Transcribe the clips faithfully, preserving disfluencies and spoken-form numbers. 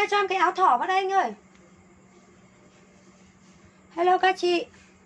nha, cho em cái áo thỏ vào đây anh ơi. Hello các chị.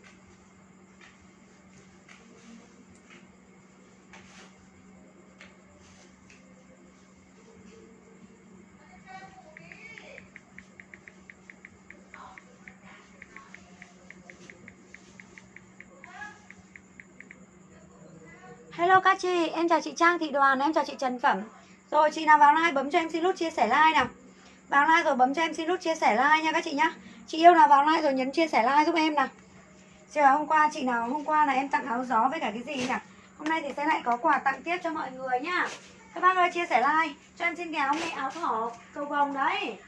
Hello các chị, em chào chị Trang Thị Đoàn, em chào chị Trần Phẩm. Rồi chị nào vào like bấm cho em xin nút chia sẻ like nào. Vào like rồi bấm cho em xin nút chia sẻ like nha các chị nhá. Chị yêu nào vào like rồi nhấn chia sẻ like giúp em nào. Chờ hôm qua chị nào hôm qua là em tặng áo gió với cả cái gì nhỉ? Hôm nay thì sẽ lại có quà tặng tiếp cho mọi người nhá. Các bác ơi chia sẻ like cho em xin cái áo này, áo thỏ cầu vồng đấy.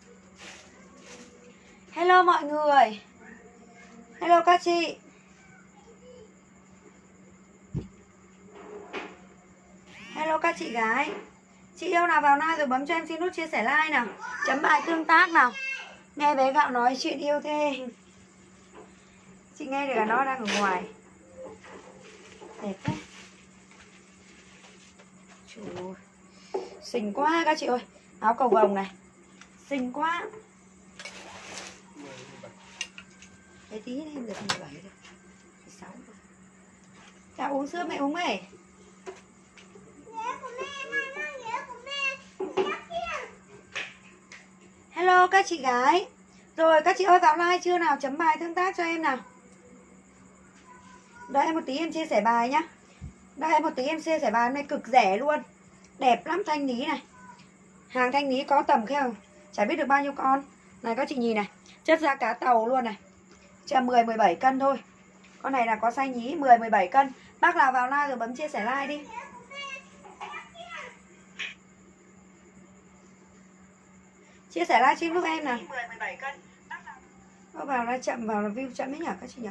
Hello mọi người. Hello các chị. Hello các chị gái. Chị yêu nào vào like rồi bấm cho em xin nút chia sẻ like nào. Chấm bài tương tác nào. Nghe bé Gạo nói chuyện yêu thế. Chị nghe được là nó đang ở ngoài. Đẹp đấy. Trời ơi. Xinh quá các chị ơi. Áo cầu vồng này. Xinh quá. Cái tí này được mười bảy rồi. mười sáu rồi. Chào uống sữa mẹ uống ấy. Hello các chị gái. Rồi các chị ơi vào like chưa nào, chấm bài tương tác cho em nào. Đợi em một tí em chia sẻ bài nhá. Đợi em một tí em chia sẻ bài này cực rẻ luôn. Đẹp lắm, thanh lý này. Hàng thanh lý có tầm khéo chả biết được bao nhiêu con. Này các chị nhìn này, chất da cá tàu luôn này. Chỉ mười mười bảy cân thôi. Con này là có size nhí mười mười bảy cân. Bác nào vào like rồi bấm chia sẻ like đi. Chia sẻ live stream giúp em nào. Nó vào là chậm, vào là view chậm ấy nhỉ các chị nhỉ.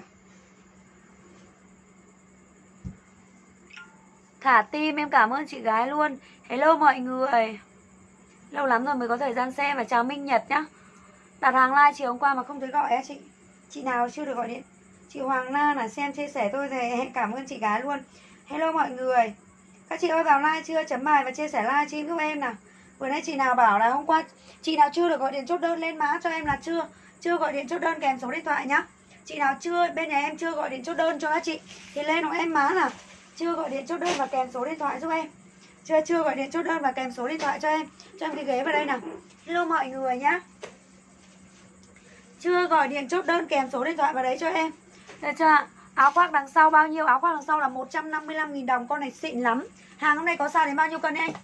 Thả tim em cảm ơn chị gái luôn. Hello mọi người. Lâu lắm rồi mới có thời gian xem. Và chào Minh Nhật nhá. Đặt hàng live chiều hôm qua mà không thấy gọi á chị. Chị nào chưa được gọi điện. Chị Hoàng Na là xem chia sẻ tôi thì cảm ơn chị gái luôn. Hello mọi người. Các chị ơi vào like chưa, chấm bài và chia sẻ live stream giúp em nào. Vừa nãy chị nào bảo là hôm qua chị nào chưa được gọi điện chốt đơn lên má cho em là chưa chưa gọi điện chốt đơn kèm số điện thoại nhá. Chị nào chưa, bên nhà em chưa gọi điện chốt đơn cho các chị thì lên của em má nào. Chưa gọi điện chốt đơn và kèm số điện thoại giúp em. Chưa chưa gọi điện chốt đơn và kèm số điện thoại cho em. Cho em cái ghế vào đây nào. Hello mọi người nhá. Chưa gọi điện chốt đơn kèm số điện thoại vào đấy cho em. Được chưa? Áo khoác đằng sau bao nhiêu? Áo khoác đằng sau là một trăm năm mươi lăm nghìn đồng. Con này xịn lắm. Hàng hôm nay có sao đến bao nhiêu cân anh?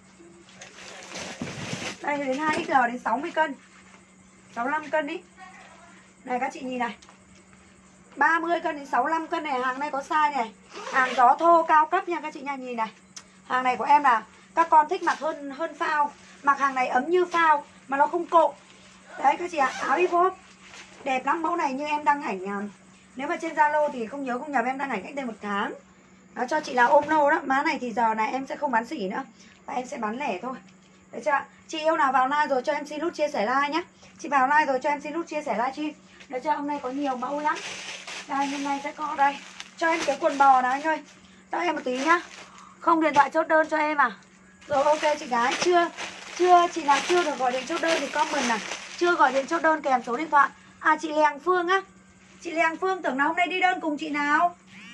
Đây đến hai ích lờ đến sáu mươi cân. sáu mươi lăm cân ý. Này các chị nhìn này. ba mươi cân đến sáu mươi lăm cân này. Hàng này có size này. Hàng gió thô cao cấp nha các chị nha. Nhìn này. Hàng này của em là các con thích mặc hơn hơn phao. Mặc hàng này ấm như phao mà nó không cộm. Đấy các chị ạ. Áo hip hop đẹp lắm. Mẫu này như em đăng ảnh. Nếu mà trên Zalo thì không nhớ không nhầm em đăng ảnh cách đây một tháng. Nó cho chị là ôm nô đó. Má này thì giờ này em sẽ không bán sỉ nữa. Và em sẽ bán lẻ thôi. Đấy chưa ạ? Chị yêu nào vào like rồi cho em xin nút chia sẻ like nhé. Chị vào like rồi cho em xin nút chia sẻ like chi. Đấy chưa? Hôm nay có nhiều mẫu lắm. Đây hôm nay sẽ có đây. Cho em cái quần bò nào anh ơi. Cho em một tí nhá. Không điện thoại chốt đơn cho em à? Rồi ok chị gái. Chưa chưa chị nào chưa được gọi điện chốt đơn thì comment nào. Chưa gọi điện chốt đơn kèm số điện thoại. À chị Lèng Phương á. Chị Lèng Phương tưởng là hôm nay đi đơn cùng chị nào.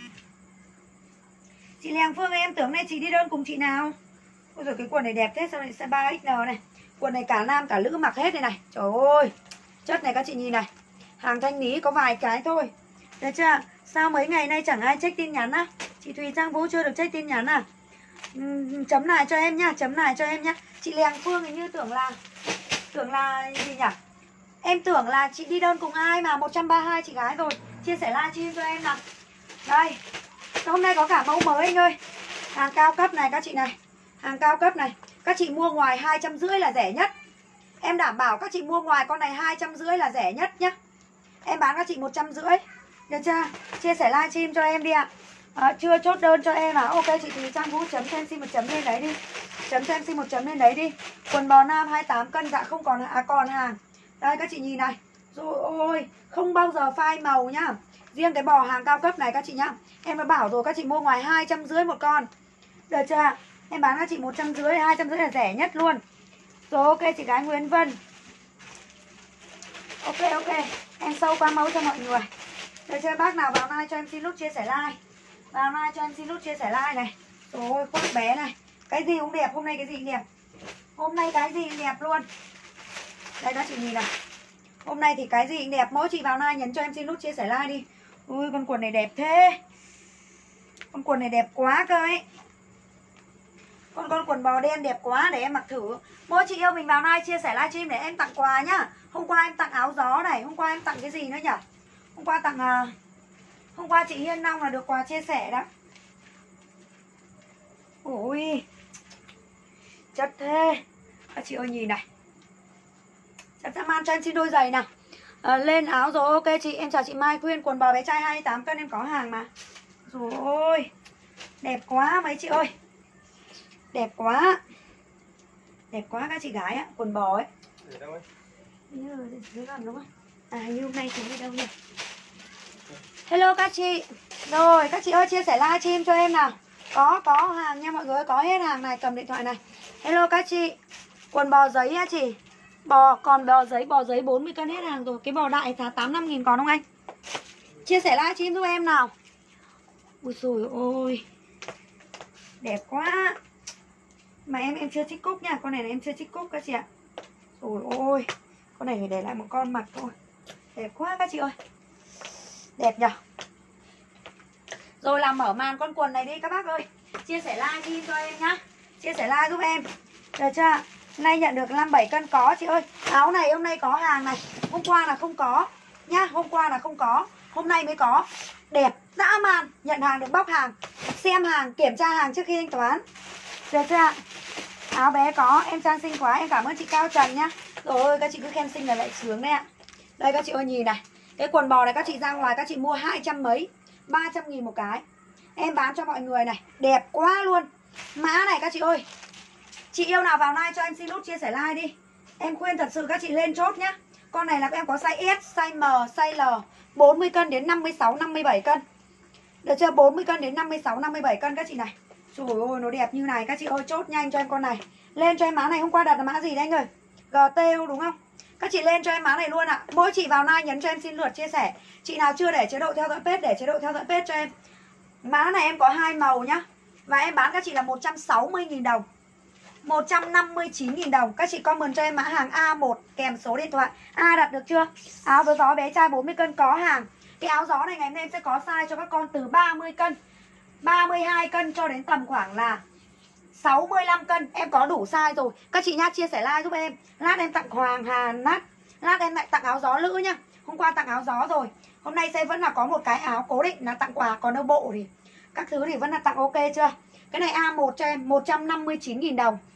Chị Lèng Phương em tưởng nay chị đi đơn cùng chị nào. Ôi rồi cái quần này đẹp thế. Sao lại size ba ích lờ này. Quần này cả nam cả nữ mặc hết này này. Trời ơi. Chất này các chị nhìn này. Hàng thanh lý có vài cái thôi. Được chưa? Sao mấy ngày nay chẳng ai check tin nhắn á? Chị Thùy Trang Vũ chưa được check tin nhắn à? Uhm, chấm lại cho em nhá. Chấm lại cho em nhá. Chị Lèng Phương hình như tưởng là Tưởng là gì nhỉ? Em tưởng là chị đi đơn cùng ai mà. Một trăm ba mươi hai chị gái rồi. Chia sẻ live stream cho em nào. Đây. Hôm nay có cả mẫu mới anh ơi. Hàng cao cấp này các chị này. Hàng cao cấp này. Các chị mua ngoài hai trăm rưỡi là rẻ nhất. Em đảm bảo các chị mua ngoài con này hai trăm rưỡi là rẻ nhất nhá. Em bán các chị một trăm rưỡi. Được chưa? Chia sẻ live stream cho em đi ạ. À, chưa chốt đơn cho em à? Ok chị Thùy Trang Vũ chấm cho em xin một chấm lên đấy đi. Chấm cho em xin một chấm lên đấy đi. Quần bò nam hai mươi tám cân. Dạ không còn à, còn hàng. Đây các chị nhìn này. Rồi ôi. Không bao giờ phai màu nhá. Riêng cái bò hàng cao cấp này các chị nhá. Em đã bảo rồi các chị mua ngoài hai trăm rưỡi một con. Được chưa? Em bán các chị một trăm rưỡi, hai trăm rưỡi là rẻ nhất luôn. Rồi ok chị gái Nguyễn Vân. Ok ok, em sâu qua mẫu cho mọi người. Được chưa? Bác nào vào like cho em xin nút chia sẻ like. Vào like cho em xin nút chia sẻ like này. Trời ơi, khoác bé này. Cái gì cũng đẹp, hôm nay cái gì cũng đẹp. Hôm nay cái gì cũng đẹp luôn. Đây các chị nhìn này. Hôm nay thì cái gì cũng đẹp. Mỗi chị vào like nhấn cho em xin nút chia sẻ like đi. Ui con quần này đẹp thế. Con quần này đẹp quá cơ ấy. Con con quần bò đen đẹp quá, để em mặc thử. Mỗi chị yêu mình vào like chia sẻ livestream để em tặng quà nhá. Hôm qua em tặng áo gió này, hôm qua em tặng cái gì nữa nhỉ? Hôm qua tặng à... Hôm qua chị Hiên Long là được quà chia sẻ đó. Ôi chất thế. Các chị ơi nhìn này. Chắc sẽ mang cho em xin đôi giày nào. à, Lên áo rồi, ok chị. Em chào chị Mai Khuyên, quần bò bé trai hai mươi tám cân em có hàng mà. Rồi ôi đẹp quá mấy chị ơi. Đẹp quá. Đẹp quá các chị gái ạ. Quần bò ấy. Ở đâu ấy? Như dưới gần đúng không? À như hôm nay chúng đi đâu nhỉ? Hello các chị. Rồi các chị ơi chia sẻ livestream cho em nào. Có có hàng nha mọi người, có hết hàng này, cầm điện thoại này. Hello các chị. Quần bò giấy nha chị. Bò còn bò giấy, bò giấy bốn mươi cân hết hàng rồi. Cái bò đại giá tám mươi lăm nghìn còn không anh? Chia sẻ livestream giúp em nào. Ui dồi ôi. Đẹp quá. Mà em em chưa chích cúc nha, con này là em chưa chích cúc các chị ạ. Ôi ôi. Con này phải để lại một con mặc thôi. Đẹp quá các chị ơi. Đẹp nhở. Rồi làm mở màn con quần này đi các bác ơi. Chia sẻ like đi cho em nhá. Chia sẻ like giúp em. Được chưa? Nay nhận được năm bảy cân có chị ơi. Áo này hôm nay có hàng này. Hôm qua là không có nhá. Hôm qua là không có. Hôm nay mới có. Đẹp dã man. Nhận hàng được bóc hàng. Xem hàng, kiểm tra hàng trước khi thanh toán. Được chưa? Áo bé có. Em trang xinh quá. Em cảm ơn chị Cao Trần nhá. Rồi ơi các chị cứ khen xinh là lại sướng đấy ạ. Đây các chị ơi nhìn này. Cái quần bò này các chị ra ngoài các chị mua hai trăm mấy, ba trăm nghìn một cái. Em bán cho mọi người này. Đẹp quá luôn. Mã này các chị ơi. Chị yêu nào vào like cho em xin nút chia sẻ like đi. Em khuyên thật sự các chị lên chốt nhá. Con này là em có size S, size M, size L, bốn mươi cân đến năm mươi sáu, năm mươi bảy cân. Được chưa? bốn mươi cân đến năm mươi sáu, năm mươi bảy cân các chị này. Trời ơi nó đẹp như này các chị ơi, chốt nhanh cho em con này. Lên cho em mã này, hôm qua đặt là mã gì đấy anh ơi? giê tê đúng không? Các chị lên cho em mã này luôn ạ. À. Mỗi chị vào like nhấn cho em xin lượt chia sẻ. Chị nào chưa để chế độ theo dõi page để chế độ theo dõi page cho em. Mã này em có hai màu nhá. Và em bán các chị là một trăm sáu mươi nghìn đồng, một trăm năm mươi chín nghìn đồng. Các chị comment cho em mã hàng A một kèm số điện thoại. A đặt được chưa? Áo với gió bé trai bốn mươi cân có hàng. Cái áo gió này ngày hôm nay em sẽ có size cho các con từ ba mươi cân, ba mươi hai cân cho đến tầm khoảng là sáu mươi lăm cân. Em có đủ size rồi. Các chị nhá, chia sẻ like giúp em. Lát em tặng Hoàng Hà Nát. Lát em lại tặng áo gió nữ nhá. Hôm qua tặng áo gió rồi. Hôm nay sẽ vẫn là có một cái áo cố định là tặng quà. Còn đâu bộ thì các thứ thì vẫn là tặng ok chưa? Cái này A một cho em một trăm năm mươi chín nghìn đồng.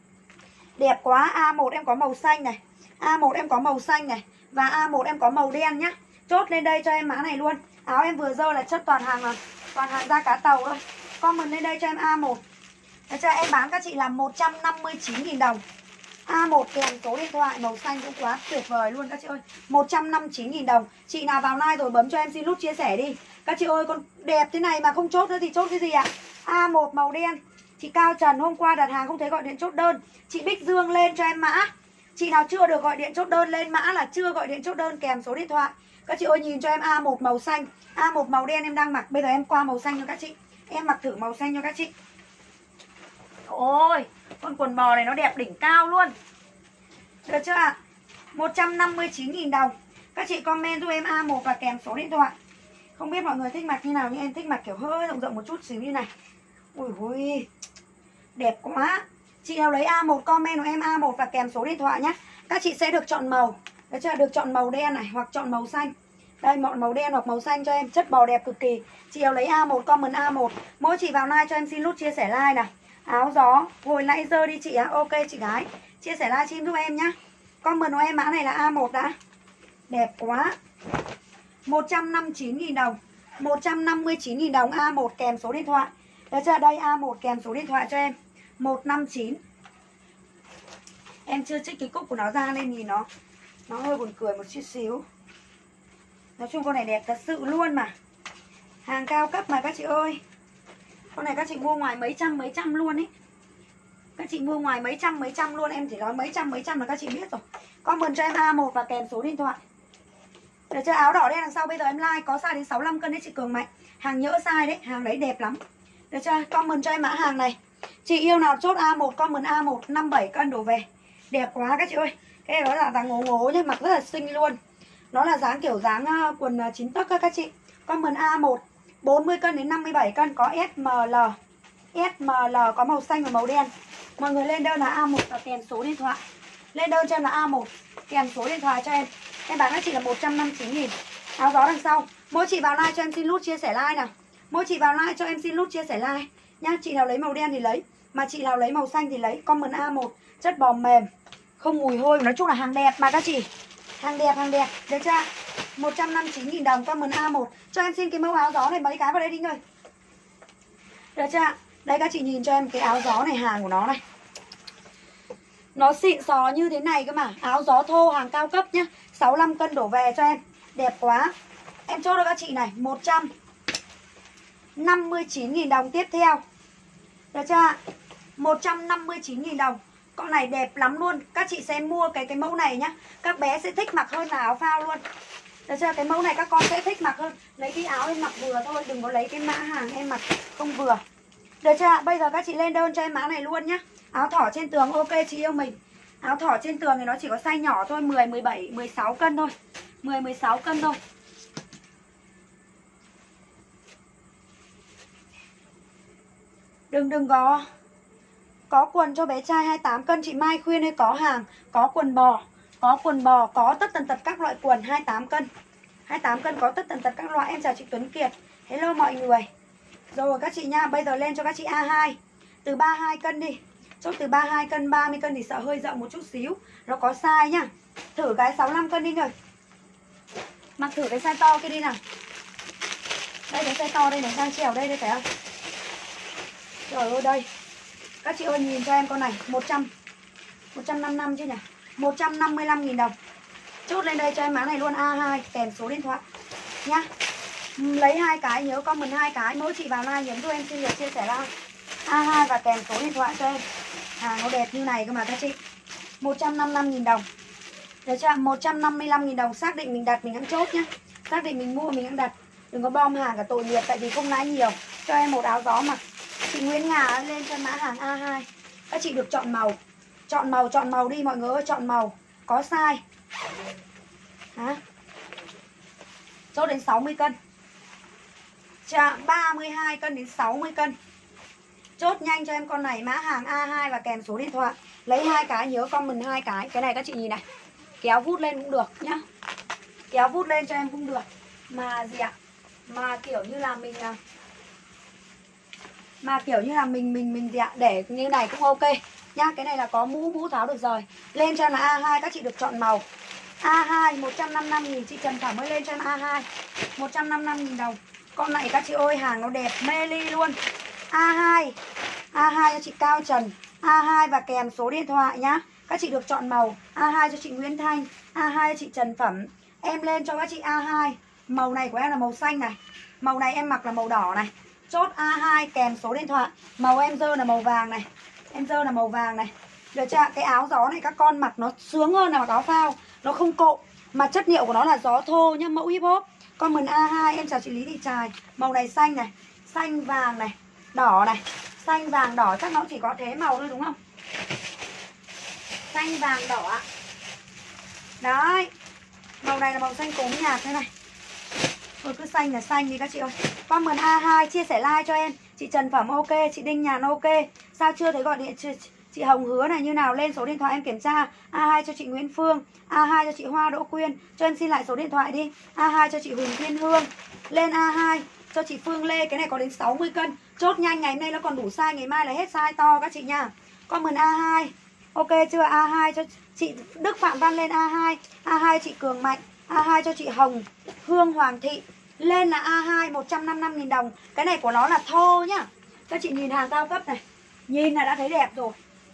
Đẹp quá. A một em có màu xanh này, A một em có màu xanh này, và A một em có màu đen nhá. Chốt lên đây cho em mã này luôn. Áo em vừa dơ là chất toàn hàng là toàn hàng da cá tàu thôi. Comment lên đây cho em A một. Để cho em bán các chị là một trăm năm mươi chín nghìn đồng. A một kèm số điện thoại màu xanh cũng quá tuyệt vời luôn các chị ơi. một trăm năm mươi chín nghìn đồng. Chị nào vào like rồi bấm cho em xin nút chia sẻ đi. Các chị ơi con đẹp thế này mà không chốt nữa thì chốt cái gì ạ? À? A một màu đen. Chị Cao Trần hôm qua đặt hàng không thấy gọi điện chốt đơn. Chị Bích Dương lên cho em mã. Chị nào chưa được gọi điện chốt đơn lên mã là chưa gọi điện chốt đơn kèm số điện thoại. Các chị ơi nhìn cho em A một màu xanh, A một màu đen em đang mặc. Bây giờ em qua màu xanh cho các chị. Em mặc thử màu xanh cho các chị. Ôi, con quần bò này nó đẹp đỉnh cao luôn. Được chưa ạ? một trăm năm mươi chín nghìn đồng. Các chị comment giúp em A một và kèm số điện thoại. Không biết mọi người thích mặc như nào, nhưng em thích mặc kiểu hơi rộng rộng một chút xíu như này. Ui ui, đẹp quá. Chị nào lấy A một comment của em A một và kèm số điện thoại nhé. Các chị sẽ được chọn màu. Được chưa? Được chọn màu đen này hoặc chọn màu xanh. Đây, chọn màu đen hoặc màu xanh cho em. Chất bò đẹp cực kỳ. Chị nào lấy A một comment A một. Mỗi chị vào like cho em xin nút chia sẻ like nào. Áo gió, hồi nãy giờ đi chị á. Ok chị gái. Chia sẻ livestream giúp em nhá. Comment của em mã này là A một đã. Đẹp quá. một trăm năm mươi chín nghìn đồng. một trăm năm mươi chín nghìn đồng A một kèm số điện thoại. Được chưa? Đây A một kèm số điện thoại cho em. một năm chín. Em chưa trích cái cúc của nó ra nên nhìn nó nó hơi buồn cười một chút xíu. Nói chung con này đẹp thật sự luôn mà. Hàng cao cấp mà các chị ơi. Con này các chị mua ngoài mấy trăm mấy trăm luôn ý. Các chị mua ngoài mấy trăm mấy trăm luôn. Em chỉ nói mấy trăm mấy trăm là các chị biết rồi. Comment cho em A một và kèm số điện thoại. Được chưa? Áo đỏ đen đằng sau bây giờ em like có size đến sáu mươi lăm cân đấy chị Cường Mạnh. Hàng nhỡ size đấy, hàng đấy đẹp lắm. Được chưa? Comment cho em mã hàng này. Chị yêu nào chốt A một, comment A một, năm mươi bảy cân đổ về. Đẹp quá các chị ơi. Cái này nó là dáng ngố ngố nhưng mặc rất là xinh luôn. Nó là dáng kiểu dáng uh, quần uh, chín tấc các chị. Comment A một, bốn mươi cân đến năm mươi bảy cân, có ét em lờ. ét em lờ có màu xanh và màu đen. Mọi người lên đơn là A một và kèm số điện thoại. Lên đơn cho em là A một kèm số điện thoại cho em. Em bán các chị là một trăm năm mươi chín nghìn. Áo gió đằng sau. Mỗi chị vào like cho em xin nút chia sẻ like nào. Mỗi chị vào like cho em xin nút chia sẻ like nhá. Chị nào lấy màu đen thì lấy, mà chị nào lấy màu xanh thì lấy. Comment A một, chất bò mềm, không mùi hôi, nói chung là hàng đẹp mà các chị. Hàng đẹp, hàng đẹp, được chưa? một trăm năm mươi chín nghìn đồng, comment A một. Cho em xin cái mẫu áo gió này mấy cái vào đây đi người. Được chưa? Đây các chị nhìn cho em cái áo gió này, hàng của nó này. Nó xịn sò như thế này cơ mà. Áo gió thô hàng cao cấp nhá. sáu mươi lăm cân đổ về cho em. Đẹp quá. Em chốt cho các chị này một trăm năm mươi chín nghìn đồng tiếp theo. Được chưa? một trăm năm mươi chín nghìn đồng. Con này đẹp lắm luôn. Các chị xem mua cái cái mẫu này nhá. Các bé sẽ thích mặc hơn là áo phao luôn. Được chưa? Cái mẫu này các con sẽ thích mặc hơn. Lấy cái áo em mặc vừa thôi, đừng có lấy cái mã hàng em mặc không vừa. Được chưa? Bây giờ các chị lên đơn cho em mã này luôn nhá. Áo thỏ trên tường ok chị yêu mình. Áo thỏ trên tường thì nó chỉ có size nhỏ thôi, mười, mười bảy, mười sáu cân thôi. mười, mười sáu cân thôi. Đừng đừng có có quần cho bé trai hai mươi tám cân chị Mai khuyên hay có hàng, có quần bò, có quần bò, có tất tần tật các loại quần hai mươi tám cân. hai mươi tám cân có tất tần tật các loại. Em chào chị Tuấn Kiệt. Hello mọi người. Rồi các chị nha, bây giờ lên cho các chị A hai. Từ ba mươi hai cân đi. Chốt từ ba mươi hai cân, ba mươi cân thì sợ hơi rộng một chút xíu. Nó có size nhá. Thử cái sáu mươi lăm cân đi rồi. Mặc thử cái size to kia đi nào. Đây cái size to đây này, đang trèo đây đây phải không? Trời ơi đây. Các chị ơi nhìn cho em con này, một trăm, một trăm năm mươi lăm chứ nhỉ? một trăm năm mươi lăm nghìn đồng. Chốt lên đây cho em mã này luôn A hai kèm số điện thoại nhá. Lấy hai cái, nhớ comment hai cái, mỗi chị vào like nhấn cho em xin lượt chia sẻ like. A hai và kèm số điện thoại cho em. Hàng nó đẹp như này cơ mà các chị. một trăm năm mươi lăm nghìn đồng. Được chưa? một trăm năm mươi lăm nghìn đồng. Xác định mình đặt mình ăn chốt nhá. Xác định mình mua mình ăn đặt. Đừng có bom hàng cả tội nghiệp, tại vì không lãi nhiều. Cho em một áo gió mặc. Chị Nguyễn Ngà lên cho mã hàng A hai. Các chị được chọn màu. Chọn màu, chọn màu đi mọi người ơi, chọn màu. Có size. Hả? Chốt đến sáu mươi cân. Chà, ba mươi hai cân đến sáu mươi cân. Chốt nhanh cho em con này mã hàng A hai và kèm số điện thoại. Lấy hai cái, nhớ comment hai cái. Cái này các chị nhìn này. Kéo vút lên cũng được nhá. Kéo vút lên cho em cũng được. Mà gì ạ? Mà kiểu như là mình Mà kiểu như là mình mình mình gì ạ? Để như này cũng ok nhá. Cái này là có mũ, mũ tháo được rồi. Lên cho em là A hai, các chị được chọn màu. A hai một trăm năm mươi lăm nghìn. Chị Trần Thảo mới lên cho em A hai một trăm năm mươi lăm nghìn đồng. Con này các chị ơi hàng nó đẹp mê ly luôn. A hai A hai cho chị Cao Trần. A hai và kèm số điện thoại nhá. Các chị được chọn màu. A hai cho chị Nguyễn Thanh, A hai cho chị Trần Phẩm. Em lên cho các chị A hai. Màu này của em là màu xanh này. Màu này em mặc là màu đỏ này. Chốt A hai kèm số điện thoại. Màu em dơ là màu vàng này. Em dơ là màu vàng này. Được chưa? Cái áo gió này các con mặc nó sướng hơn là mặc áo phao. Nó không cộm. Mà chất liệu của nó là gió thô nhá, mẫu hip hop. Comment A hai. Em chào chị Lý Thị Trài. Màu này xanh này, xanh vàng này, đỏ này. Xanh vàng đỏ chắc nó chỉ có thế màu thôi đúng không? Xanh vàng đỏ. Đấy. Màu này là màu xanh cốm nhạt thế này. Thôi cứ xanh là xanh đi các chị ơi. Comment A hai chia sẻ like cho em. Chị Trần Phẩm ok, chị Đinh Nhàn ok. Sao chưa thấy gọi điện chị, chị Hồng Hứa này như nào? Lên số điện thoại em kiểm tra. A hai cho chị Nguyễn Phương, A hai cho chị Hoa Đỗ Quyên. Cho em xin lại số điện thoại đi. A hai cho chị Huỳnh Thiên Hương. Lên A hai cho chị Phương Lê. Cái này có đến sáu mươi cân. Chốt nhanh ngày hôm nay nó còn đủ size, ngày mai là hết size to các chị nha. Comment A hai. Ok chưa? A hai cho chị Đức Phạm Văn lên A hai. A hai cho chị Cường Mạnh. A hai cho chị Hồng Hương Hoàng Thị. Lên là A hai một trăm năm mươi lăm nghìn đồng. Cái này của nó là thô nhá. Các chị nhìn hàng cao cấp này. Nhìn là đã thấy đẹp rồi.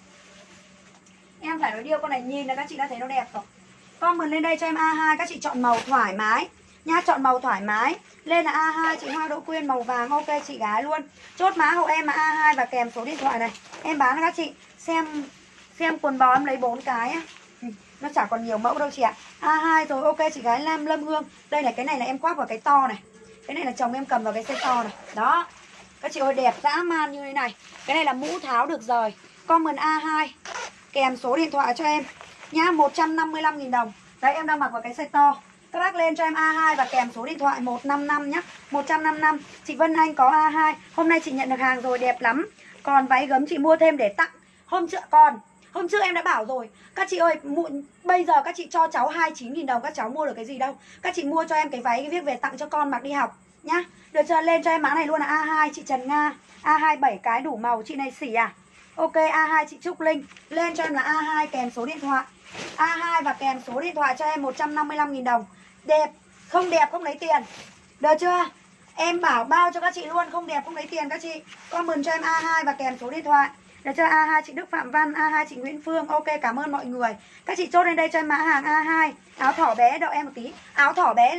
Em phải nói điều con này nhìn là các chị đã thấy nó đẹp rồi. Comment lên đây cho em A hai. Các chị chọn màu thoải mái nha. Chọn màu thoải mái. Lên là A hai. Chị Hoa Đỗ Quyên màu vàng ok chị gái luôn. Chốt mã hộ em là A hai và kèm số điện thoại này. Em bán cho các chị. Xem xem quần bò em lấy bốn cái á. Nó chả còn nhiều mẫu đâu chị ạ. A hai rồi, ok chị gái Lam Lâm Hương. Đây này, cái này là em khoác vào cái to này. Cái này là chồng em cầm vào cái size to này. Đó. Các chị ơi đẹp dã man như thế này. Cái này là mũ tháo được rời. Comment A hai kèm số điện thoại cho em nhá, một trăm năm mươi lăm nghìn đồng. Đấy em đang mặc vào cái size to. Các bác lên cho em A hai và kèm số điện thoại một năm năm nhá, một trăm năm mươi lăm. Chị Vân Anh có A hai. Hôm nay chị nhận được hàng rồi, đẹp lắm. Còn váy gấm chị mua thêm để tặng. Hôm trước còn Hôm trước em đã bảo rồi. Các chị ơi, bây giờ các chị cho cháu hai mươi chín nghìn đồng, các cháu mua được cái gì đâu. Các chị mua cho em cái váy cái viết về tặng cho con mặc đi học nhá. Được chưa? Lên cho em mã này luôn là A hai chị Trần Nga. A hai bảy cái đủ màu, chị này xỉ à? Ok, A hai chị Trúc Linh. Lên cho em là A hai kèm số điện thoại. A hai và kèm số điện thoại cho em một trăm năm mươi lăm nghìn đồng. Đẹp, không đẹp không lấy tiền. Được chưa? Em bảo bao cho các chị luôn, không đẹp không lấy tiền các chị. Comment cho em A hai và kèm số điện thoại. Được chưa? A hai chị Đức Phạm Văn, A hai chị Nguyễn Phương. Ok, cảm ơn mọi người. Các chị chốt lên đây cho em mã hàng A hai. Áo thỏ bé đợi em một tí. Áo thỏ bé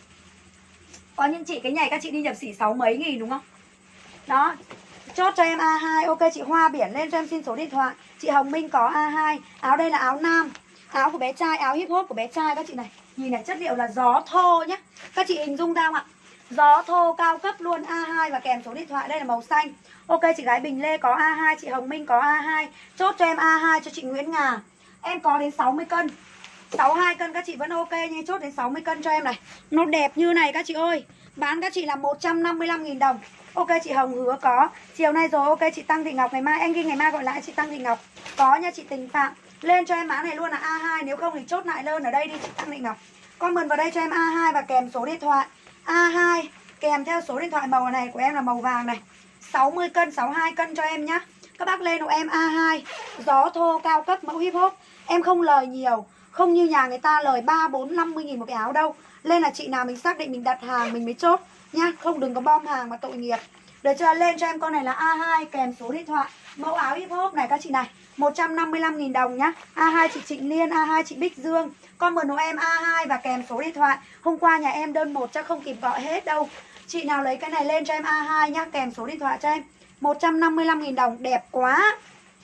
có những chị cái nhảy các chị đi nhập xỉ sáu mấy nghìn đúng không? Đó. Chốt cho em A hai. Ok chị Hoa Biển lên cho em xin số điện thoại. Chị Hồng Minh có A hai. Áo đây là áo nam. Áo của bé trai, áo hip hop của bé trai các chị này. Nhìn này, chất liệu là gió thô nhá. Các chị hình dung ra không ạ? Gió thô cao cấp luôn. A hai và kèm số điện thoại. Đây là màu xanh. Ok chị gái Bình Lê có A hai. Chị Hồng Minh có A hai. Chốt cho em A hai cho chị Nguyễn Ngà. Em có đến sáu mươi cân, sáu mươi hai cân các chị vẫn ok nha. Chốt đến sáu mươi cân cho em này. Nó đẹp như này các chị ơi. Bán các chị là một trăm năm mươi lăm nghìn đồng. Ok chị Hồng Hứa có. Chiều nay rồi. Ok chị Tăng Thị Ngọc. Ngày mai anh ghi ngày mai gọi lại chị Tăng Thị Ngọc. Có nha chị Tình Phạm. Lên cho em mã này luôn là A hai. Nếu không thì chốt lại đơn ở đây đi chị Tăng Thị Ngọc. Comment vào đây cho em A hai và kèm số điện thoại. A hai kèm theo số điện thoại. Màu này của em là màu vàng này. sáu mươi cân, sáu mươi hai cân cho em nhá. Các bác lên của em A hai. Gió thô cao cấp mẫu hip hop. Em không lời nhiều. Không như nhà người ta lời ba, bốn, năm mươi nghìn một cái áo đâu. Lên là chị nào mình xác định mình đặt hàng mình mới chốt nhá. Không đừng có bom hàng mà tội nghiệp. Được chưa? Lên cho em con này là A hai kèm số điện thoại. Mẫu áo hip hop này các chị này, một trăm năm mươi lăm nghìn đồng nhá. A hai chị Trịnh Liên, A hai chị Bích Dương. Comment của em A hai và kèm số điện thoại. Hôm qua nhà em đơn một chắc không kịp gọi hết đâu. Chị nào lấy cái này lên cho em A hai nhá, kèm số điện thoại cho em. một trăm năm mươi lăm nghìn đồng, đẹp quá.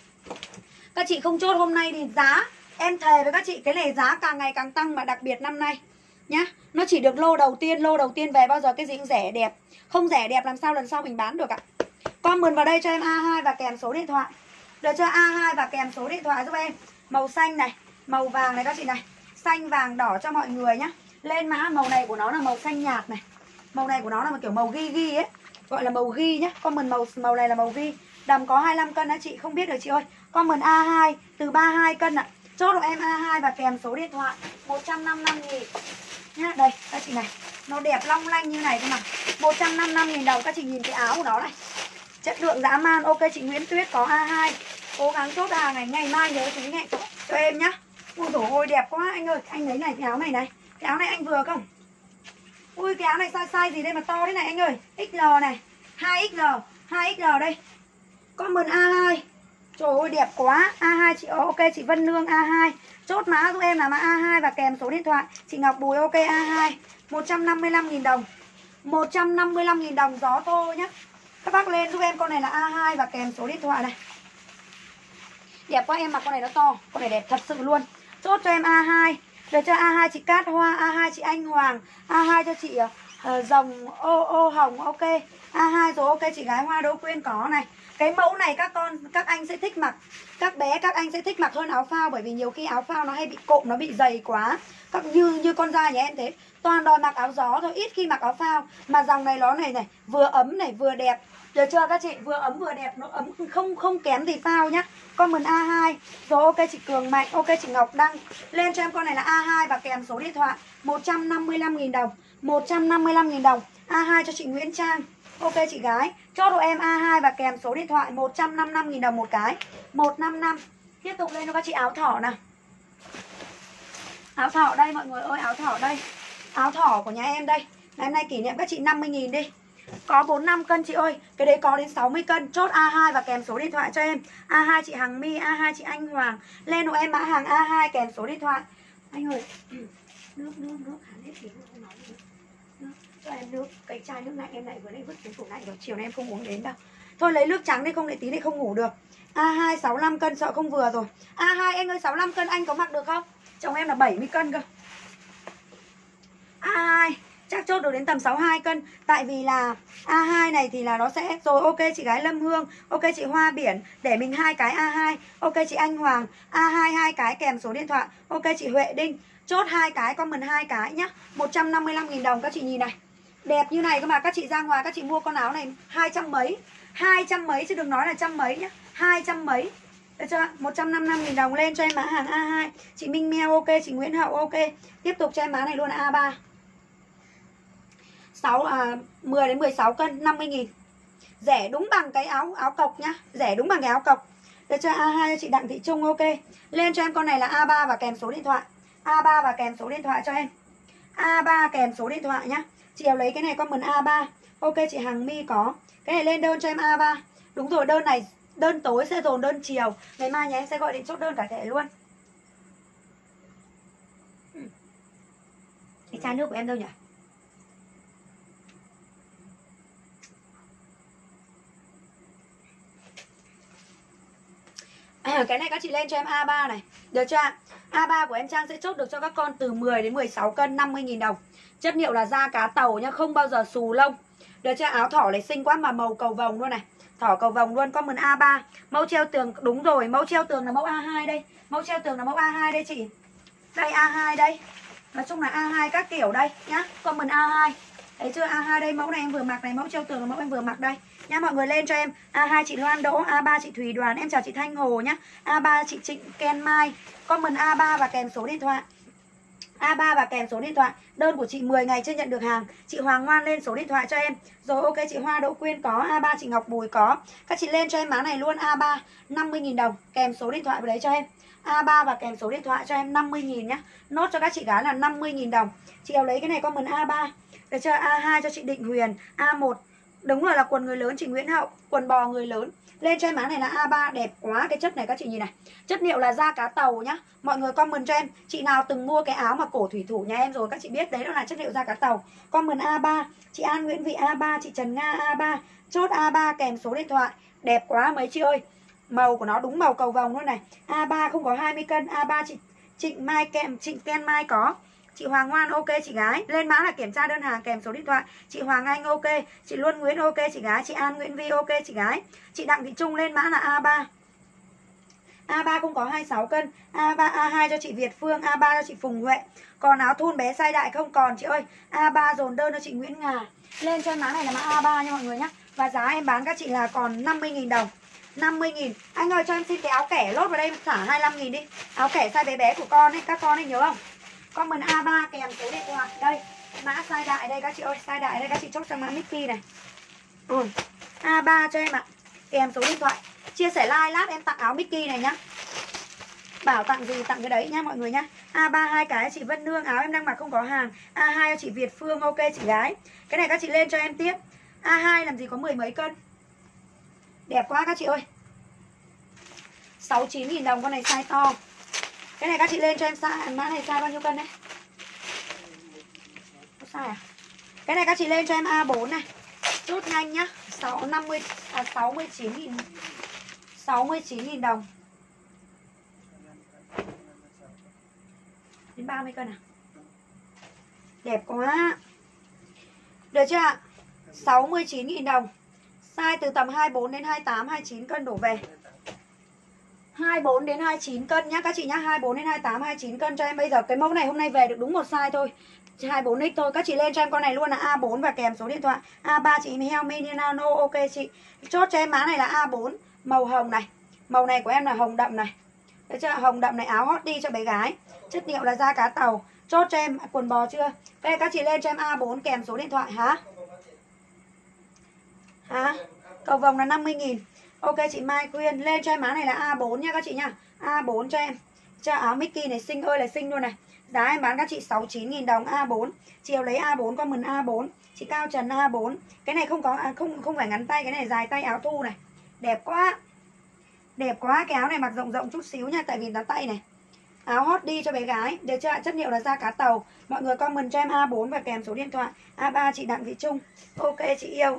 Các chị không chốt hôm nay thì giá, em thề với các chị cái này giá càng ngày càng tăng, mà đặc biệt năm nay nhá. Nó chỉ được lô đầu tiên, lô đầu tiên về bao giờ cái gì cũng rẻ đẹp. Không rẻ đẹp làm sao lần sau mình bán được ạ. Comment vào đây cho em A hai và kèm số điện thoại. Được chưa? A hai và kèm số điện thoại giúp em. Màu xanh này, màu vàng này các chị này. Xanh vàng đỏ cho mọi người nhá. Lên mã màu này của nó là màu xanh nhạt này. Màu này của nó là một kiểu màu ghi ghi ấy, gọi là màu ghi nhá. Comment màu màu này là màu ghi. Đầm có hai mươi lăm cân á chị, không biết được chị ơi. Comment A hai từ ba mươi hai cân ạ. Chốt của em A hai và kèm số điện thoại một trăm năm mươi lăm nghìn nhá. Đây các chị này, nó đẹp long lanh như này cơ mà. một trăm năm mươi lăm nghìn đồng. Các chị nhìn cái áo của nó này, chất lượng dã man. Ok chị Nguyễn Tuyết có A hai. Cố gắng chốt hàng này, ngày mai nhớ chú nhẹ cho, cho em nhá. Ui dồi ôi đẹp quá anh ơi. Anh lấy này, cái áo này này. Cái áo này anh vừa không? Ui cái áo này size size gì đây mà to thế này anh ơi. ích lờ này, hai ích lờ, hai ích lờ đây. Comment A hai. Trời ơi đẹp quá. A hai chị, ok chị Vân Nương A hai. Chốt mã giúp em là mã A hai và kèm số điện thoại. Chị Ngọc Bùi ok A hai. một trăm năm mươi lăm nghìn đồng. một trăm năm mươi lăm nghìn đồng gió thô nhá. Các bác lên giúp em con này là A hai và kèm số điện thoại này. Đẹp quá em mặc con này nó to. Con này đẹp thật sự luôn. Chốt cho em A hai. Được cho A hai chị Cát Hoa, A hai chị Anh Hoàng, A hai cho chị uh, Rồng ô ô hồng ok. A hai rồi ok chị gái Hoa Đỗ Quyên có này. Cái mẫu này các con các anh sẽ thích mặc. Các bé các anh sẽ thích mặc hơn áo phao, bởi vì nhiều khi áo phao nó hay bị cộm, nó bị dày quá. Các như như con da nhà em thế, toàn đòi mặc áo gió thôi, ít khi mặc áo phao. Mà dòng này nó này này, vừa ấm này vừa đẹp. Được chưa các chị? Vừa ấm vừa đẹp, nó ấm không không kém gì phao nhá. Comment A hai. Rồi ok chị Cường Mạnh, ok chị Ngọc Đăng. Lên cho em con này là A hai và kèm số điện thoại một trăm năm mươi lăm nghìn đồng. một trăm năm mươi lăm nghìn đồng. A hai cho chị Nguyễn Trang. Ok chị gái. Chốt của em A hai và kèm số điện thoại một trăm năm mươi lăm nghìn đồng một cái. một trăm năm mươi lăm. Tiếp tục lên cho các chị áo thỏ nào. Áo thỏ đây mọi người ơi, áo thỏ đây. Áo thỏ của nhà em đây. Ngày hôm nay kỷ niệm các chị năm mươi nghìn đi. Có bốn mươi lăm cân chị ơi. Cái đấy có đến sáu mươi cân. Chốt A hai và kèm số điện thoại cho em. A hai chị Hằng My, A hai chị Anh Hoàng. Lên của em mã hàng A hai kèm số điện thoại. Anh ơi, nước, nước, nước, hẳn hết thì không nói gì. Nước, cho em nước. Cái chai nước lạnh em lại vừa nãy vứt xuống tủ lạnh rồi. Chiều nay em không uống đến đâu. Thôi lấy nước trắng đi, không để tí này không ngủ được. A hai sáu mươi lăm cân sợ không vừa rồi. A hai anh ơi sáu mươi lăm cân anh có mặc được không? Chồng em là bảy mươi cân cơ. A hai chắc chốt được đến tầm sáu mươi hai cân. Tại vì là A hai này thì là nó sẽ. Rồi ok chị gái Lâm Hương, ok chị Hoa Biển, để mình hai cái A hai. Ok chị Anh Hoàng, A hai hai cái kèm số điện thoại. Ok chị Huệ Đinh, chốt hai cái, comment hai cái nhá. một trăm năm mươi lăm nghìn đồng các chị nhìn này. Đẹp như này cơ mà, các chị ra ngoài các chị mua con áo này hai trăm mấy, hai trăm mấy chứ đừng nói là trăm mấy nhá, hai trăm mấy. Được chưa? một trăm năm mươi lăm nghìn đồng lên cho em mã hàng A hai. Chị Minh Meo ok, chị Nguyễn Hậu ok. Tiếp tục cho em mã này luôn là A ba. sáu à mười đến mười sáu cân, năm mươi nghìn. Rẻ đúng bằng cái áo áo cộc nhá, rẻ đúng bằng cái áo cộc. Được chưa? A hai cho chị Đặng Thị Trung ok. Lên cho em con này là A ba và kèm số điện thoại. A ba và kèm số điện thoại cho em. A ba kèm số điện thoại nhá. Chị nào lấy cái này comment A ba. Ok chị Hằng My có. Cái này lên đơn cho em A ba. Đúng rồi, đơn này đơn tối sẽ dồn đơn chiều. Ngày mai nhà em sẽ gọi điện chốt đơn cả thẻ luôn. Cái chai nước của em đâu nhỉ? À, cái này các chị lên cho em A ba này. Được chưa? A ba của em Trang sẽ chốt được cho các con từ mười đến mười sáu cân, năm mươi nghìn đồng. Chất liệu là da cá tàu nhá, không bao giờ xù lông. Được chưa? Áo thỏ này xinh quá mà màu cầu vồng luôn này. Thỏ cầu vồng luôn, comment A ba. Mẫu treo tường, đúng rồi, mẫu treo tường là mẫu A hai đây. Mẫu treo tường là mẫu A hai đây chị. Đây A hai đây. Nói chung là A hai các kiểu đây nhá. Comment A hai. Thấy chưa? A hai đây, mẫu này em vừa mặc này, mẫu treo tường là mẫu em vừa mặc đây. Nha mọi người lên cho em. A hai chị Loan Đỗ, A ba chị Thùy Đoàn, em chào chị Thanh Hồ nhá. A ba chị Trịnh Ken Mai. Comment A ba và kèm số điện thoại. A ba và kèm số điện thoại. Đơn của chị mười ngày chưa nhận được hàng. Chị Hoàng Ngoan lên số điện thoại cho em. Rồi ok chị Hoa Đỗ Quyên có. A ba chị Ngọc Bùi có. Các chị lên cho em mã này luôn. A ba năm mươi nghìn đồng. Kèm số điện thoại vào đấy cho em. A ba và kèm số điện thoại cho em năm mươi nghìn nhá. Nốt cho các chị gái là năm mươi nghìn đồng. Chị nào lấy cái này comment A ba. Được chưa? A hai cho chị Định Huyền. A một đúng rồi là quần người lớn chị Nguyễn Hậu. Quần bò người lớn. Lên cho em mã này là A ba, đẹp quá. Cái chất này các chị nhìn này. Chất liệu là da cá tàu nhá. Mọi người comment cho em. Chị nào từng mua cái áo mà cổ thủy thủ nhà em rồi, các chị biết đấy đó là chất liệu da cá tàu. Comment A ba. Chị An Nguyễn Vị A ba, chị Trần Nga A ba. Chốt A ba kèm số điện thoại. Đẹp quá mấy chị ơi. Màu của nó đúng màu cầu vồng luôn này. A ba không có hai mươi cân. A ba chị Trịnh Mai kèm Trịnh Ken Mai có. Chị Hoàng Ngoan ok chị gái. Lên mã là kiểm tra đơn hàng kèm số điện thoại. Chị Hoàng Anh ok. Chị Luân Nguyễn ok chị gái. Chị An Nguyễn Vi ok chị gái. Chị Đặng Thị Trung lên mã là A ba. A ba không có hai mươi sáu cân. A ba A hai cho chị Việt Phương. A ba cho chị Phùng Huệ. Còn áo thun bé size đại không còn chị ơi. A ba dồn đơn cho chị Nguyễn Ngà. Lên cho mã này là mã A ba nha mọi người nhé. Và giá em bán các chị là còn năm mươi nghìn đồng. năm mươi nghìn. Anh ơi cho em xin cái áo kẻ lốt vào đây xả hai mươi lăm nghìn đi. Áo kẻ size bé bé của con ấy. Các con ấy nhớ không? Comment A ba kèm số điện thoại. Đây. Mã size đại đây các chị ơi. Size đại đây các chị chốt cho mã Mickey này. Ừ. A ba cho em ạ. Kèm số điện thoại. Chia sẻ like lát em tặng áo Mickey này nhá. Bảo tặng gì tặng cái đấy nhá mọi người nhá. A ba hai cái chị Vân Nương, áo em đang mặc không có hàng. A hai cho chị Việt Phương ok chị gái. Cái này các chị lên cho em tiếp. A hai làm gì có mười mấy cân. Đẹp quá các chị ơi. sáu mươi chín nghìn đồng con này size to. Cái này các chị lên cho em size, mã này size bao nhiêu cân đấy? Có size à? Cái này các chị lên cho em A bốn này. Chốt nhanh nhá. sáu năm mươi à sáu mươi chín nghìn. sáu mươi chín nghìn đồng. Đến ba mươi cân à? Đẹp quá. Được chưa ạ? sáu mươi chín nghìn đồng. Size từ tầm hai mươi bốn đến hai mươi tám, hai mươi chín cân đổ về. hai mươi bốn đến hai mươi chín cân nhá các chị nhá. hai mươi bốn đến hai mươi tám, hai mươi chín cân cho em. Bây giờ cái mẫu này hôm nay về được đúng một size thôi, hai mươi bốn x thôi. Các chị lên cho em con này luôn là A bốn và kèm số điện thoại. A ba chị Heo Mini Nano ok chị. Chốt cho em mã này là A bốn. Màu hồng này. Màu này của em là hồng đậm này. Đấy chưa? Hồng đậm này, áo hot đi cho bé gái. Chất liệu là da cá tàu. Chốt cho em quần bò chưa? Đây các chị lên cho em A bốn kèm số điện thoại hả? Hả? Cầu vồng là năm mươi nghìn. Ok chị Mai Quyên. Lên cho em mã này là A bốn nha các chị nha. A bốn cho em. Cho áo Mickey này xinh ơi là xinh luôn này. Giá em bán các chị sáu mươi chín nghìn đồng A bốn. Chiều lấy A bốn, comment A bốn. Chị Cao Trần A bốn. Cái này không có à, không không phải ngắn tay, cái này dài tay áo thu này. Đẹp quá. Đẹp quá, cái áo này mặc rộng rộng chút xíu nha, tại vì nó tay này. Áo hot đi cho bé gái. Được chưa? Chất liệu là da cá tàu. Mọi người comment cho em A bốn và kèm số điện thoại. A ba chị Đặng Thị Trung. Ok chị yêu.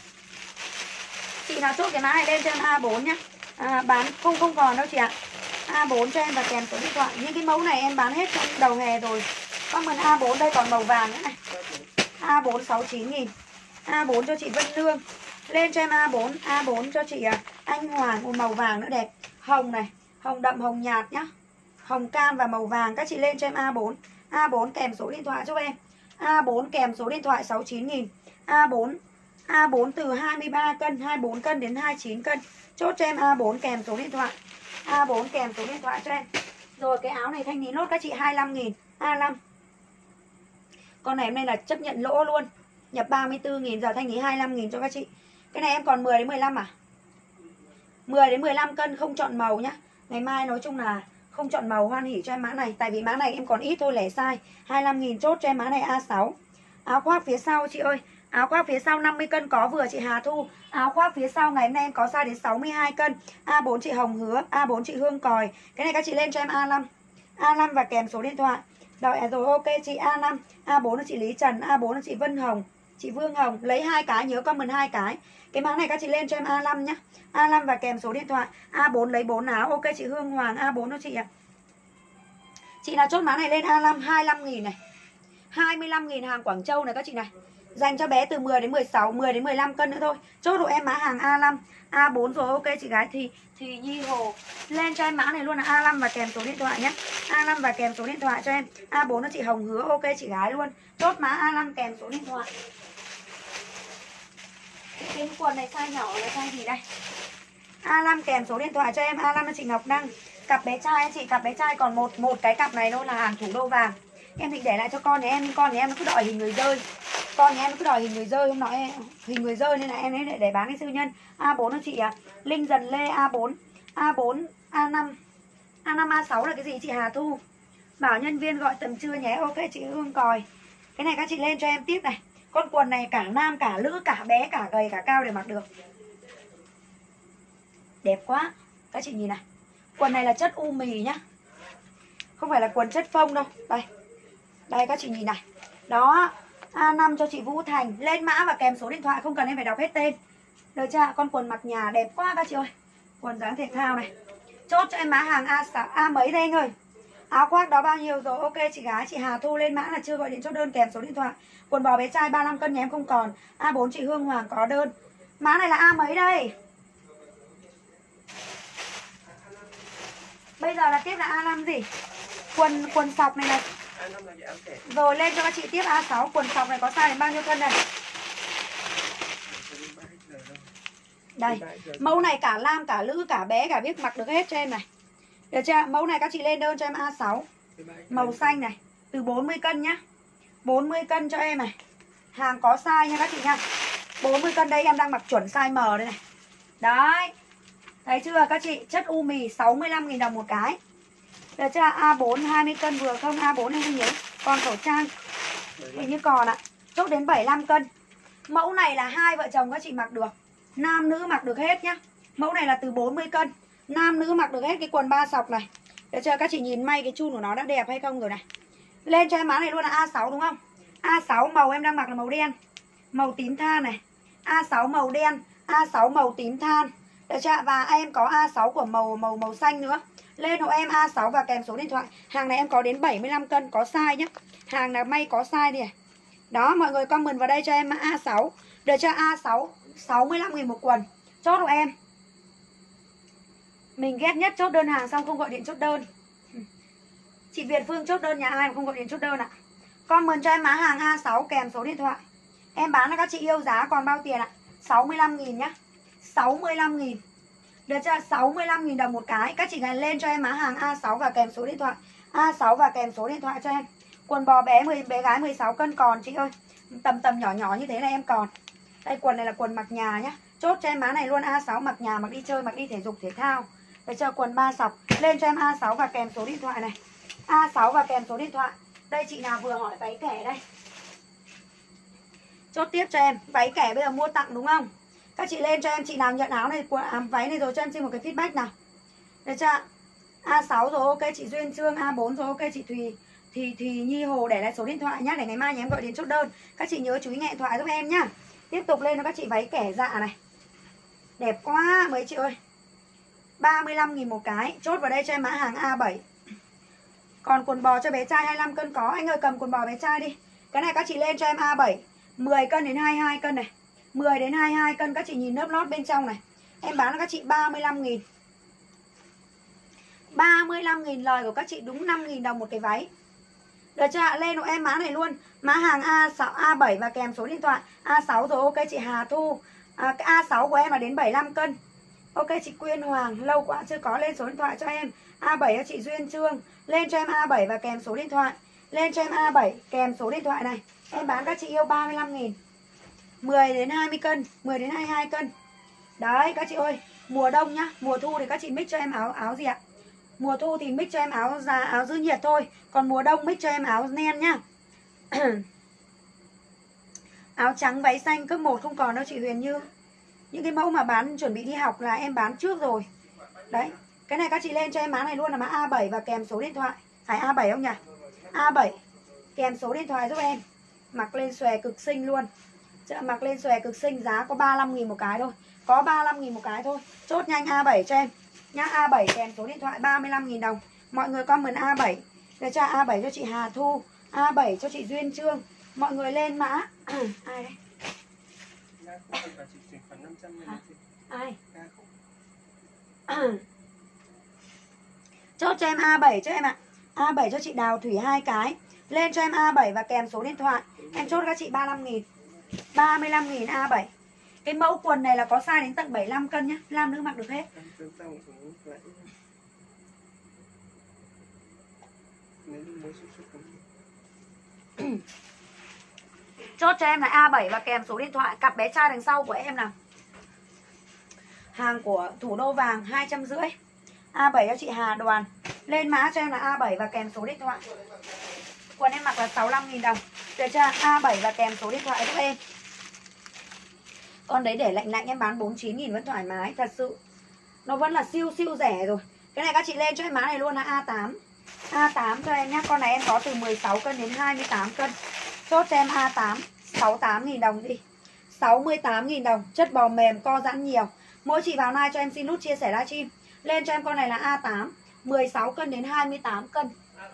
Chị nào chốt cái mã này lên cho em A bốn nhá. À, bán không không còn đâu chị ạ. A bốn cho em và kèm số điện thoại. Những cái mẫu này em bán hết trong đầu hè rồi. Comment A bốn, đây còn màu vàng nữa này. A bốn sáu mươi chín nghìn. A bốn cho chị Vân Lương. Lên cho em A bốn. A bốn cho chị Anh Hoàng. Một màu vàng nữa đẹp. Hồng này, hồng đậm, hồng nhạt nhá. Hồng cam và màu vàng. Các chị lên cho em A bốn. A bốn kèm số điện thoại giúp em. A bốn kèm số điện thoại sáu mươi chín nghìn. A bốn. A bốn từ hai mươi ba cân, hai mươi bốn cân đến hai mươi chín cân. Chốt cho em A bốn kèm số điện thoại. A bốn kèm số điện thoại cho em. Rồi cái áo này thanh lý nốt các chị hai mươi lăm nghìn. A năm. Con này hôm nay là chấp nhận lỗ luôn. Nhập ba mươi tư nghìn, giờ thanh lý hai mươi lăm nghìn cho các chị. Cái này em còn mười đến mười lăm à? mười đến mười lăm cân không chọn màu nhá. Ngày mai nói chung là không chọn màu, hoan hỉ cho em mã này. Tại vì mã này em còn ít thôi, lẻ size. hai mươi lăm nghìn chốt cho em mã này A sáu. Áo khoác phía sau chị ơi. Áo khoác phía sau năm mươi cân có vừa chị Hà Thu. Áo khoác phía sau ngày hôm nay em có size đến sáu mươi hai cân. A bốn chị Hồng Hứa. A bốn chị Hương Còi. Cái này các chị lên cho em A năm. A năm và kèm số điện thoại. Rồi, rồi ok chị A năm. A bốn là chị Lý Trần. A bốn là chị Vân Hồng. Chị Vương Hồng. Lấy hai cái, nhớ comment hai cái. Cái mã này các chị lên cho em A năm nhá. A năm và kèm số điện thoại. A bốn lấy bốn áo. Ok chị Hương Hoàng. A bốn cho chị ạ. Chị nào chốt mã này lên A năm hai mươi lăm nghìn này. hai mươi lăm nghìn hàng Quảng Châu này các chị này. Dành cho bé từ mười đến mười sáu, mười đến mười lăm cân nữa thôi. Chốt của em mã hàng A năm, A bốn rồi ok chị gái thì thì Nhi Hồ. Lên cho em mã này luôn là A năm và kèm số điện thoại nhé. A năm và kèm số điện thoại cho em. A bốn là chị Hồng Hứa ok chị gái luôn. Chốt mã A năm kèm số điện thoại. Cái quần này size nhỏ là size gì đây? A năm kèm số điện thoại cho em. A năm là chị Ngọc Đăng. Cặp bé trai chị, cặp bé trai còn một một cái cặp này thôi là hàng thủ đô vàng. Em định để lại cho con nhà em, nhưng con nhà em nó cứ đòi hình người rơi. Con nhà em nó cứ đòi hình người rơi, không nói em, hình người rơi nên là em ấy để, để bán cái siêu nhân. A bốn là chị à, Linh Dần Lê A bốn. A bốn, A năm. A năm, A sáu là cái gì chị Hà Thu? Bảo nhân viên gọi tầm trưa nhé. Ok chị Hương Còi. Cái này các chị lên cho em tiếp này. Con quần này cả nam, cả nữ, cả bé, cả gầy, cả cao đều mặc được. Đẹp quá. Các chị nhìn này. Quần này là chất u mì nhá. Không phải là quần chất phông đâu. Đây. Đây các chị nhìn này. Đó. A năm cho chị Vũ Thành. Lên mã và kèm số điện thoại. Không cần em phải đọc hết tên. Được chưa? Con quần mặc nhà đẹp quá các chị ơi. Quần dáng thể thao này. Chốt cho em mã hàng A sáu, A mấy đây anh ơi. Áo khoác đó bao nhiêu rồi? Ok chị gái. Chị Hà Thu lên mã là chưa gọi điện chốt đơn kèm số điện thoại. Quần bò bé trai ba mươi lăm cân nhà em không còn. A bốn chị Hương Hoàng có đơn. Mã này là A mấy đây? Bây giờ là tiếp là A năm gì? Quần quần sọc này này. Rồi lên cho các chị tiếp A sáu. Quần sọc này có size đến bao nhiêu cân này? Đây. Mẫu này cả nam, cả nữ, cả bé, cả biết mặc được hết cho em này. Được chưa? Mẫu này các chị lên đơn cho em A sáu. Màu xanh này. Từ bốn mươi cân nhá. bốn mươi cân cho em này. Hàng có size nha các chị nha. bốn mươi cân đây em đang mặc chuẩn size M đây này. Đấy. Thấy chưa các chị? Chất u mì sáu mươi lăm nghìn đồng một cái. Được chưa? A bốn hai mươi cân vừa không? A bốn em không nhớ. Còn khẩu trang hình như còn ạ. Chốt đến bảy mươi lăm cân. Mẫu này là hai vợ chồng các chị mặc được. Nam nữ mặc được hết nhá. Mẫu này là từ bốn mươi cân. Nam nữ mặc được hết cái quần ba sọc này. Được chưa? Các chị nhìn may cái chun của nó đã đẹp hay không rồi này. Lên cho em mã này luôn là A sáu đúng không? A sáu màu em đang mặc là màu đen. Màu tím than này. A sáu màu đen. A sáu màu tím than. Được chưa? Và em có A sáu của màu màu màu xanh nữa. Lên hộ em A sáu và kèm số điện thoại. Hàng này em có đến bảy mươi lăm cân, có size nhé. Hàng là may có size đi này. Đó, mọi người comment vào đây cho em A sáu. Được chưa? A sáu sáu mươi lăm nghìn một quần. Chốt hộ em. Mình ghét nhất chốt đơn hàng xong không gọi điện chốt đơn. Chị Việt Phương chốt đơn nhà ai mà không gọi điện chốt đơn ạ? Comment cho em mã hàng A sáu kèm số điện thoại. Em bán là các chị yêu giá còn bao tiền ạ? sáu mươi lăm nghìn nhá. sáu mươi lăm nghìn. Được chưa? sáu mươi lăm nghìn đồng một cái. Các chị gái lên cho em mã hàng A sáu và kèm số điện thoại. A sáu và kèm số điện thoại cho em. Quần bò bé mười bé gái mười sáu cân còn chị ơi. Tầm tầm nhỏ nhỏ như thế này em còn. Đây quần này là quần mặc nhà nhá. Chốt cho em mã này luôn A sáu mặc nhà, mặc đi chơi, mặc đi thể dục thể thao. Được chưa? Quần ba sọc. Lên cho em A sáu và kèm số điện thoại này. A sáu và kèm số điện thoại. Đây chị nào vừa hỏi váy kẻ đây. Chốt tiếp cho em. Váy kẻ bây giờ mua tặng đúng không? Các chị lên cho em, chị nào nhận áo này, áo váy này rồi cho em xin một cái feedback nào. Được chưa? A sáu rồi ok chị Duyên Trương. A bốn rồi ok chị Thùy Thì Thùy Nhi Hồ để lại số điện thoại nhá. Để ngày mai nhà em gọi điện chốt đơn. Các chị nhớ chú ý nghe điện thoại giúp em nhá. Tiếp tục lên cho các chị váy kẻ dạ này. Đẹp quá mấy chị ơi. ba mươi lăm nghìn một cái. Chốt vào đây cho em mã hàng A bảy. Còn quần bò cho bé trai hai mươi lăm cân có. Anh ơi cầm quần bò bé trai đi. Cái này các chị lên cho em A bảy, mười cân đến hai mươi hai cân này, mười đến hai mươi hai cân. Các chị nhìn lớp lót bên trong này. Em bán cho các chị ba mươi lăm nghìn. ba mươi lăm nghìn, lời của các chị đúng năm nghìn đồng một cái váy. Được chưa ạ? Lên hộ em mã này luôn. Mã hàng A sáu, A bảy và kèm số điện thoại. A sáu rồi, ok chị Hà Thu. à, Cái A sáu của em là đến bảy mươi lăm cân. Ok chị Quyên Hoàng, lâu quá chưa có, lên số điện thoại cho em. A bảy cho chị Duyên Trương. Lên cho em A bảy và kèm số điện thoại. Lên cho em A bảy kèm số điện thoại này. Em bán các chị yêu ba mươi lăm nghìn. mười đến hai mươi cân, mười đến hai mươi hai cân. Đấy các chị ơi, mùa đông nhá, mùa thu thì các chị mix cho em áo áo gì ạ? Mùa thu thì mix cho em áo da, áo giữ nhiệt thôi. Còn mùa đông mix cho em áo nen nhá. Áo trắng váy xanh cấp một không còn đâu chị Huyền Như. Những cái mẫu mà bán chuẩn bị đi học là em bán trước rồi. Đấy, cái này các chị lên cho em mã này luôn là mã A bảy và kèm số điện thoại. Phải A bảy không nhỉ? A bảy kèm số điện thoại giúp em. Mặc lên xòe cực xinh luôn. Mặc lên xòe cực xinh, giá có ba mươi lăm nghìn một cái thôi. Có ba mươi lăm nghìn một cái thôi. Chốt nhanh A bảy cho em nhá. A bảy kèm số điện thoại ba mươi lăm nghìn đồng. Mọi người comment A bảy. Để cho A bảy cho chị Hà Thu, A bảy cho chị Duyên Trương. Mọi người lên mã. Ai đây? Ai? Chốt cho em A bảy cho em ạ. A bảy cho chị Đào Thủy hai cái. Lên cho em A bảy và kèm số điện thoại. Em chốt các chị ba mươi lăm nghìn. ba mươi lăm nghìn A bảy. Cái mẫu quần này là có size đến tận bảy mươi lăm cân nhá. Nam nữ mặc được hết. Chốt cho em là A bảy và kèm số điện thoại. Cặp bé trai đằng sau của em nào. Hàng của Thủ Đô Vàng hai trăm rưỡi. A bảy cho chị Hà Đoàn. Lên mã cho em là A bảy và kèm số điện thoại. Quần em mặc là sáu mươi lăm nghìn đồng. Được chưa? A bảy và kèm số điện thoại giúp em. Con đấy để lạnh lạnh em bán bốn mươi chín nghìn vẫn thoải mái. Thật sự nó vẫn là siêu siêu rẻ rồi. Cái này các chị lên cho em mã này luôn là A tám. A tám cho em nhá. Con này em có từ mười sáu cân đến hai mươi tám cân. Chốt cho em A tám, sáu mươi tám nghìn đồng đi. sáu mươi tám nghìn đồng. Chất bò mềm, co giãn nhiều. Mỗi chị vào like cho em xin nút chia sẻ livestream. Lên cho em con này là A tám, mười sáu cân đến hai mươi tám cân.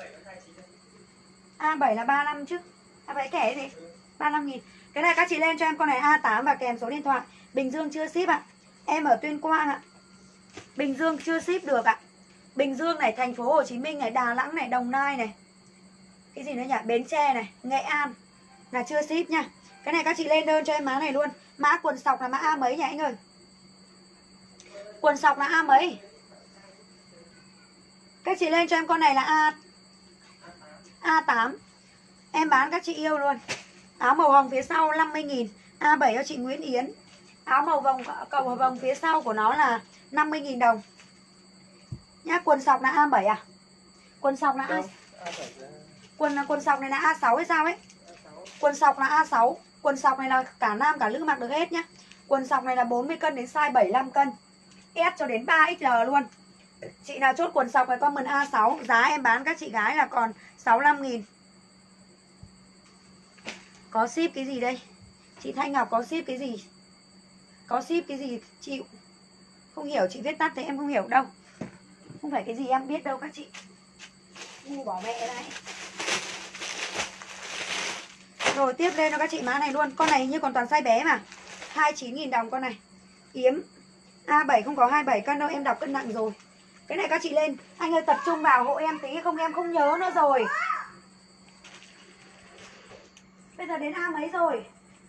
A bảy là ba mươi lăm chứ. A bảy kẻ gì? ba mươi lăm nghìn. Cái này các chị lên cho em con này A tám và kèm số điện thoại. Bình Dương chưa ship ạ. Em ở Tuyên Quang ạ. Bình Dương chưa ship được ạ. Bình Dương này, thành phố Hồ Chí Minh này, Đà Nẵng này, Đồng Nai này. Cái gì nữa nhỉ? Bến Tre này, Nghệ An là chưa ship nha. Cái này các chị lên đơn cho em mã này luôn. Mã quần sọc là mã A mấy nhỉ anh ơi? Quần sọc là A mấy? Các chị lên cho em con này là A A tám. Em bán các chị yêu luôn. Áo màu hồng phía sau năm mươi nghìn. A bảy cho chị Nguyễn Yến. Áo màu vòng cầu vòng phía sau của nó là năm mươi nghìn đồng nhá. Quần sọc là A bảy à? Quần sọc là A Quần quần sọc này là A sáu hay sao ấy? Quần sọc là A sáu. Quần sọc này là cả nam cả nữ mặc được hết nhá. Quần sọc này là bốn mươi cân đến size bảy mươi lăm cân. S cho đến ba X L luôn. Chị nào chốt quần sọc này comment A sáu. Giá em bán các chị gái là còn sáu mươi lăm nghìn. Có ship cái gì đây? Chị Thanh Ngọc có ship cái gì? Có ship cái gì chịu? Không hiểu, chị viết tắt thế em không hiểu đâu. Không phải cái gì em biết đâu các chị. Ngu bỏ mẹ đây. Rồi tiếp lên cho các chị mã này luôn. Con này như còn toàn size bé mà. hai mươi chín nghìn đồng con này. Yếm A bảy không có hai mươi bảy cân đâu, em đọc cân nặng rồi. Cái này các chị lên. Anh ơi tập trung vào hộ em tí, không em không nhớ nữa rồi. Bây giờ đến A mấy rồi?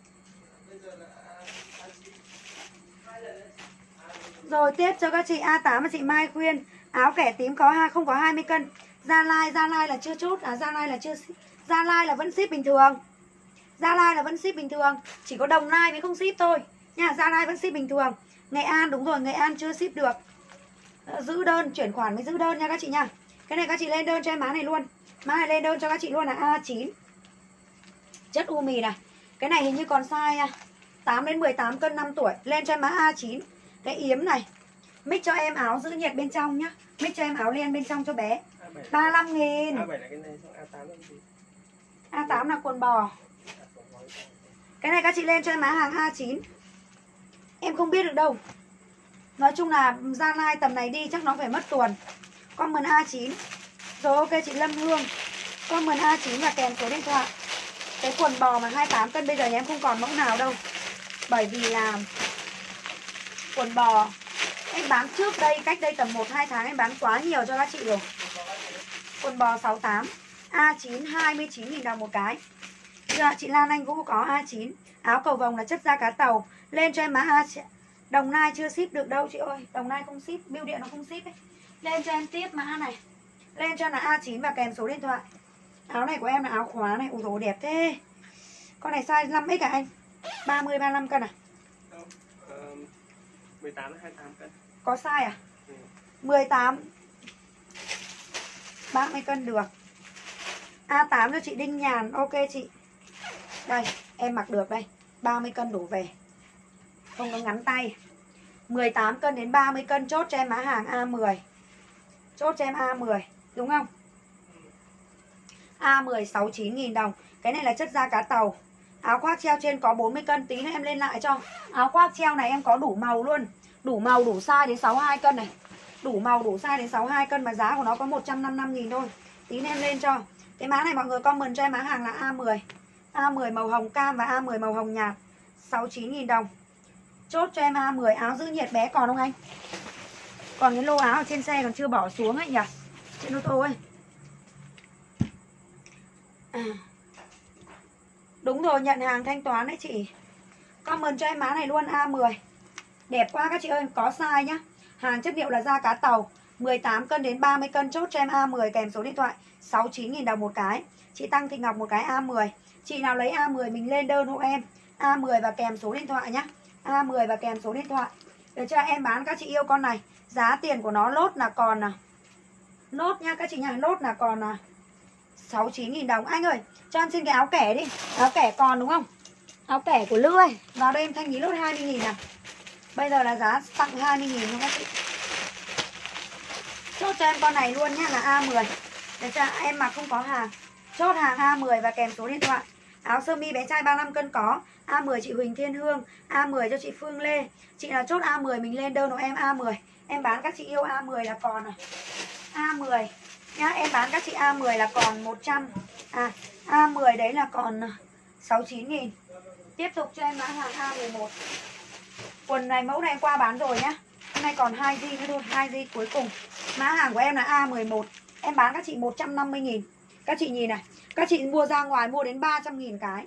Rồi tiếp cho các chị A tám và chị Mai Khuyên. Áo kẻ tím có hai không có hai mươi cân. Gia Lai, Gia Lai là chưa chốt. À Gia Lai là chưa Gia Lai là vẫn ship bình thường. Gia Lai là vẫn ship bình thường. Chỉ có Đồng Nai mới không ship thôi nha. Gia Lai vẫn ship bình thường. Nghệ An đúng rồi, Nghệ An chưa ship được. Giữ đơn, chuyển khoản mới giữ đơn nha các chị nha. Cái này các chị lên đơn cho em mã này luôn. Mã này lên đơn cho các chị luôn là A chín. Chất u mì này. Cái này hình như còn size tám đến mười tám cân năm tuổi. Lên cho em mã A chín. Cái yếm này. Mix cho em áo giữ nhiệt bên trong nhá. Mix cho em áo len bên trong cho bé. ba mươi lăm nghìn. A bảy là cái này, xong A tám là gì? A tám là quần bò. Cái này các chị lên cho em mã hàng A chín. Em không biết được đâu. Nói chung là ra live tầm này đi chắc nó phải mất tuần. Comment A chín. Rồi ok chị Lâm Hương. Comment A chín và kèm số điện thoại. Cái quần bò mà hai mươi tám cân bây giờ nhà em không còn mẫu nào đâu. Bởi vì là quần bò em bán trước đây, cách đây tầm một hai tháng em bán quá nhiều cho các chị rồi. Quần bò sáu mươi tám A chín hai mươi chín nghìn đồng một cái. Dạ, chị Lan Anh Vũ có A chín. Áo cầu vồng là chất da cá tàu. Lên cho em mã A. Đồng Nai chưa ship được đâu chị ơi. Đồng Nai không ship, bưu điện nó không ship ấy. Lên cho em tiếp mã này. Lên cho em là A chín và kèm số điện thoại. Áo này của em là áo khóa này. Ủa dồi đẹp thế. Con này size năm x à anh? ba mươi ba mươi lăm cân à? Không, uh, mười tám đến hai mươi tám cân. Có size à? Ừ. mười tám ba mươi cân được. A tám cho chị Đinh Nhàn. Ok chị. Đây, em mặc được đây. ba mươi cân đổ về. Không có ngắn tay. mười tám cân đến ba mươi cân. Chốt cho em mã hàng A mười. Chốt cho em A mười. Đúng không? A mười sáu mươi chín nghìn đồng. Cái này là chất da cá tàu. Áo khoác treo trên có bốn mươi cân. Tí nữa em lên lại cho. Áo khoác treo này em có đủ màu luôn. Đủ màu đủ size đến sáu mươi hai cân này. Đủ màu đủ size đến sáu mươi hai cân. Mà giá của nó có một trăm năm mươi lăm nghìn thôi. Tí nữa em lên cho. Cái mã này mọi người comment cho em mã hàng là A mười. A mười màu hồng cam và A mười màu hồng nhạt. sáu mươi chín nghìn đồng. Chốt cho em A mười. Áo giữ nhiệt bé còn không anh? Còn cái lô áo ở trên xe còn chưa bỏ xuống ấy nhỉ? Trên ô tô ấy. À. Đúng rồi, nhận hàng thanh toán đấy chị. Comment cho em mã này luôn A mười. Đẹp quá các chị ơi, có size nhá. Hàng chất liệu là da cá tàu. mười tám cân đến ba mươi cân. Chốt cho em A mười kèm số điện thoại. sáu mươi chín nghìn đồng một cái. Chị Tăng Thị Ngọc một cái A mười. Chị nào lấy A mười mình lên đơn hộ em. A mười và kèm số điện thoại nhá. A mười và kèm số điện thoại. Được chưa? Em bán các chị yêu con này. Giá tiền của nó lốt là còn à, lốt nha các chị nha. Lốt là còn à, sáu mươi chín nghìn đồng. Anh ơi, cho em xin cái áo kẻ đi. Áo kẻ còn đúng không? Áo kẻ của Lư ơi. Vào đây em thanh lý lốt hai mươi nghìn nào. Bây giờ là giá tặng hai mươi nghìn thôi các chị. Chốt cho em con này luôn nhá, là A mười. Được chưa? Em mặc không có hàng. Chốt hàng A mười và kèm số điện thoại. Áo sơ mi bé trai ba mươi lăm cân có. A mười chị Huỳnh Thiên Hương. A mười cho chị Phương Lê. Chị nào chốt A mười mình lên đơn của em A mười. Em bán các chị yêu A mười là còn à. A mười nhá, em bán các chị A mười là còn một trăm. À, A mười đấy là còn sáu mươi chín nghìn. Tiếp tục cho em mã hàng A mười một. Quần này mẫu này em qua bán rồi nhá. Hôm nay còn hai gi nữa thôi, hai gi cuối cùng. Mã hàng của em là A mười một. Em bán các chị một trăm năm mươi nghìn. Các chị nhìn này, các chị mua ra ngoài mua đến ba trăm nghìn cái.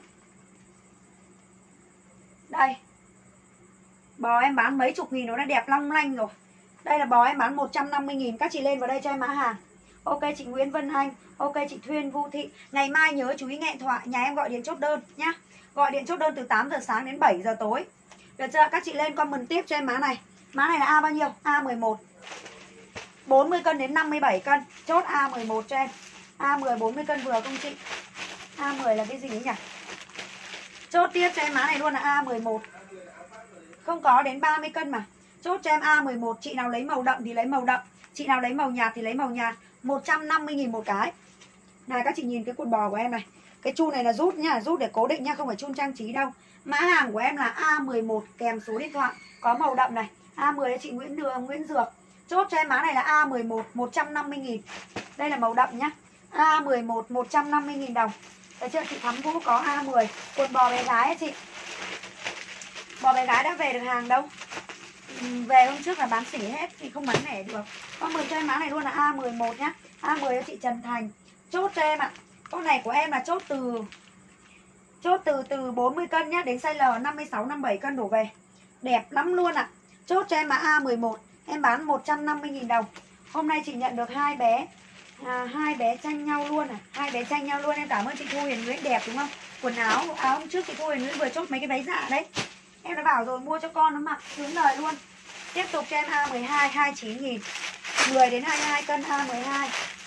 Đây. Bò em bán mấy chục nghìn nó đã đẹp long lanh rồi. Đây là bò em bán một trăm năm mươi nghìn. Các chị lên vào đây cho em mã hàng. Ok chị Nguyễn Vân Anh. Ok chị Thuyên Vu Thị. Ngày mai nhớ chú ý nghe điện thoại. Nhà em gọi điện chốt đơn nhá. Gọi điện chốt đơn từ tám giờ sáng đến bảy giờ tối. Được chưa? Các chị lên comment tiếp cho em mã này. Mã này là A bao nhiêu? A mười một. bốn mươi cân đến năm mươi bảy cân. Chốt A mười một cho em. A mười bốn mươi cân vừa không chị? A mười là cái gì nhỉ? Chốt tiếp cho em mã này luôn là A mười một. Không có đến ba mươi cân mà. Chốt cho em A mười một. Chị nào lấy màu đậm thì lấy màu đậm. Chị nào lấy màu nhạt thì lấy màu nhạt. một trăm năm mươi nghìn một cái. Này các chị nhìn cái quần bò của em này. Cái chun này là rút nhá, rút để cố định nhá, không phải chun trang trí đâu. Mã hàng của em là A mười một kèm số điện thoại. Có màu đậm này. A mười cho chị Nguyễn Đường, Nguyễn Dược. Chốt cho em mã này là A mười một, một trăm năm mươi nghìn. Đây là màu đậm nhá. A mười một, một trăm năm mươi nghìn đồng. Được chưa? Chị Thắm Vũ có A mười. Quần bò bé gái ấy chị. Bò bé gái đã về được hàng đâu. Về hôm trước là bán xỉ hết thì không bán lẻ được. Con mừng cho em mã này luôn là A mười một nhá. A mười cho chị Trần Thành. Chốt cho em ạ. Con này của em là chốt từ Chốt từ từ bốn mươi cân nhá đến size L năm mươi sáu năm mươi bảy cân đổ về. Đẹp lắm luôn ạ. Chốt cho em mã A mười một. Em bán một trăm năm mươi nghìn đồng. Hôm nay chị nhận được hai bé à, hai bé tranh nhau luôn à. Hai bé tranh nhau luôn. Em cảm ơn chị Thu Huyền Nguyễn, đẹp đúng không? Quần áo áo hôm trước chị Thu Huyền Nguyễn vừa chốt mấy cái váy dạ đấy. Em đã bảo rồi mua cho con nó mặc sướng lời luôn. Tiếp tục cho em A mười hai, hai mươi chín nghìn. mười đến hai mươi hai cân A mười hai.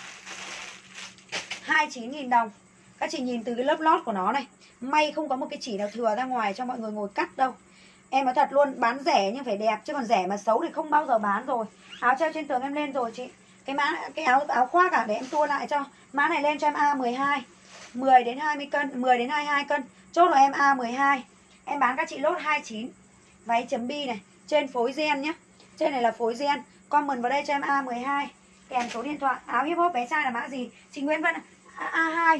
hai mươi chín nghìn đồng. Các chị nhìn từ cái lớp lót của nó này. May không có một cái chỉ nào thừa ra ngoài cho mọi người ngồi cắt đâu. Em nói thật luôn, bán rẻ nhưng phải đẹp. Chứ còn rẻ mà xấu thì không bao giờ bán rồi. Áo treo trên tường em lên rồi chị. Cái mã cái áo áo khoác à, để em tua lại cho. Mã này lên cho em A mười hai. mười đến hai mươi cân, mười đến hai mươi hai cân. Chốt của em A mười hai. Em bán các chị lốt hai mươi chín. Váy chấm bi này, trên phối gen nhá. Trên này là phối gen. Comment vào đây cho em A mười hai kèm số điện thoại. Áo hip hop bé trai là mã gì? Chị Nguyễn Vân A hai.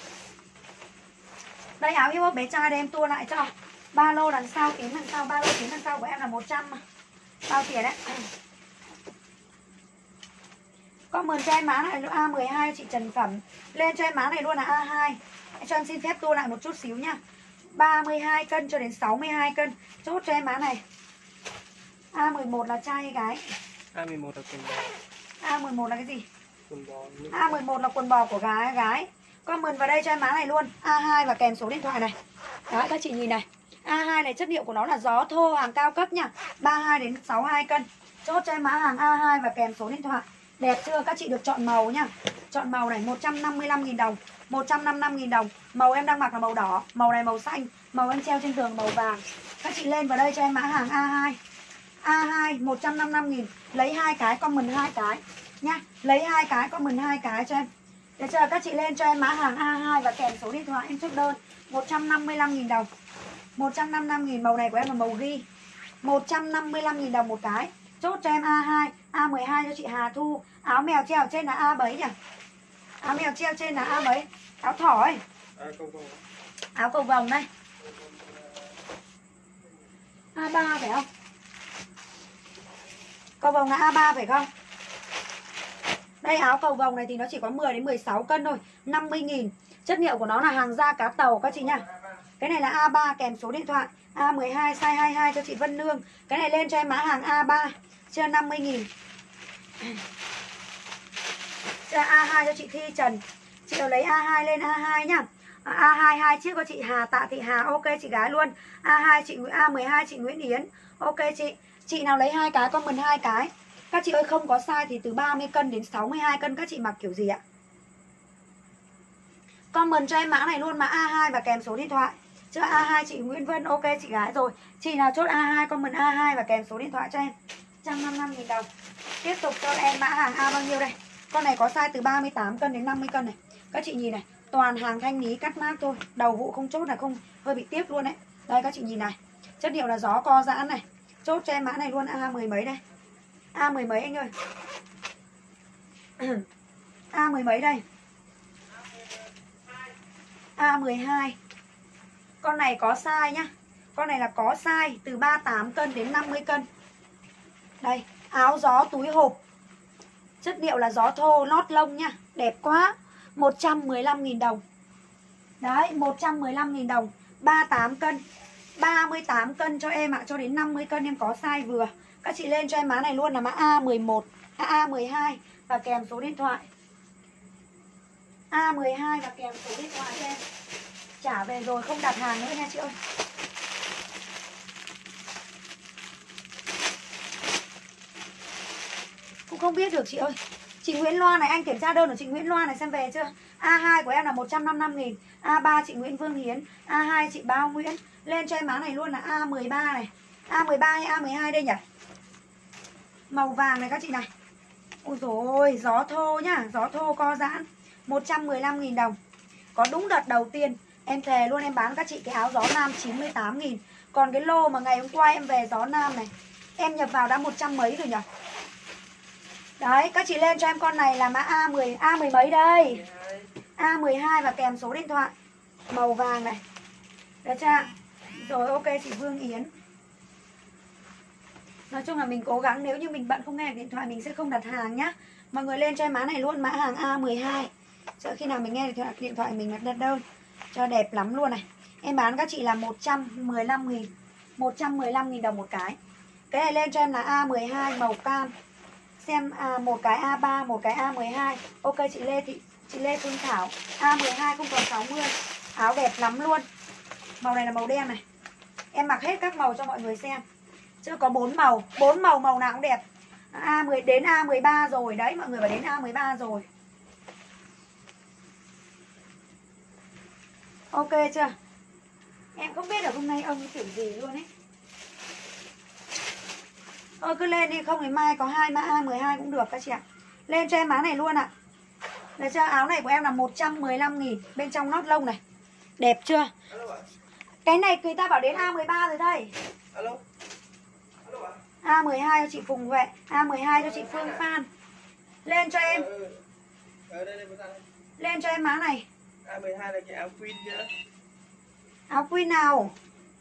Đây áo hip hop bé trai đây em tua lại cho. Ba lô đằng sau, tím đằng sau, ba lô tím đằng sau của em là một trăm bao tiền đấy. Comment cho em mã này A mười hai chị Trần Phẩm. Lên cho em mã này luôn là A hai. Cho em xin phép tua lại một chút xíu nha. ba mươi hai cân cho đến sáu mươi hai cân. Chốt cho em mã này. A mười một là trai hay gái? A mười một là quần bò. A mười một là cái gì? Quần bò. A mười một là quần bò của gái gái. Comment vào đây cho em mã này luôn. A hai và kèm số điện thoại này. Đấy các chị nhìn này. A hai này chất liệu của nó là gió thô hàng cao cấp nha. ba mươi hai đến sáu mươi hai cân. Chốt cho em mã hàng A hai và kèm số điện thoại. Đẹp chưa? Các chị được chọn màu nhá. Chọn màu này một trăm năm mươi lăm nghìn đồng, một trăm năm mươi lăm nghìn đồng. Màu em đang mặc là màu đỏ, màu này màu xanh, màu em treo trên tường màu vàng. Các chị lên vào đây cho em mã hàng A hai. A hai một trăm năm mươi lăm nghìn. Lấy hai cái comment hai cái nhá. Lấy hai cái comment hai cái cho em. Để chờ các chị lên cho em mã hàng A hai và kèm số điện thoại em chốt đơn một trăm năm mươi lăm nghìn đồng. một trăm năm mươi lăm nghìn. Màu này của em là màu ghi. một trăm năm mươi lăm nghìn đồng một cái. Chốt cho em A hai. A mười hai cho chị Hà Thu. Áo mèo treo trên là A mấy nhỉ? Áo mèo treo trên là A mấy? Áo thỏ ấy. À, cầu vồng. Áo cầu vồng đây. A ba phải không? Cầu vồng là A ba phải không? Đây áo cầu vồng này thì nó chỉ có mười đến mười sáu cân thôi, năm mươi nghìn. Chất liệu của nó là hàng da cá tàu các chị nha. Cái này là A ba kèm số điện thoại. A mười hai size hai mươi hai cho chị Vân Nương. Cái này lên cho em mã hàng A ba chưa năm mươi nghìn. A hai cho chị Thi Trần. Chị nào lấy A hai lên A hai nhá. A hai hai chiếc cho chị Hà Tạ Thị Hà. Ok chị gái luôn. A hai chị A mười hai chị Nguyễn Yến. Ok chị. Chị nào lấy hai cái comment hai cái. Các chị ơi không có size thì từ ba mươi cân đến sáu mươi hai cân các chị mặc kiểu gì ạ? Comment cho em mã này luôn, mã A hai và kèm số điện thoại. Chứ A hai chị Nguyễn Vân. Ok chị gái rồi. Chị nào chốt A hai comment A hai và kèm số điện thoại cho em. một trăm năm mươi lăm nghìn đồng. Tiếp tục cho em mã hàng A bao nhiêu đây? Con này có size từ ba mươi tám cân đến năm mươi cân này. Các chị nhìn này, toàn hàng thanh lý cắt mác thôi. Đầu vụ không chốt là không, hơi bị tiếc luôn đấy. Đây các chị nhìn này. Chất liệu là gió co giãn này. Chốt cho em mã này luôn A mười mấy đây. A mười mấy anh ơi. A mười mấy đây. A mười hai. Con này có size nhá. Con này là có size từ ba mươi tám cân đến năm mươi cân. Đây, áo gió túi hộp. Chất liệu là gió thô, lót lông nhá. Đẹp quá. một trăm mười lăm nghìn đồng. Đấy, một trăm mười lăm nghìn đồng. ba mươi tám cân. ba mươi tám cân cho em ạ, à, cho đến năm mươi cân em có size vừa. Các chị lên cho em mã này luôn là mã A mười một, à, A mười hai và kèm số điện thoại. A mười hai và kèm số điện thoại cho em. Trả về rồi không đặt hàng nữa nha chị ơi. Cũng không biết được chị ơi. Chị Nguyễn Loa này, anh kiểm tra đơn của chị Nguyễn Loa này xem về chưa? A hai của em là một trăm năm mươi lăm nghìn. A ba chị Nguyễn Vương Hiến. A hai chị Bao Nguyễn. Lên cho em mã này luôn là A mười ba này. A mười ba hay A mười hai đây nhỉ? Màu vàng này các chị này. Ôi dồi ôi, gió thô nhá. Gió thô co giãn. một trăm mười lăm nghìn đồng. Có đúng đợt đầu tiên em thề luôn em bán các chị cái áo gió nam chín mươi tám nghìn. Còn cái lô mà ngày hôm qua em về gió nam này, em nhập vào đã một trăm mấy rồi nhỉ? Đấy, các chị lên cho em con này là mã A mười, A mười mấy đây? A mười hai và kèm số điện thoại. Màu vàng này. Được chưa? Rồi ok chị Vương Yến. Nói chung là mình cố gắng, nếu như mình bận không nghe được điện thoại mình sẽ không đặt hàng nhá. Mọi người lên cho em mã này luôn, mã hàng A mười hai. Sợ khi nào mình nghe được điện thoại mình đặt đơn. Cho đẹp lắm luôn này. Em bán các chị là một trăm mười lăm nghìn. một trăm mười lăm nghìn đồng một cái. Cái này lên cho em là A mười hai màu cam. Xem à, một cái A ba, một cái A mười hai. Ok chị Lê Thị, chị Lê Phương Thảo. A mười hai không còn sáu mươi. Áo đẹp lắm luôn. Màu này là màu đen này. Em mặc hết các màu cho mọi người xem. Chứ có bốn màu, bốn màu màu nào cũng đẹp. A mười đến A mười ba rồi đấy, mọi người phải đến A mười ba rồi. Ok chưa? Em không biết được hôm nay ông kiểu gì luôn ấy. Thôi cứ lên đi, không thì mai có hai mã A mười hai cũng được các chị ạ. Lên cho em mã này luôn ạ. Để cho áo này của em là một trăm mười lăm nghìn. Bên trong nót lông này. Đẹp chưa? Cái này người ta bảo đến A mười ba rồi đây. Alo. Alo ạ. A mười hai cho chị Phùng Huệ, A mười hai cho chị Phương Phan. Lên cho em. Ừ. Ở đây, đây, đây. Lên cho em má này. A mười hai là cái áo queen chứ. Áo queen nào?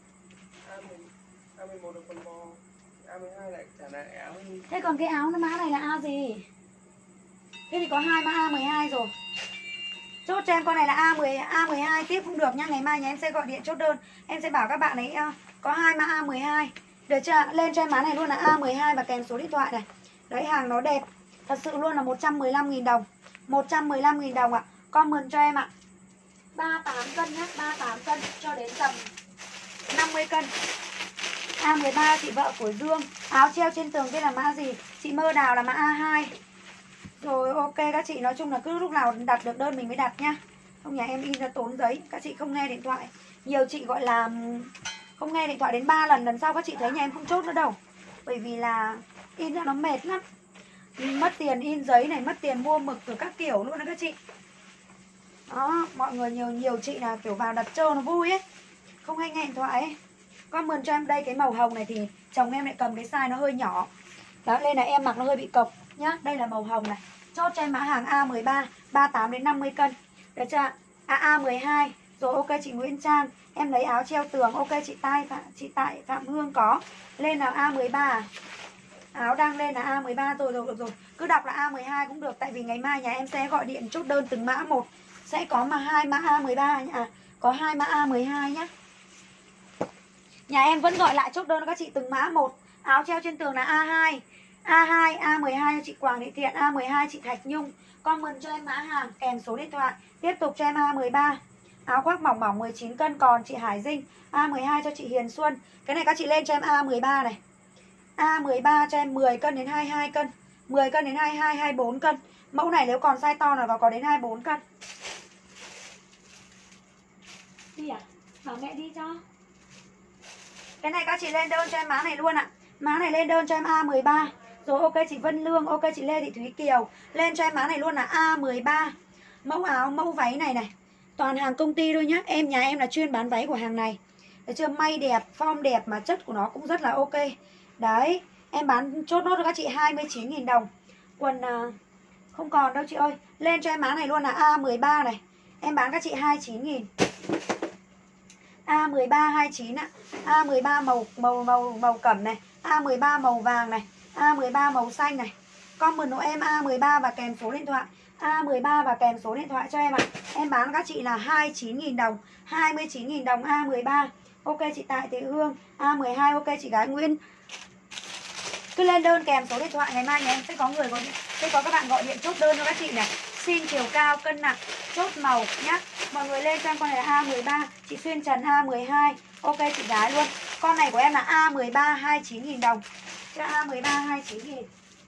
A mười một là quần bò. A mười hai lại trả lại áo. Thế còn cái áo nó má này là A gì? Thế thì có hai mã A mười hai rồi. Chốt cho em con này là A mười, A mười hai tiếp cũng được nha. Ngày mai nhà em sẽ gọi điện chốt đơn. Em sẽ bảo các bạn ấy uh, có hai mã A mười hai. Được chưa? Lên cho em má này luôn là A mười hai và kèm số điện thoại này. Đấy, hàng nó đẹp. Thật sự luôn là một trăm mười lăm nghìn đồng. một trăm mười lăm nghìn đồng ạ. Comment cho em ạ. ba mươi tám cân nhé, ba mươi tám cân cho đến tầm năm mươi cân. A mười ba chị vợ của Dương. Áo treo trên tường kia là mã gì? Chị Mơ Đào là mã A hai. Rồi ok các chị, nói chung là cứ lúc nào đặt được đơn mình mới đặt nhá. Không nhà em in ra tốn giấy. Các chị không nghe điện thoại. Nhiều chị gọi là không nghe điện thoại đến ba lần. Lần sau các chị thấy nhà em không chốt nữa đâu. Bởi vì là in ra nó mệt lắm. Mất tiền in giấy này, mất tiền mua mực rồi các kiểu luôn đó các chị. Đó, mọi người nhiều nhiều chị là kiểu vào đặt trâu nó vui ấy. Không hay nghe điện thoại ấy. Comment cho em đây cái màu hồng này thì chồng em lại cầm cái size nó hơi nhỏ. Đó, nên là em mặc nó hơi bị cộc nhá. Đây là màu hồng này. Chốt cho em mã hàng A mười ba, ba mươi tám đến năm mươi cân. Được chưa? À, A mười hai. Rồi ok chị Nguyễn Trang, em lấy áo treo tường. Ok chị Tai Phạm, chị Tại Phạm Hương có. Lên là A mười ba à? Áo đang lên là A mười ba rồi, rồi, rồi, rồi. Cứ đọc là A mười hai cũng được. Tại vì ngày mai nhà em sẽ gọi điện chốt đơn từng mã một. Sẽ có mà hai mã A mười ba nhá. À, có hai mã A mười hai nhá. Nhà em vẫn gọi lại chốt đơn các chị từng mã một. Áo treo trên tường là A hai, A hai, A mười hai cho chị Quảng Thị Thiện, A mười hai chị Thạch Nhung. Comment cho em mã hàng kèm số điện thoại. Tiếp tục cho em A mười ba. Áo khoác mỏng mỏng mười chín cân còn chị Hải Dinh. A mười hai cho chị Hiền Xuân. Cái này các chị lên cho em A mười ba này. A mười ba cho em mười cân đến hai mươi hai cân, mười cân đến hai mươi hai, hai mươi bốn cân. Mẫu này nếu còn size to là vào có đến hai mươi bốn cân. Đi à? Bảo mẹ đi cho. Cái này các chị lên đơn cho em má này luôn ạ. Má này lên đơn cho em A mười ba. Rồi ok chị Vân Lương, ok chị Lê Thị Thúy Kiều. Lên cho em má này luôn là A mười ba. Mẫu áo, mẫu váy này này. Toàn hàng công ty thôi nhá. Em nhà em là chuyên bán váy của hàng này. Được chưa? May đẹp, form đẹp mà chất của nó cũng rất là ok. Đấy, em bán chốt nốt cho các chị hai mươi chín nghìn đồng. Quần à, không còn đâu chị ơi. Lên cho em má này luôn là A mười ba này. Em bán các chị hai mươi chín nghìn. A mười ba hai mươi chín ạ. A mười ba màu màu màu màu cẩm này, A mười ba màu vàng này, A mười ba màu xanh này. Comment của em A mười ba và kèm số điện thoại. A mười ba và kèm số điện thoại cho em ạ. Em bán các chị là hai mươi chín nghìn đồng, hai mươi chín nghìn đồng A mười ba. Ok chị Tại Thị Hương, A mười hai ok chị gái Nguyễn. Cứ lên đơn kèm số điện thoại, ngày mai nhà em sẽ có người gọi điện, sẽ có các bạn gọi điện chốt đơn cho các chị này. Xin chiều cao, cân nặng, chốt màu nhá. Mọi người lên cho em con này là A mười ba, chị Xuyên Trần A mười hai. Ok chị gái luôn. Con này của em là A mười ba hai mươi chín nghìn đồng. Cho A mười ba hai mươi chín nghìn.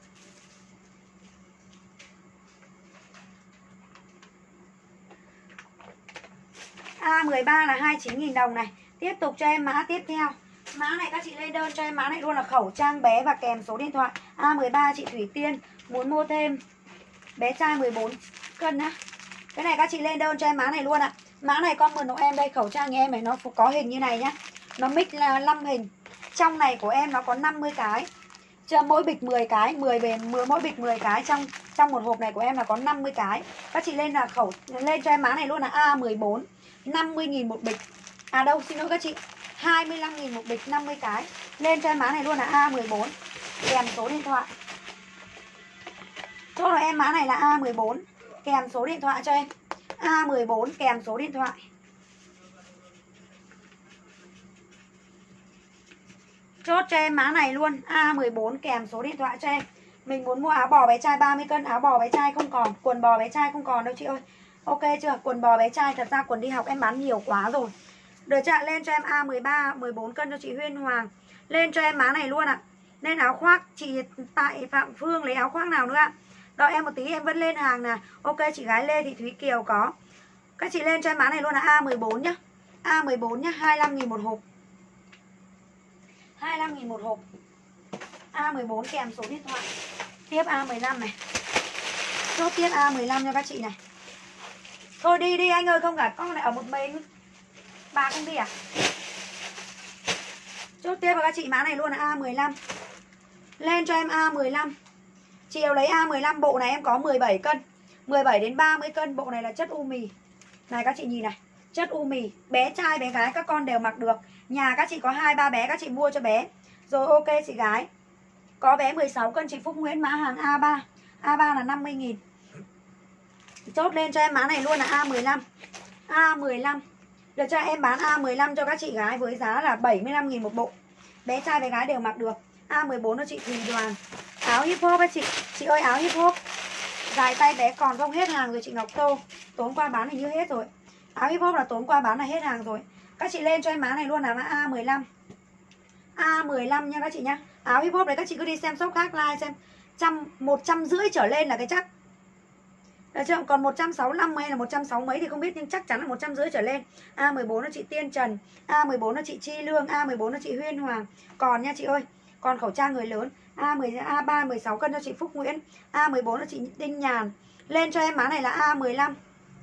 A mười ba là hai mươi chín nghìn đồng này. Tiếp tục cho em mã tiếp theo. Mã này các chị lên đơn cho em mã này luôn là khẩu trang bé và kèm số điện thoại. A mười ba chị Thủy Tiên muốn mua thêm bé trai mười bốn cân á. Cái này các chị lên đơn cho em mã này luôn ạ. Mã này comment của em đây, khẩu trang nhà em này nó có hình như này nhá. Nó mix là năm hình. Trong này của em nó có năm mươi cái. Cho mỗi bịch mười cái, mười về mỗi bịch mười cái, trong trong một hộp này của em là có năm mươi cái. Các chị lên là khẩu lên cho em mã này luôn là A mười bốn, năm mươi nghìn một bịch. À đâu, xin lỗi các chị, hai mươi lăm nghìn một bịch năm mươi cái. Lên cho em mã này luôn là A mười bốn kèm số điện thoại. Chốt rồi em mã này là A mười bốn kèm số điện thoại cho em. A mười bốn kèm số điện thoại. Chốt cho em mã này luôn, A mười bốn kèm số điện thoại cho em. Mình muốn mua áo bò bé trai ba mươi cân, áo bò bé trai không còn, quần bò bé trai không còn đâu chị ơi. Ok chưa? Quần bò bé trai thật ra quần đi học em bán nhiều quá rồi. Được chưa? Lên cho em A mười ba mười bốn cân cho chị Huyên Hoàng. Lên cho em mã này luôn ạ. Lên áo khoác chị Tại Phạm Phương lấy áo khoác nào nữa ạ? Đợi em một tí em vẫn lên hàng nè. Ok chị gái Lê Thị Thúy Kiều có. Các chị lên cho em mã này luôn là A mười bốn nhá. A mười bốn nhá, hai mươi lăm nghìn một hộp. hai mươi lăm nghìn một hộp. A mười bốn kèm số điện thoại. Tiếp A mười lăm này. Chốt tiếp A mười lăm cho các chị này. Thôi đi đi anh ơi, không cả con lại ở một mình. Bà không đi à? Chốt tiếp vào các chị mã này luôn là A mười lăm. Lên cho em A mười lăm. Chị yêu lấy A mười lăm, bộ này em có mười bảy cân, mười bảy đến ba mươi cân. Bộ này là chất u mì. Này các chị nhìn này, chất u mì, bé trai bé gái các con đều mặc được. Nhà các chị có hai ba bé các chị mua cho bé. Rồi ok chị gái. Có bé mười sáu cân chị Phúc Nguyễn, mã hàng A ba. A ba là năm mươi nghìn. Chốt lên cho em mã này luôn là A mười lăm. A mười lăm. Được cho em bán A mười lăm cho các chị gái với giá là bảy mươi lăm nghìn một bộ. Bé trai bé gái đều mặc được. A mười bốn cho chị Thùy Đoàn. Áo hip hop á chị. Chị ơi áo hip hop dài tay bé còn không, hết hàng rồi chị Ngọc Tô. Tối qua bán hình như hết rồi. Áo hip hop là tối qua bán là hết hàng rồi. Các chị lên cho em mã này luôn là mã A mười lăm. A mười lăm nha các chị nhá. Áo hip hop đấy các chị cứ đi xem shop khác like xem. Trăm, một trăm rưỡi trở lên là cái chắc. Được chưa? Còn một trăm sáu mươi lăm hay là một trăm sáu mươi mấy thì không biết, nhưng chắc chắn là một trăm rưỡi trở lên. A mười bốn là chị Tiên Trần. A mười bốn là chị Chi Lương. A mười bốn là chị Huyên Hoàng. Còn nha chị ơi. Còn khẩu trang người lớn. A mười, A ba mười sáu cân cho chị Phúc Nguyễn. A mười bốn là chị Đinh Nhàn. Lên cho em mã này là A mười lăm.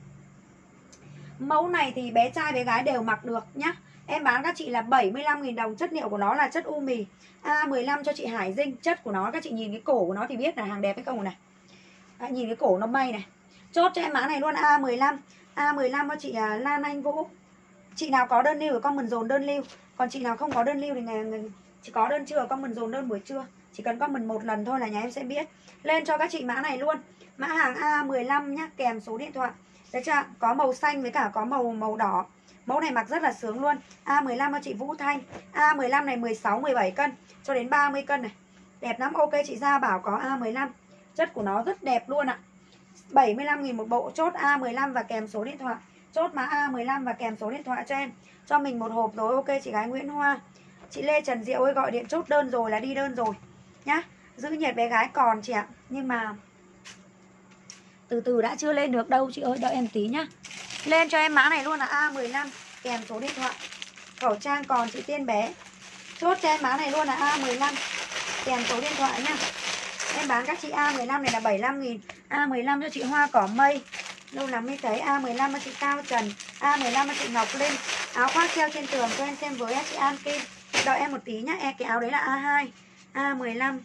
Mẫu này thì bé trai bé gái đều mặc được nhá. Em bán các chị là bảy mươi lăm nghìn đồng. Chất liệu của nó là chất u mì. A mười lăm cho chị Hải Dinh. Chất của nó các chị nhìn cái cổ của nó thì biết là hàng đẹp hay không này. À, nhìn cái cổ nó may này. Chốt cho em mã này luôn A mười lăm. A mười lăm cho chị Lan Anh Vũ. Chị nào có đơn lưu thì comment dồn đơn lưu. Còn chị nào không có đơn lưu thì ngày, ngày chỉ có đơn trưa comment dồn đơn buổi trưa. Chỉ cần comment một lần thôi là nhà em sẽ biết. Lên cho các chị mã này luôn. Mã hàng A mười lăm nhá, kèm số điện thoại. Đấy chưa? Có màu xanh với cả có màu màu đỏ. Mẫu này mặc rất là sướng luôn. A mười lăm cho chị Vũ Thanh. A mười lăm này mười sáu mười bảy cân cho đến ba mươi cân này. Đẹp lắm. Ok chị Gia bảo có A mười lăm. Chất của nó rất đẹp luôn ạ. bảy mươi lăm nghìn một bộ. Chốt A mười lăm và kèm số điện thoại. Chốt mã A mười lăm và kèm số điện thoại cho em. Cho mình một hộp rồi. Ok chị gái Nguyễn Hoa. Chị Lê Trần Diệu ơi, gọi điện chốt đơn rồi là đi đơn rồi nhá. Giữ nhiệt bé gái còn chị ạ. Nhưng mà từ từ đã chưa lên được đâu chị ơi, đợi em tí nhá. Lên cho em mã này luôn là A mười lăm kèm số điện thoại. Khẩu trang còn chị Tiên bé. Chốt cho em mã này luôn là A mười lăm kèm số điện thoại nhá. Em bán các chị A mười lăm này là bảy mươi lăm nghìn. A mười lăm cho chị Hoa Cỏ Mây. Lâu lắm mới thấy. A mười lăm cho chị Cao Trần. A mười lăm cho chị Ngọc Linh. Áo khoác treo trên tường cho em xem với chị An Kim. Đợi em một tí nhá. E cái áo đấy là A hai. A mười lăm.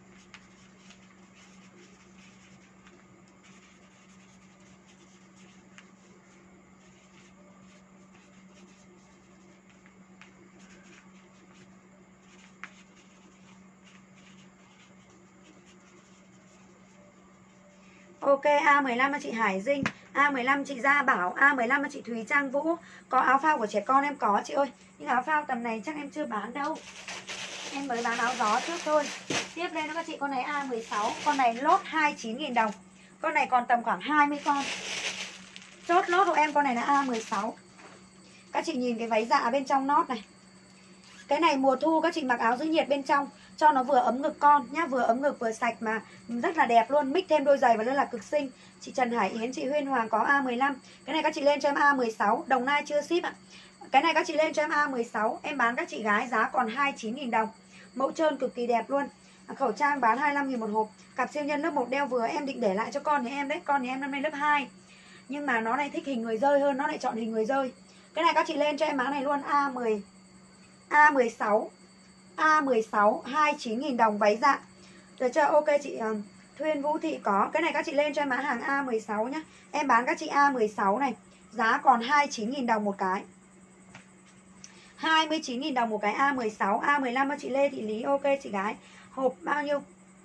Ok, A mười lăm cho chị Hải Dinh. A mười lăm chị Gia Bảo. A mười lăm cho chị Thúy Trang Vũ. Có áo phao của trẻ con em có chị ơi. Nhưng áo phao tầm này chắc em chưa bán đâu. Em mới bán áo gió trước thôi. Tiếp lên đó các chị, con này A mười sáu. Con này lốt hai mươi chín nghìn đồng. Con này còn tầm khoảng hai mươi con. Chốt lốt của em con này là A mười sáu. Các chị nhìn cái váy dạ bên trong nót này. Cái này mùa thu các chị mặc áo giữ nhiệt bên trong, cho nó vừa ấm ngực con nhá, vừa ấm ngực vừa sạch mà rất là đẹp luôn. Mix thêm đôi giày và luôn là cực xinh. Chị Trần Hải Yến, chị Huyên Hoàng có A mười lăm. Cái này các chị lên cho em A mười sáu. Đồng Nai chưa ship ạ. Cái này các chị lên cho em A mười sáu. Em bán các chị gái giá còn hai mươi chín nghìn đồng. Mẫu trơn cực kỳ đẹp luôn. Khẩu trang bán hai mươi lăm nghìn một hộp. Cặp siêu nhân lớp một đeo vừa. Em định để lại cho con nhà em đấy. Con nhà em năm nay lớp hai. Nhưng mà nó lại thích hình người rơi hơn. Nó lại chọn hình người rơi. Cái này các chị lên cho em mã này luôn. A mười. A mười sáu. A mười sáu hai mươi chín nghìn đồng váy dạ. Được chưa? Ok chị uh, Thuyên Vũ Thị có. Cái này các chị lên cho em mã hàng A mười sáu nhá. Em bán các chị A mười sáu này. Giá còn hai mươi chín nghìn đồng một cái. hai mươi chín nghìn đồng một cái A mười sáu. A mười lăm cho chị Lê Thị Lý. Ok chị gái. Hộp bao nhiêu?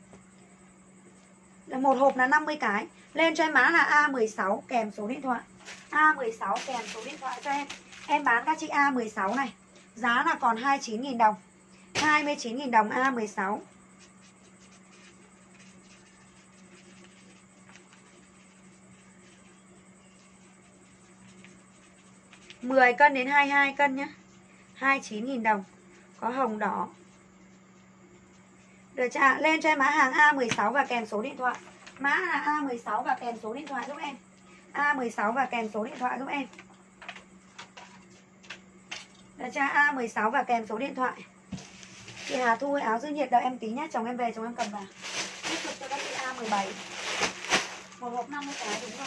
Một hộp là năm mươi cái. Lên cho em mã là A mười sáu kèm số điện thoại. A mười sáu kèm số điện thoại cho em. Em bán các chị A mười sáu này. Giá là còn hai mươi chín nghìn đồng. hai mươi chín nghìn đồng A mười sáu. mười cân đến hai mươi hai cân nhá. hai mươi chín nghìn đồng. Có hồng đỏ. Được chưa? Lên cho em mã hàng A mười sáu và kèm số điện thoại. Mã là A mười sáu và kèm số điện thoại giúp em. A mười sáu và kèm số điện thoại giúp em. Được chưa? A mười sáu và kèm số điện thoại. Chị Hà Thu áo giữ nhiệt đợi em tí nhé. Chồng em về chồng em cầm vào. Tiếp tục cho các chị A mười bảy. Một hộp năm mươi cái đúng rồi.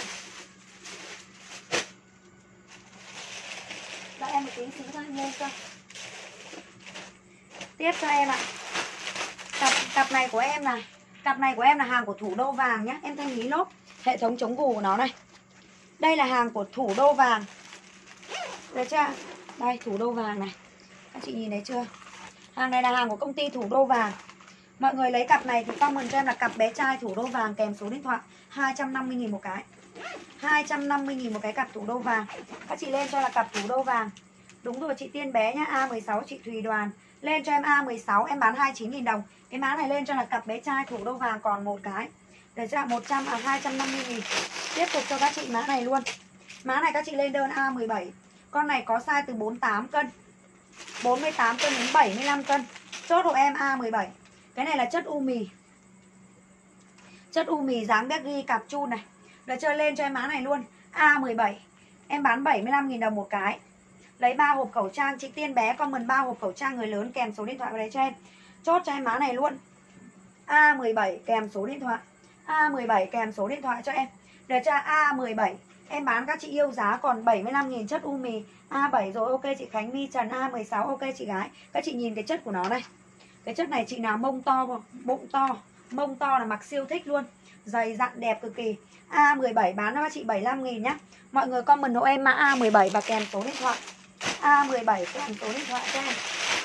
Đợi em một tí xíu thôi em lên cho. Tiếp cho em ạ. Cặp, cặp này của em là Cặp này của em là hàng của Thủ Đô Vàng nhá. Em thanh lý lốp hệ thống chống gù của nó này. Đây là hàng của Thủ Đô Vàng. Được chưa? Đây, Thủ Đô Vàng này. Các chị nhìn thấy chưa? Hàng này là hàng của công ty Thủ Đô Vàng. Mọi người lấy cặp này thì comment cho em là cặp bé trai Thủ Đô Vàng kèm số điện thoại. Hai trăm năm mươi nghìn một cái. Hai trăm năm mươi nghìn một cái cặp Thủ Đô Vàng. Các chị lên cho là cặp Thủ Đô Vàng. Đúng rồi chị Tiên bé nhá. A mười sáu chị Thùy Đoàn. Lên cho em A mười sáu em bán hai mươi chín nghìn đồng. Cái mã này lên cho là cặp bé trai Thủ Đô Vàng còn một cái. Để cho một trăm à hai trăm năm mươi nghìn. Tiếp tục cho các chị mã này luôn. Mã này các chị lên đơn A mười bảy. Con này có size từ bốn mươi tám cân, bốn mươi tám cân đến bảy mươi lăm cân. Chốt hộ em A mười bảy. Cái này là chất u mì. Chất u mì dáng béc ghi cặp chun này. Được chưa? Lên cho em mã này luôn. A mười bảy. Em bán bảy mươi lăm nghìn đồng một cái. Lấy ba hộp khẩu trang. Chị Tiên bé comment ba hộp khẩu trang người lớn kèm số điện thoại vào đấy cho em. Chốt cho em mã này luôn. A mười bảy kèm số điện thoại. A mười bảy kèm số điện thoại cho em. Được chưa? A mười bảy. Em bán các chị yêu giá còn bảy mươi lăm nghìn chất u mì. A bảy rồi, ok chị Khánh My Trần. A mười sáu, ok chị gái. Các chị nhìn cái chất của nó này. Cái chất này chị nào mông to không? Bụng to, mông to là mặc siêu thích luôn. Dày dặn đẹp cực kỳ. A mười bảy bán cho các chị bảy mươi lăm nghìn nhá. Mọi người comment hộ em mã A mười bảy và kèm số điện thoại. A mười bảy kèm số điện thoại cho em.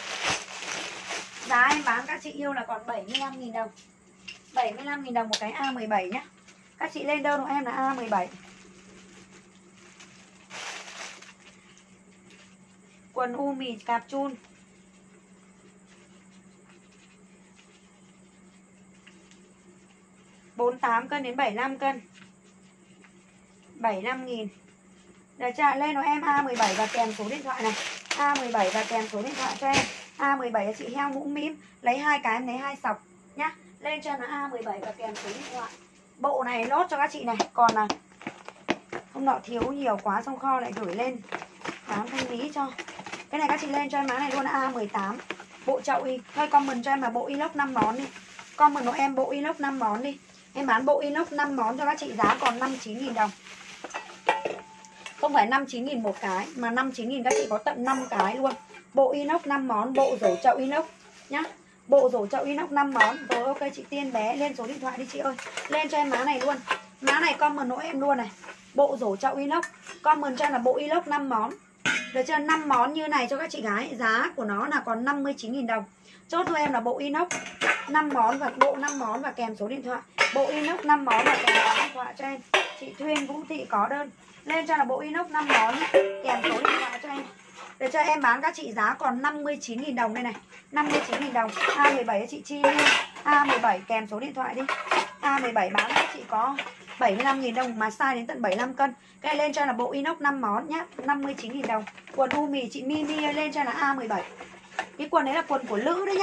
Giá em bán các chị yêu là còn bảy mươi lăm nghìn đồng. bảy mươi lăm nghìn đồng một cái A mười bảy nhá. Các chị lên đơn của em là A mười bảy. Quần u mì cạp chun. bốn mươi tám cân đến bảy mươi lăm cân. bảy mươi lăm nghìn. Được chưa? Lên của em A mười bảy và kèm số điện thoại này. A mười bảy và kèm số điện thoại cho em. A mười bảy là chị heo mũm mĩm. Lấy hai cái em lấy hai sọc nhá. Lên cho nó A mười bảy và kèm số điện thoại. Bộ này nốt cho các chị này. Còn là hôm nọ thiếu nhiều quá xong kho lại gửi lên bán thanh lý cho. Cái này các chị lên cho em mã này luôn là A mười tám. Bộ chậu y. Thôi comment cho em là bộ inox năm món đi. Comment của em bộ inox năm món đi. Em bán bộ inox năm món cho các chị giá còn năm mươi chín nghìn đồng. Không phải năm mươi chín nghìn một cái mà năm mươi chín nghìn các chị có tận năm cái luôn. Bộ inox năm món, bộ rổ chậu inox nhá. Bộ rổ chậu inox năm món. Rồi ok chị Tiên bé lên số điện thoại đi chị ơi. Lên cho em mã này luôn. Mã này comment hộ em luôn này. Bộ rổ chậu inox. Comment cho em là bộ inox năm món. Được chưa? năm món như này cho các chị gái. Giá của nó là còn năm mươi chín nghìn đồng. Chốt cho em là bộ inox năm món và bộ năm món và kèm số điện thoại. Bộ inox năm món và kèm số điện thoại cho em. Chị Thuyên Vũ Thị có đơn. Lên cho là bộ inox năm món kèm số điện thoại cho em. Để cho em bán các chị giá còn năm mươi chín nghìn đồng đây này. năm mươi chín nghìn đồng. A mười bảy chị Chi Lưu. A mười bảy kèm số điện thoại đi. A mười bảy bán các chị có bảy mươi lăm nghìn đồng mà size đến tận bảy mươi lăm cân. Cái này lên cho là bộ inox năm món nhá, năm mươi chín nghìn đồng. Quần u mì chị Mimi ơi, lên cho là A mười bảy. Cái quần đấy là quần của nữ đấy nhá.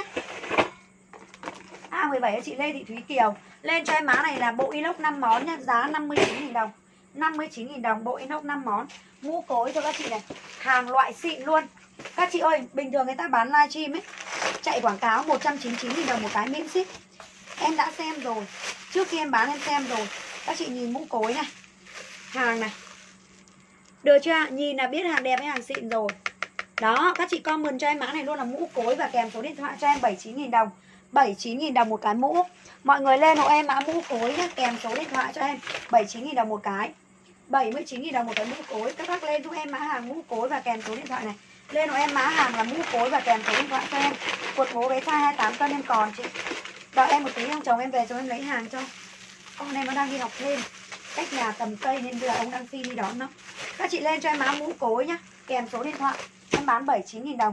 A mười bảy chị Lê Thị Thúy Kiều. Lên cho em má này là bộ inox năm món nhá, giá năm mươi chín nghìn đồng. năm mươi chín nghìn đồng bộ inox năm món. Mũ cối cho các chị này. Hàng loại xịn luôn. Các chị ơi, bình thường người ta bán livestream ấy, chạy quảng cáo một trăm chín mươi chín nghìn đồng một cái miễn ship. Em đã xem rồi. Trước khi em bán em xem rồi. Các chị nhìn mũ cối này. Hàng này. Được chưa? Nhìn là biết hàng đẹp hay hàng xịn rồi. Đó, các chị comment cho em mã này luôn là mũ cối và kèm số điện thoại cho em bảy mươi chín nghìn đồng. bảy mươi chín nghìn đồng một cái mũ. Mọi người lên hộ em mã mũ cối nhé, kèm số điện thoại cho em bảy mươi chín nghìn đồng một cái. bảy mươi chín nghìn đồng một cái mũ cối. Các bác lên giúp em mã hàng mũ cối và kèm số điện thoại này. Lên hộ em mã hàng là mũ cối và kèm số điện thoại cho em. Quần bố bé trai hai mươi tám cân em còn chị. Đợi em một tí ông chồng em về cho em lấy hàng cho. Con em nó đang đi học thêm. Cách nhà tầm cây nên bây giờ ông đang phi đi đón nó. Các chị lên cho em mã mũ cối nhá, kèm số điện thoại. Em bán bảy mươi chín nghìn đồng.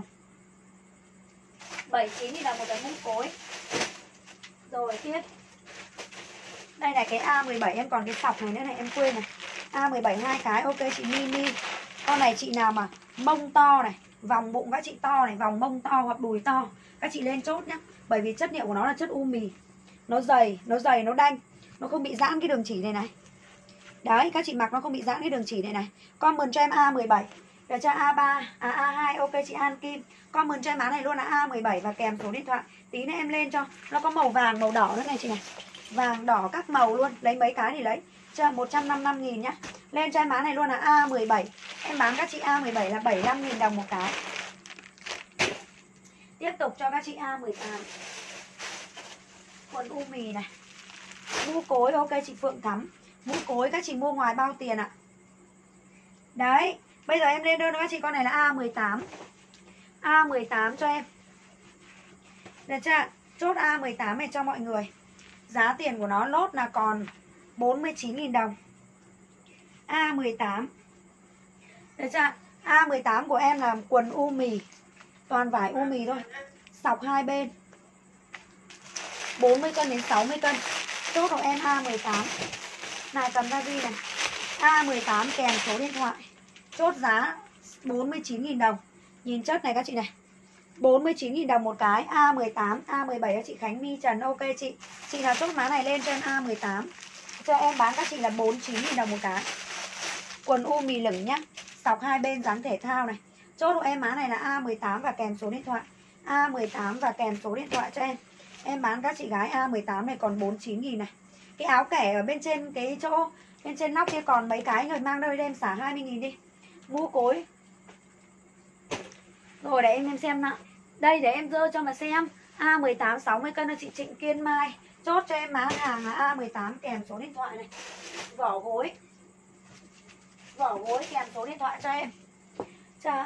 bảy mươi chín nghìn đồng một cái mũ cối. Rồi tiếp. Đây là cái A mười bảy em còn cái sọc này nữa này, em quên này. A mười bảy hai cái, ok chị Mimi. Con này chị nào mà mông to này, vòng bụng các chị to này, vòng mông to hoặc đùi to, các chị lên chốt nhá. Bởi vì chất liệu của nó là chất u mì. Nó dày, nó dày, nó đanh. Nó không bị giãn cái đường chỉ này này. Đấy, các chị mặc nó không bị giãn cái đường chỉ này này. Comment cho em A mười bảy. Để cho A ba, à A hai, ok chị An Kim. Comment cho em mã này luôn là A mười bảy và kèm số điện thoại. Tí nữa em lên cho. Nó có màu vàng, màu đỏ nữa này chị này. Vàng, đỏ các màu luôn. Lấy mấy cái thì lấy. Cho một trăm năm mươi lăm nghìn nhá. Lên cho em mã này luôn là A mười bảy. Em bán các chị A mười bảy là bảy mươi lăm nghìn đồng một cái. Tiếp tục cho các chị A mười tám. Quần u mì này. Mũ cối ok chị Phượng Thắm. Mũ cối các chị mua ngoài bao tiền ạ? Đấy, bây giờ em lên đơn các chị, con này là A mười tám. A mười tám cho em. Được chưa? Chốt A mười tám này cho mọi người. Giá tiền của nó lốt là còn bốn mươi chín nghìn đồng. A mười tám. Được chưa? A mười tám của em là quần u mì, toàn vải u mì thôi, sọc hai bên, bốn mươi cân đến sáu mươi cân. Chốt của em A mười tám. Này cầm ra ghi này. A mười tám kèm số điện thoại. Chốt giá bốn mươi chín nghìn đồng. Nhìn chất này các chị này, bốn mươi chín nghìn đồng một cái. A mười tám, A mười bảy cho chị Khánh My Trần. Ok chị. Chị nào chốt má này lên cho em A mười tám. Cho em bán các chị là bốn mươi chín nghìn đồng một cái. Quần u mì lửng nhá, sọc hai bên dáng thể thao này. Chốt của em má này là A mười tám và kèm số điện thoại. A mười tám và kèm số điện thoại cho em. Em bán các chị gái A mười tám này còn bốn mươi chín nghìn này. Cái áo kẻ ở bên trên cái chỗ, bên trên nóc kia còn mấy cái người mang đây, đem xả hai mươi nghìn đi. Mũ cối. Rồi để em xem nào. Đây để em dơ cho mà xem. A mười tám sáu mươi cân cho chị Trịnh Kiên Mai. Chốt cho em má hàng là A mười tám kèm số điện thoại này. Vỏ gối. Vỏ gối kèm số điện thoại cho em. Chà.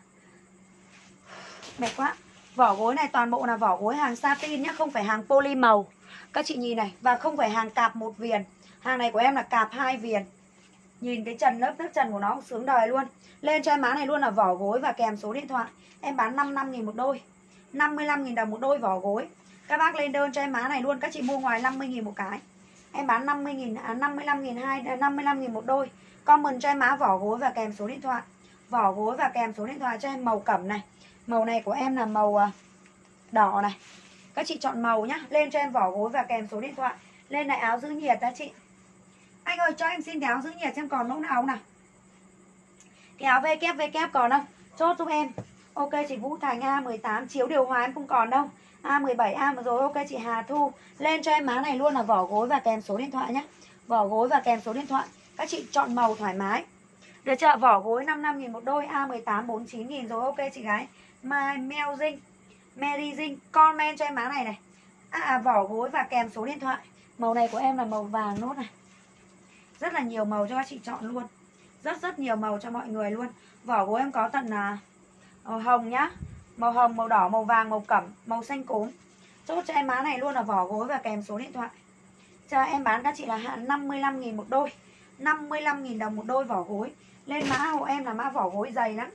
Mệt quá. Vỏ gối này toàn bộ là vỏ gối hàng satin nhé, không phải hàng poly màu. Các chị nhìn này, và không phải hàng cạp một viền. Hàng này của em là cạp hai viền. Nhìn cái trần, lớp lớp trần của nó sướng đời luôn. Lên cho em má này luôn là vỏ gối và kèm số điện thoại. Em bán năm mươi lăm nghìn một đôi, năm mươi lăm nghìn đồng một đôi vỏ gối. Các bác lên đơn cho em má này luôn. Các chị mua ngoài năm mươi nghìn một cái. Em bán năm mươi nghìn, à, năm mươi lăm nghìn hai, năm mươi lăm nghìn một đôi. Comment cho em má vỏ gối và kèm số điện thoại. Vỏ gối và kèm số điện thoại cho em màu cẩm này. Màu này của em là màu đỏ này. Các chị chọn màu nhá. Lên cho em vỏ gối và kèm số điện thoại. Lên lại áo giữ nhiệt đó chị. Anh ơi cho em xin cái áo giữ nhiệt xem còn mẫu nào nào. Cái áo vê kép vê kép còn không? Chốt giúp em. Ok chị Vũ Thành A mười tám. Chiếu điều hòa em không còn đâu. A mười bảy A rồi. Ok chị Hà Thu. Lên cho em má này luôn là vỏ gối và kèm số điện thoại nhé. Vỏ gối và kèm số điện thoại. Các chị chọn màu thoải mái. Được chưa? Vỏ gối năm mươi lăm nghìn một đôi. A mười tám bốn mươi chín nghìn rồi. Ok chị gái. My Mel Dinh, Mary Dinh. Comment cho em má này này. À, à vỏ gối và kèm số điện thoại. Màu này của em là màu vàng nốt này. Rất là nhiều màu cho các chị chọn luôn. Rất rất nhiều màu cho mọi người luôn. Vỏ gối em có tận là màu hồng nhá, màu hồng, màu đỏ, màu vàng, màu cẩm, màu xanh cốm. Chốt cho em má này luôn là vỏ gối và kèm số điện thoại. Cho em bán các chị là hạn năm mươi lăm nghìn một đôi, năm mươi lăm nghìn đồng một đôi vỏ gối. Lên mã hộ em là mã vỏ gối dày lắm.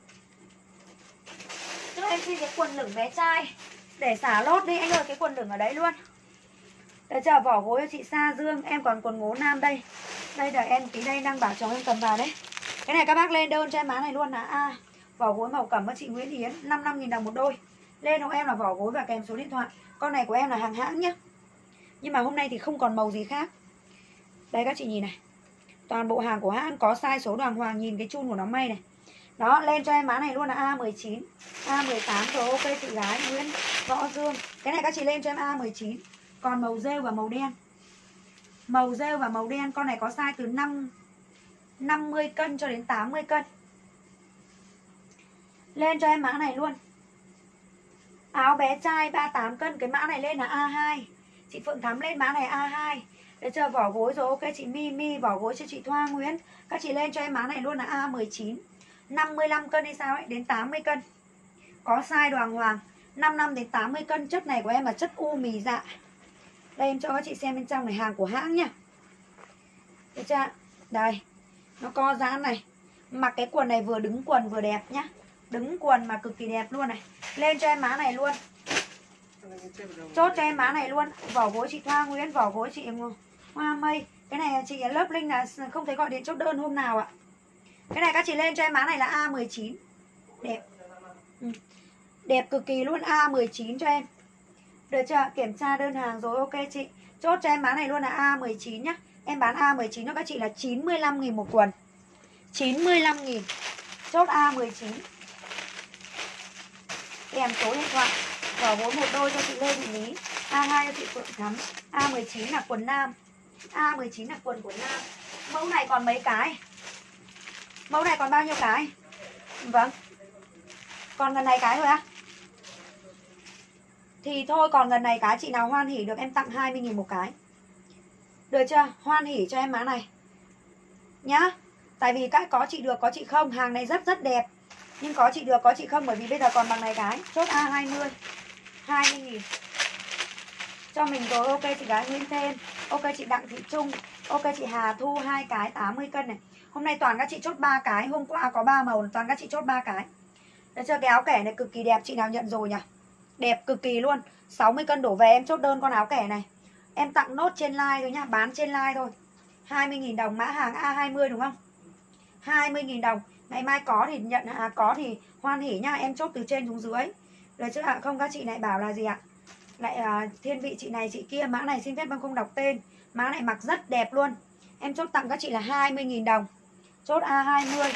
Cho em xin cái quần lửng bé trai để xả lốt đi anh ơi. Cái quần lửng ở đấy luôn. Để chờ vỏ gối cho chị Sa Dương. Em còn quần ngố nam đây. Đây đợi em tí đây, đang bảo chồng em cầm vào đấy. Cái này các bác lên đơn cho em má này luôn là A. Vỏ gối màu cẩm của chị Nguyễn Yến, năm mươi lăm nghìn đồng một đôi. Lên hộ em là vỏ gối và kèm số điện thoại. Con này của em là hàng hãng nhá. Nhưng mà hôm nay thì không còn màu gì khác. Đây các chị nhìn này. Toàn bộ hàng của hãng có size số đàng hoàng. Nhìn cái chun của nó may này. Đó, lên cho em má này luôn là A mười chín, A mười tám rồi. Ok chị gái Nguyễn Võ Dương. Cái này các chị lên cho em A mười chín. Còn màu rêu và màu đen. Màu rêu và màu đen. Con này có size từ năm mươi cân cho đến tám mươi cân. Lên cho em mã này luôn. Áo bé trai ba mươi tám cân. Cái mã này lên là A hai. Chị Phượng Thắm lên mã này A hai. Để chờ vỏ gối rồi. Ok chị My My. Vỏ gối cho chị Thoa Nguyễn. Các chị lên cho em mã này luôn là A mười chín, năm mươi lăm cân hay sao ấy, đến tám mươi cân. Có size đoàn hoàng, năm mươi lăm đến tám mươi cân. Chất này của em là chất u mì dạ. Đây em cho các chị xem bên trong này, hàng của hãng nha. Được chưa? Đây. Nó co giãn này. Mặc cái quần này vừa đứng quần vừa đẹp nhá. Đứng quần mà cực kỳ đẹp luôn này. Lên cho em má này luôn. Chốt cho em má này luôn. Vỏ gối chị Thoa Nguyễn, vỏ gối chị Hoa Mây. Cái này chị lớp Linh là không thấy gọi điện chốt đơn hôm nào ạ. Cái này các chị lên cho em má này là A mười chín. Đẹp. Ừ. Đẹp cực kỳ luôn. A mười chín cho em. Được chưa? Kiểm tra đơn hàng rồi. Ok chị. Chốt cho em má này luôn là A mười chín nhá. Em bán A mười chín cho các chị là chín mươi lăm nghìn một quần. chín mươi lăm nghìn. Chốt A mười chín. Kèm số điện thoại. Vỏ gối một đôi cho chị Lê Thị Lý. A hai cho chị Phượng Thắm. A mười chín là quần nam. A mười chín là quần của nam. Mẫu này còn mấy cái? Mẫu này còn bao nhiêu cái? Vâng. Còn gần này cái thôi á. thì thôi còn lần này cái chị nào hoan hỉ được em tặng hai mươi nghìn một cái. Được chưa? Hoan hỉ cho em mã này nhá. Tại vì các có chị được có chị không. Hàng này rất rất đẹp, nhưng có chị được có chị không. Bởi vì bây giờ còn bằng này cái. Chốt A hai mươi hai mươi nghìn cho mình rồi. Ok chị gái Nguyễn Thêm, ok chị Đặng Thị Trung, ok chị Hà Thu, hai cái tám mươi cân này. Hôm nay toàn các chị chốt ba cái. Hôm qua có ba màu, toàn các chị chốt ba cái. Được chưa? Cái áo kẻ này cực kỳ đẹp. Chị nào nhận rồi nhỉ? Đẹp cực kỳ luôn. Sáu mươi cân đổ về em chốt đơn con áo kẻ này. Em tặng nốt trên like thôi nhá. Bán trên like thôi. Hai mươi nghìn đồng. Mã hàng A hai mươi đúng không? Hai mươi nghìn đồng. Ngày mai có thì nhận, à, có thì hoan hỉ nha. Em chốt từ trên xuống dưới. Được chưa ạ? Không các chị lại bảo là gì ạ? Lại à, thiên vị chị này chị kia. Mã này xin phép em không đọc tên. Mã này mặc rất đẹp luôn. Em chốt tặng các chị là hai mươi nghìn đồng. Chốt A hai mươi.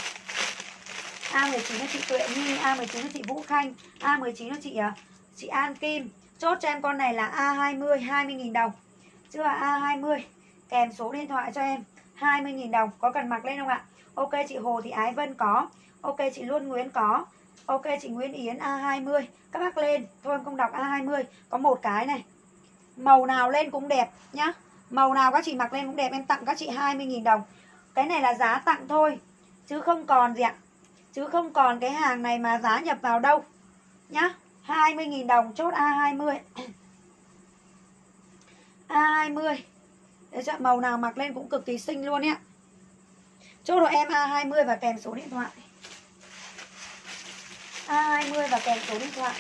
A mười chín là chị Tuệ Nhi, A mười chín là chị Vũ Khanh, A mười chín là chị chị An Kim. Chốt cho em con này là A hai mươi, hai mươi nghìn đồng. Chưa? A hai mươi kèm số điện thoại cho em, hai mươi nghìn đồng. Có cần mặc lên không ạ? Ok chị Hồ Thị Ái Vân có. Ok chị Luân Nguyễn có. Ok chị Nguyễn Yến A hai mươi. Các bác lên. Thôi em không đọc A hai mươi. Có một cái này. Màu nào lên cũng đẹp nhá. Màu nào các chị mặc lên cũng đẹp. Em tặng các chị hai mươi nghìn đồng. Cái này là giá tặng thôi, chứ không còn gì ạ. Chứ không còn cái hàng này mà giá nhập vào đâu nhá. Hai mươi nghìn đồng. Chốt A hai mươi. A hai mươi. Đấy chưa? Màu nào mặc lên cũng cực kỳ xinh luôn nhé. Chốt cho em A hai mươi và kèm số điện thoại. A hai mươi và kèm số điện thoại.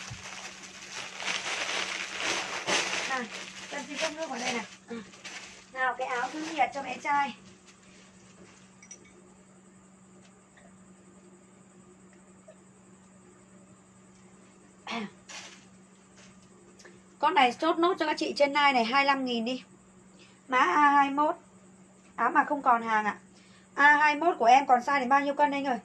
Nào, cần xin cốc nước vào đây nào. À. Nào cái áo giữ nhiệt cho bé trai. À. Con này chốt nốt cho các chị trên like này hai mươi lăm nghìn đi. Mã A hai mốt. Áo mà không còn hàng ạ. À. A hai mốt của em còn size đến bao nhiêu cân anh ơi?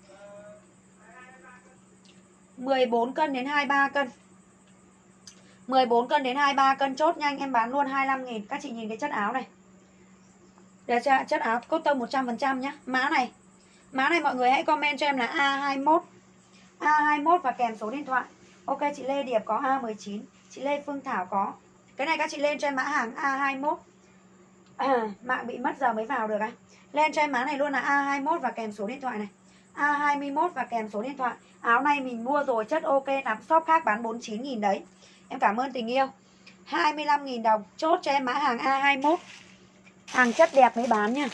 mười bốn cân đến hai mươi ba cân. mười bốn cân đến hai mươi ba cân. Chốt nhanh em bán luôn hai mươi lăm nghìn. Các chị nhìn cái chất áo này. Được chưa? Chất áo cốt tông một trăm phần trăm nhá. Mã này. Mã này mọi người hãy comment cho em là A hai mốt. A hai mốt và kèm số điện thoại. Ok chị Lê Điệp có A mười chín. Chị Lê Phương Thảo có. Cái này các chị lên cho em mã hàng A hai mốt. À, mạng bị mất giờ mới vào được à? Lên cho em mã này luôn là A hai mốt và kèm số điện thoại này. A hai mốt và kèm số điện thoại. Áo này mình mua rồi, chất ok lắm. Shop khác bán bốn mươi chín nghìn đấy. Em cảm ơn tình yêu. Hai mươi lăm nghìn đồng. Chốt cho em mã hàng A hai mốt. Hàng chất đẹp mới bán nha.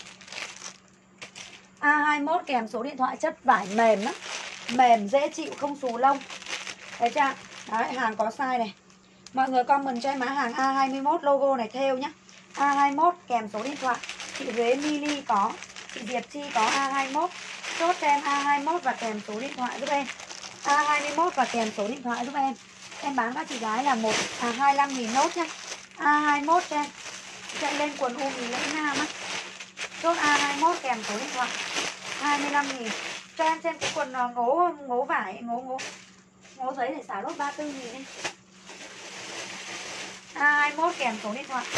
A hai mốt kèm số điện thoại. Chất vải mềm lắm. Mềm dễ chịu không xù lông. Thấy chưa? Đấy, hàng có size này. Mọi người comment cho em mã hàng A hai mốt logo này thêu nhá. A hai mốt kèm số điện thoại. Chị Huế Mili có. Chị Diệp Chi có A hai mốt. Chốt cho em A hai mốt và kèm số điện thoại giúp em. A hai mốt và kèm số điện thoại giúp em. Em bán các chị gái là một à hai mươi lăm nghìn nốt nhá. A hai mốt cho em. Chạy lên quần u mì lễ nam á. Chốt A hai mốt kèm số điện thoại. hai mươi lăm nghìn. Cho em xem cái quần ngố ngố vải, ngố ngố ngố giấy để xả đốt ba mươi tư nghìn đi. A hai mốt kèm số điện thoại.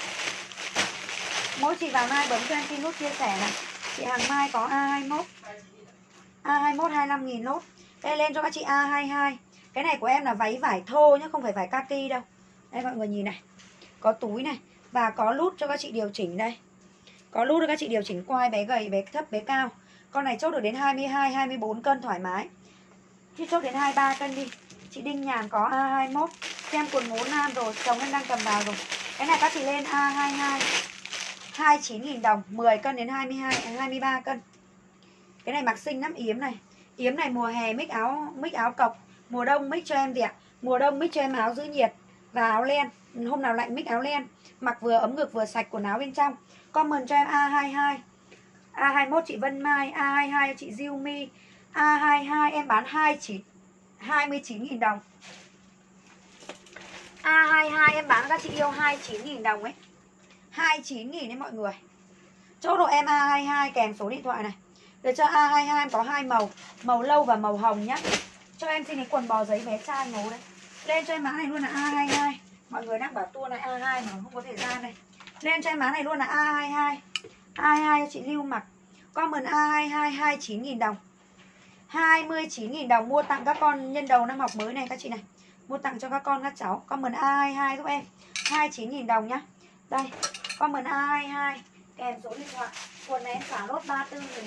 Mỗi chị vào Mai bấm cho em xin nút chia sẻ này. Chị Hàng Mai có A hai mốt. A hai mốt hai mươi lăm nghìn nốt. Đây lên cho các chị A hai hai. Cái này của em là váy vải thô nhá, không phải vải kaki đâu. Đây mọi người nhìn này. Có túi này. Và có nút cho các chị điều chỉnh đây. Có nút cho các chị điều chỉnh quai bé gầy, bé thấp, bé cao. Con này chốt được đến hai mươi hai, hai mươi bốn cân thoải mái. Chứ chốt đến hai mươi ba cân đi. Chị Đinh Nhàn có A hai mốt. Xem quần ngố nam rồi, chồng em đang cầm vào rồi. Cái này các chị lên A hai hai. hai mươi chín nghìn đồng, mười cân đến hai mươi hai, hai mươi ba cân. Cái này mặc xinh lắm, yếm này. Yếm này mùa hè mix áo mix áo cộc, mùa đông mix cho em gì ạ? Mùa đông mix cho em áo giữ nhiệt và áo len. Hôm nào lạnh mix áo len, mặc vừa ấm ngực vừa sạch quần áo bên trong. Comment cho em A hai hai. A hai mốt chị Vân Mai, A hai hai cho chị Diêu My. A hai hai em bán hai mươi chín nghìn đồng. A hai hai em bán các chị yêu hai mươi chín nghìn đồng ấy. hai mươi chín nghìn đấy mọi người. Chốt độ em A hai hai kèm số điện thoại này. Để cho A hai hai em có hai màu, màu lâu và màu hồng nhá. Cho em xin cái quần bò giấy bé trai ngố đấy. Lên cho em mã này luôn là A hai hai. Mọi người đang bảo tua này A hai mà không có thời gian này. Lên cho em mã này luôn là A hai hai. A hai hai cho chị Lưu mặc. Comment A hai hai hai mươi chín nghìn đồng. hai mươi chín nghìn đồng mua tặng các con nhân đầu năm học mới này các chị này. mua tặng cho các con các cháu. Comment A hai hai giúp em, hai mươi chín nghìn đồng nhá. Đây, comment A hai hai kèm số điện thoại. Quần này em xả lốt ba mươi tư nghìn,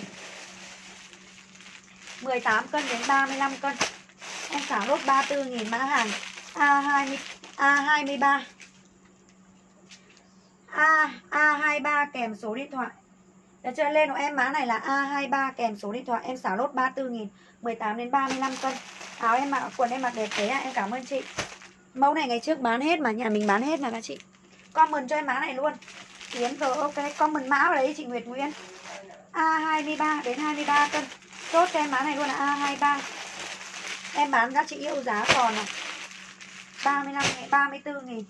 mười tám cân đến ba mươi lăm cân. Em xả lốt ba mươi tư nghìn, mã hàng A hai mươi, A hai mươi ba, A, A hai mươi ba kèm số điện thoại. Được chưa? Lên của em mã này là A hai mươi ba kèm số điện thoại. Em xả lốt ba mươi tư nghìn, mười tám đến ba mươi lăm cân. Áo em mặc, quần em mặc đẹp thế à? Em cảm ơn chị. Mẫu này ngày trước bán hết mà, nhà mình bán hết mà các chị. Comment cho em mã này luôn. Yến rồi, ok. Comment mã vào đấy chị Nguyệt Nguyễn. A hai mươi ba đến hai mươi ba cân. Chốt cho em mã này luôn là A hai mươi ba. Em bán các chị yêu giá còn này ba mươi lăm nghìn, ba mươi tư nghìn.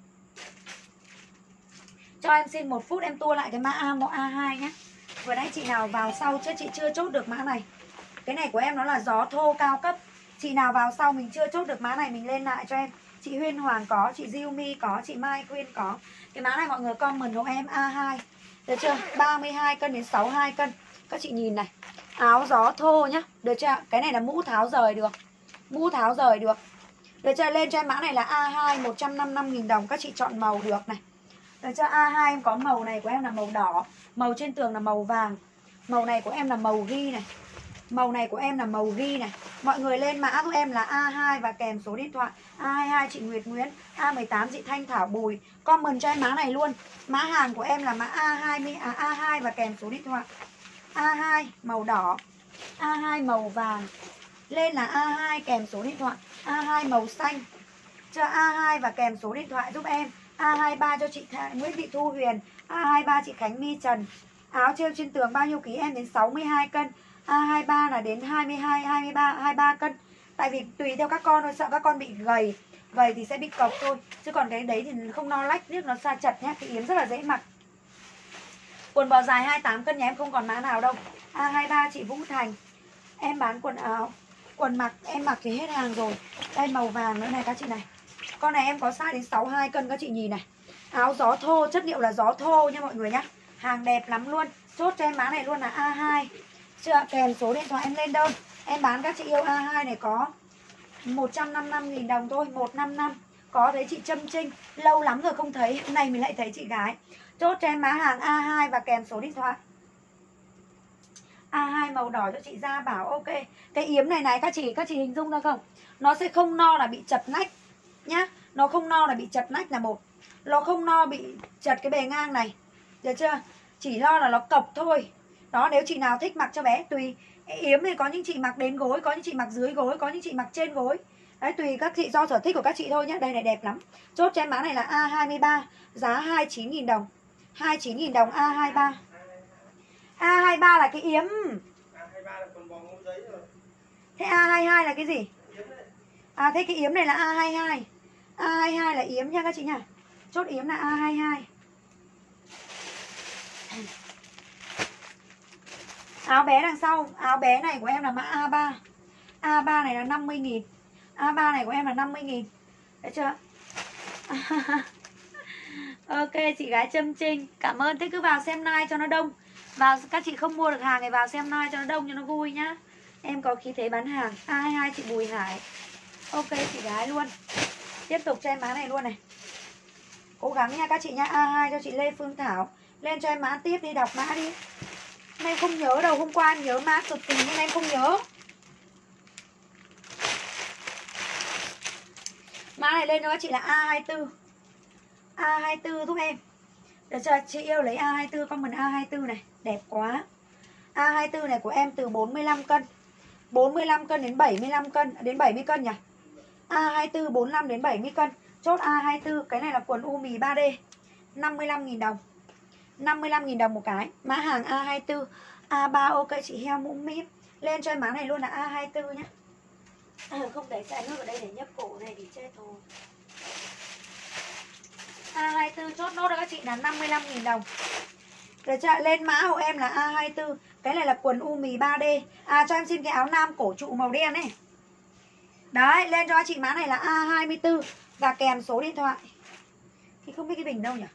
Cho em xin một phút em tua lại cái mã A, mẫu A hai nhé. Vừa nãy chị nào vào sau chứ chị chưa chốt được mã này. Cái này của em nó là gió thô cao cấp. Chị nào vào sau mình chưa chốt được mã này mình lên lại cho em. Chị Huyên Hoàng có, chị Diêu My có, chị Mai Quyên có. Cái mã này mọi người comment hộ em A hai. Được chưa? ba mươi hai cân đến sáu mươi hai cân. Các chị nhìn này. Áo gió thô nhá. Được chưa? Cái này là mũ tháo rời được. Mũ tháo rời được. Được chưa? Lên cho em mã này là A hai, một trăm năm mươi lăm nghìn đồng. Các chị chọn màu được này. Được chưa? A hai em có màu này của em là màu đỏ. Màu trên tường là màu vàng. Màu này của em là màu ghi này. Màu này của em là màu ghi này. Mọi người lên mã của em là A hai và kèm số điện thoại. A hai hai chị Nguyệt Nguyễn, A mười tám chị Thanh Thảo Bùi. Comment cho em mã này luôn. Mã hàng của em là mã A hai mươi, à, A hai và kèm số điện thoại. A hai màu đỏ, A hai màu vàng. Lên là A hai kèm số điện thoại. A hai màu xanh. Cho A hai và kèm số điện thoại giúp em. A hai mươi ba cho chị Th Nguyễn Thị Thu Huyền, A hai mươi ba chị Khánh My Trần. Áo treo trên tường bao nhiêu ký em? Đến sáu mươi hai cân. A hai mươi ba là đến hai mươi hai, hai mươi ba, hai mươi ba cân. Tại vì tùy theo các con thôi, sợ các con bị gầy. Gầy thì sẽ bị cọc thôi. Chứ còn cái đấy thì không no lách, nước nó xa chật nhá. Thì Yếm rất là dễ mặc. Quần bò dài hai mươi tám cân nhà em không còn mã nào đâu. A hai mươi ba chị Vũ Thành. Em bán quần áo, quần mặc em mặc thì hết hàng rồi. Đây màu vàng nữa này các chị này. Con này em có size đến sáu mươi hai cân các chị nhìn này. Áo gió thô, chất liệu là gió thô nha mọi người nhá. Hàng đẹp lắm luôn. Chốt cho em mã này luôn là A hai. Chưa kèm số điện thoại em lên đơn. Em bán các chị yêu A hai này có một trăm năm mươi lăm nghìn đồng thôi, một trăm năm mươi lăm. Có thấy chị Trâm Trinh, lâu lắm rồi không thấy, hôm nay mình lại thấy chị gái. Chốt cho em mã hàng A hai và kèm số điện thoại. A hai màu đỏ cho chị Gia Bảo, ok. Cái yếm này này các chị, các chị hình dung ra không? Nó sẽ không no là bị chật nách nhá. Nó không no là bị chật nách là một. Nó không no bị chật cái bề ngang này. Được chưa? Chỉ lo là nó cộc thôi. Đó, nếu chị nào thích mặc cho bé, tùy. Yếm thì có những chị mặc đến gối, có những chị mặc dưới gối, có những chị mặc trên gối. Đấy, tùy các chị, do sở thích của các chị thôi nhá. Đây này đẹp lắm. Chốt cho em mã này là A hai mươi ba, giá hai mươi chín nghìn đồng. hai mươi chín nghìn đồng A hai mươi ba. A hai mươi ba là cái yếm. A hai mươi ba là quần bò ngũ giấy rồi. Thế A hai mươi hai là cái gì? À thế cái yếm này là A hai mươi hai. A hai mươi hai là yếm nha các chị nha. Chốt yếm là A hai mươi hai. Áo bé đằng sau, áo bé này của em là mã A ba. A ba này là năm mươi nghìn. A ba này của em là năm mươi nghìn. Được chưa? Ok chị gái Trâm Trinh, cảm ơn. Thế cứ vào xem live cho nó đông. Vào các chị không mua được hàng thì vào xem live cho nó đông cho nó vui nhá. Em có khí thế bán hàng. A hai mươi hai chị Bùi Hải. Ok chị gái luôn. Tiếp tục cho em mã này luôn này. Cố gắng nha các chị nhá. A hai cho chị Lê Phương Thảo. Lên cho em mã tiếp đi, đọc mã đi. Hôm nay không nhớ đâu, hôm qua em nhớ mã cực kỳ nhưng em không nhớ. Mã này lên cho các chị là A hai mươi tư. A hai mươi tư giúp em. Được chưa? Chị yêu lấy A hai mươi tư, comment A hai mươi tư này, đẹp quá. A hai mươi tư này của em từ bốn mươi lăm cân. bốn mươi lăm cân đến bảy mươi lăm cân, đến bảy mươi cân nhỉ? A hai mươi tư bốn mươi lăm đến bảy mươi cân. Chốt A hai mươi tư, cái này là quần u mì ba D. năm mươi lăm nghìn đồng. năm mươi lăm nghìn đồng một cái. Mã hàng A hai mươi tư. A ba ok chị heo mũm mĩm. Lên cho em mã này luôn là A hai mươi tư nhá. À, không để chai nước ở đây để nhấp cổ này thì chết thôi. A hai mươi tư chốt nốt cho các chị là năm mươi lăm nghìn đồng. Được chưa? Lên mã của em là A hai mươi tư. Cái này là quần u mì ba D. À cho em xin cái áo nam cổ trụ màu đen này. Đấy, lên cho chị mã này là A hai mươi tư và kèm số điện thoại. Thì không biết cái bình đâu nhỉ?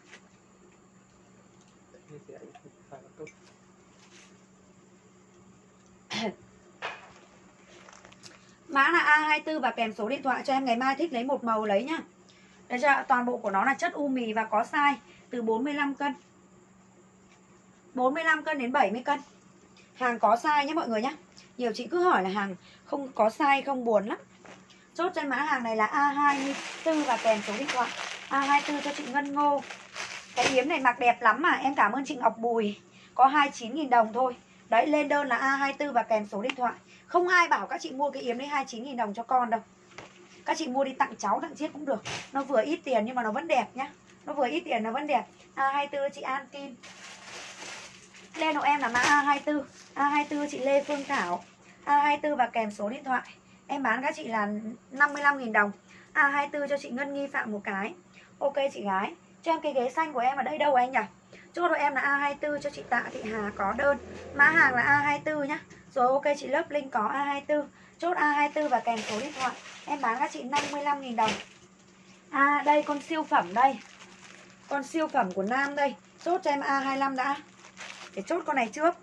Mã là A hai tư và kèm số điện thoại cho em. Ngày mai thích lấy một màu lấy nhá. Đấy chưa? Toàn bộ của nó là chất u mì và có size từ bốn mươi lăm cân, bốn mươi lăm cân đến bảy mươi cân. Hàng có size nhé mọi người nhé. Nhiều chị cứ hỏi là hàng không có size không buồn lắm. Chốt trên mã hàng này là A hai tư và kèm số điện thoại. A hai tư cho chị Ngân Ngô. Cái yếm này mặc đẹp lắm mà. Em cảm ơn chị Ngọc Bùi. Có hai mươi chín nghìn đồng thôi. Đấy, lên đơn là A hai tư và kèm số điện thoại. Không ai bảo các chị mua cái yếm đấy hai mươi chín nghìn đồng cho con đâu. Các chị mua đi tặng cháu tặng chiết cũng được. Nó vừa ít tiền nhưng mà nó vẫn đẹp nhá. Nó vừa ít tiền nó vẫn đẹp. A hai tư chị An Kim. Lên hộ em là mã A hai tư. A hai tư chị Lê Phương Thảo. A hai tư và kèm số điện thoại. Em bán các chị là năm mươi lăm nghìn đồng. A hai tư cho chị Ngân Nghi Phạm một cái. Ok chị gái. Cho em cái ghế xanh của em ở đây đâu anh nhỉ? Chốt hộ em là A hai tư cho chị Tạ Thị Hà có đơn. Mã hàng là A hai tư nhá. Rồi ok chị Lớp Linh có A hai tư. Chốt A hai tư và kèm số điện thoại. Em bán các chị năm mươi lăm nghìn đồng. À đây con siêu phẩm đây. Con siêu phẩm của nam đây. Chốt cho em A hai lăm đã. Để chốt con này trước.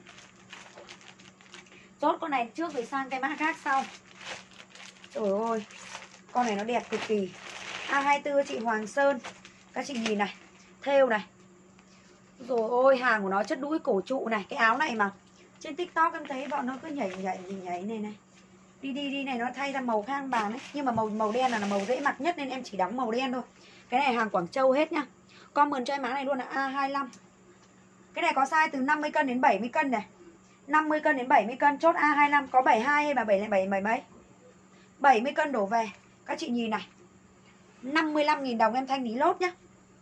Chốt con này trước rồi sang cái mã khác sau. Trời ơi, con này nó đẹp cực kỳ. A hai tư chị Hoàng Sơn. Các chị nhìn này, thêu này. Rồi ôi, hàng của nó chất đũi cổ trụ này. Cái áo này mà trên TikTok em thấy bọn nó cứ nhảy nhảy nhảy nhảy này này. Đi đi đi này nó thay ra màu khang bàn ấy. Nhưng mà màu màu đen là, là màu dễ mặc nhất nên em chỉ đóng màu đen thôi. Cái này hàng Quảng Châu hết nhá. Comment cho em mã này luôn là A hai lăm. Cái này có size từ năm mươi cân đến bảy mươi cân này. năm mươi cân đến bảy mươi cân. Chốt A hai lăm. Có bảy mươi hai hay là bảy mươi bảy mấy? bảy mươi cân đổ về. Các chị nhìn này, năm mươi lăm nghìn đồng em thanh lý lốt nhá.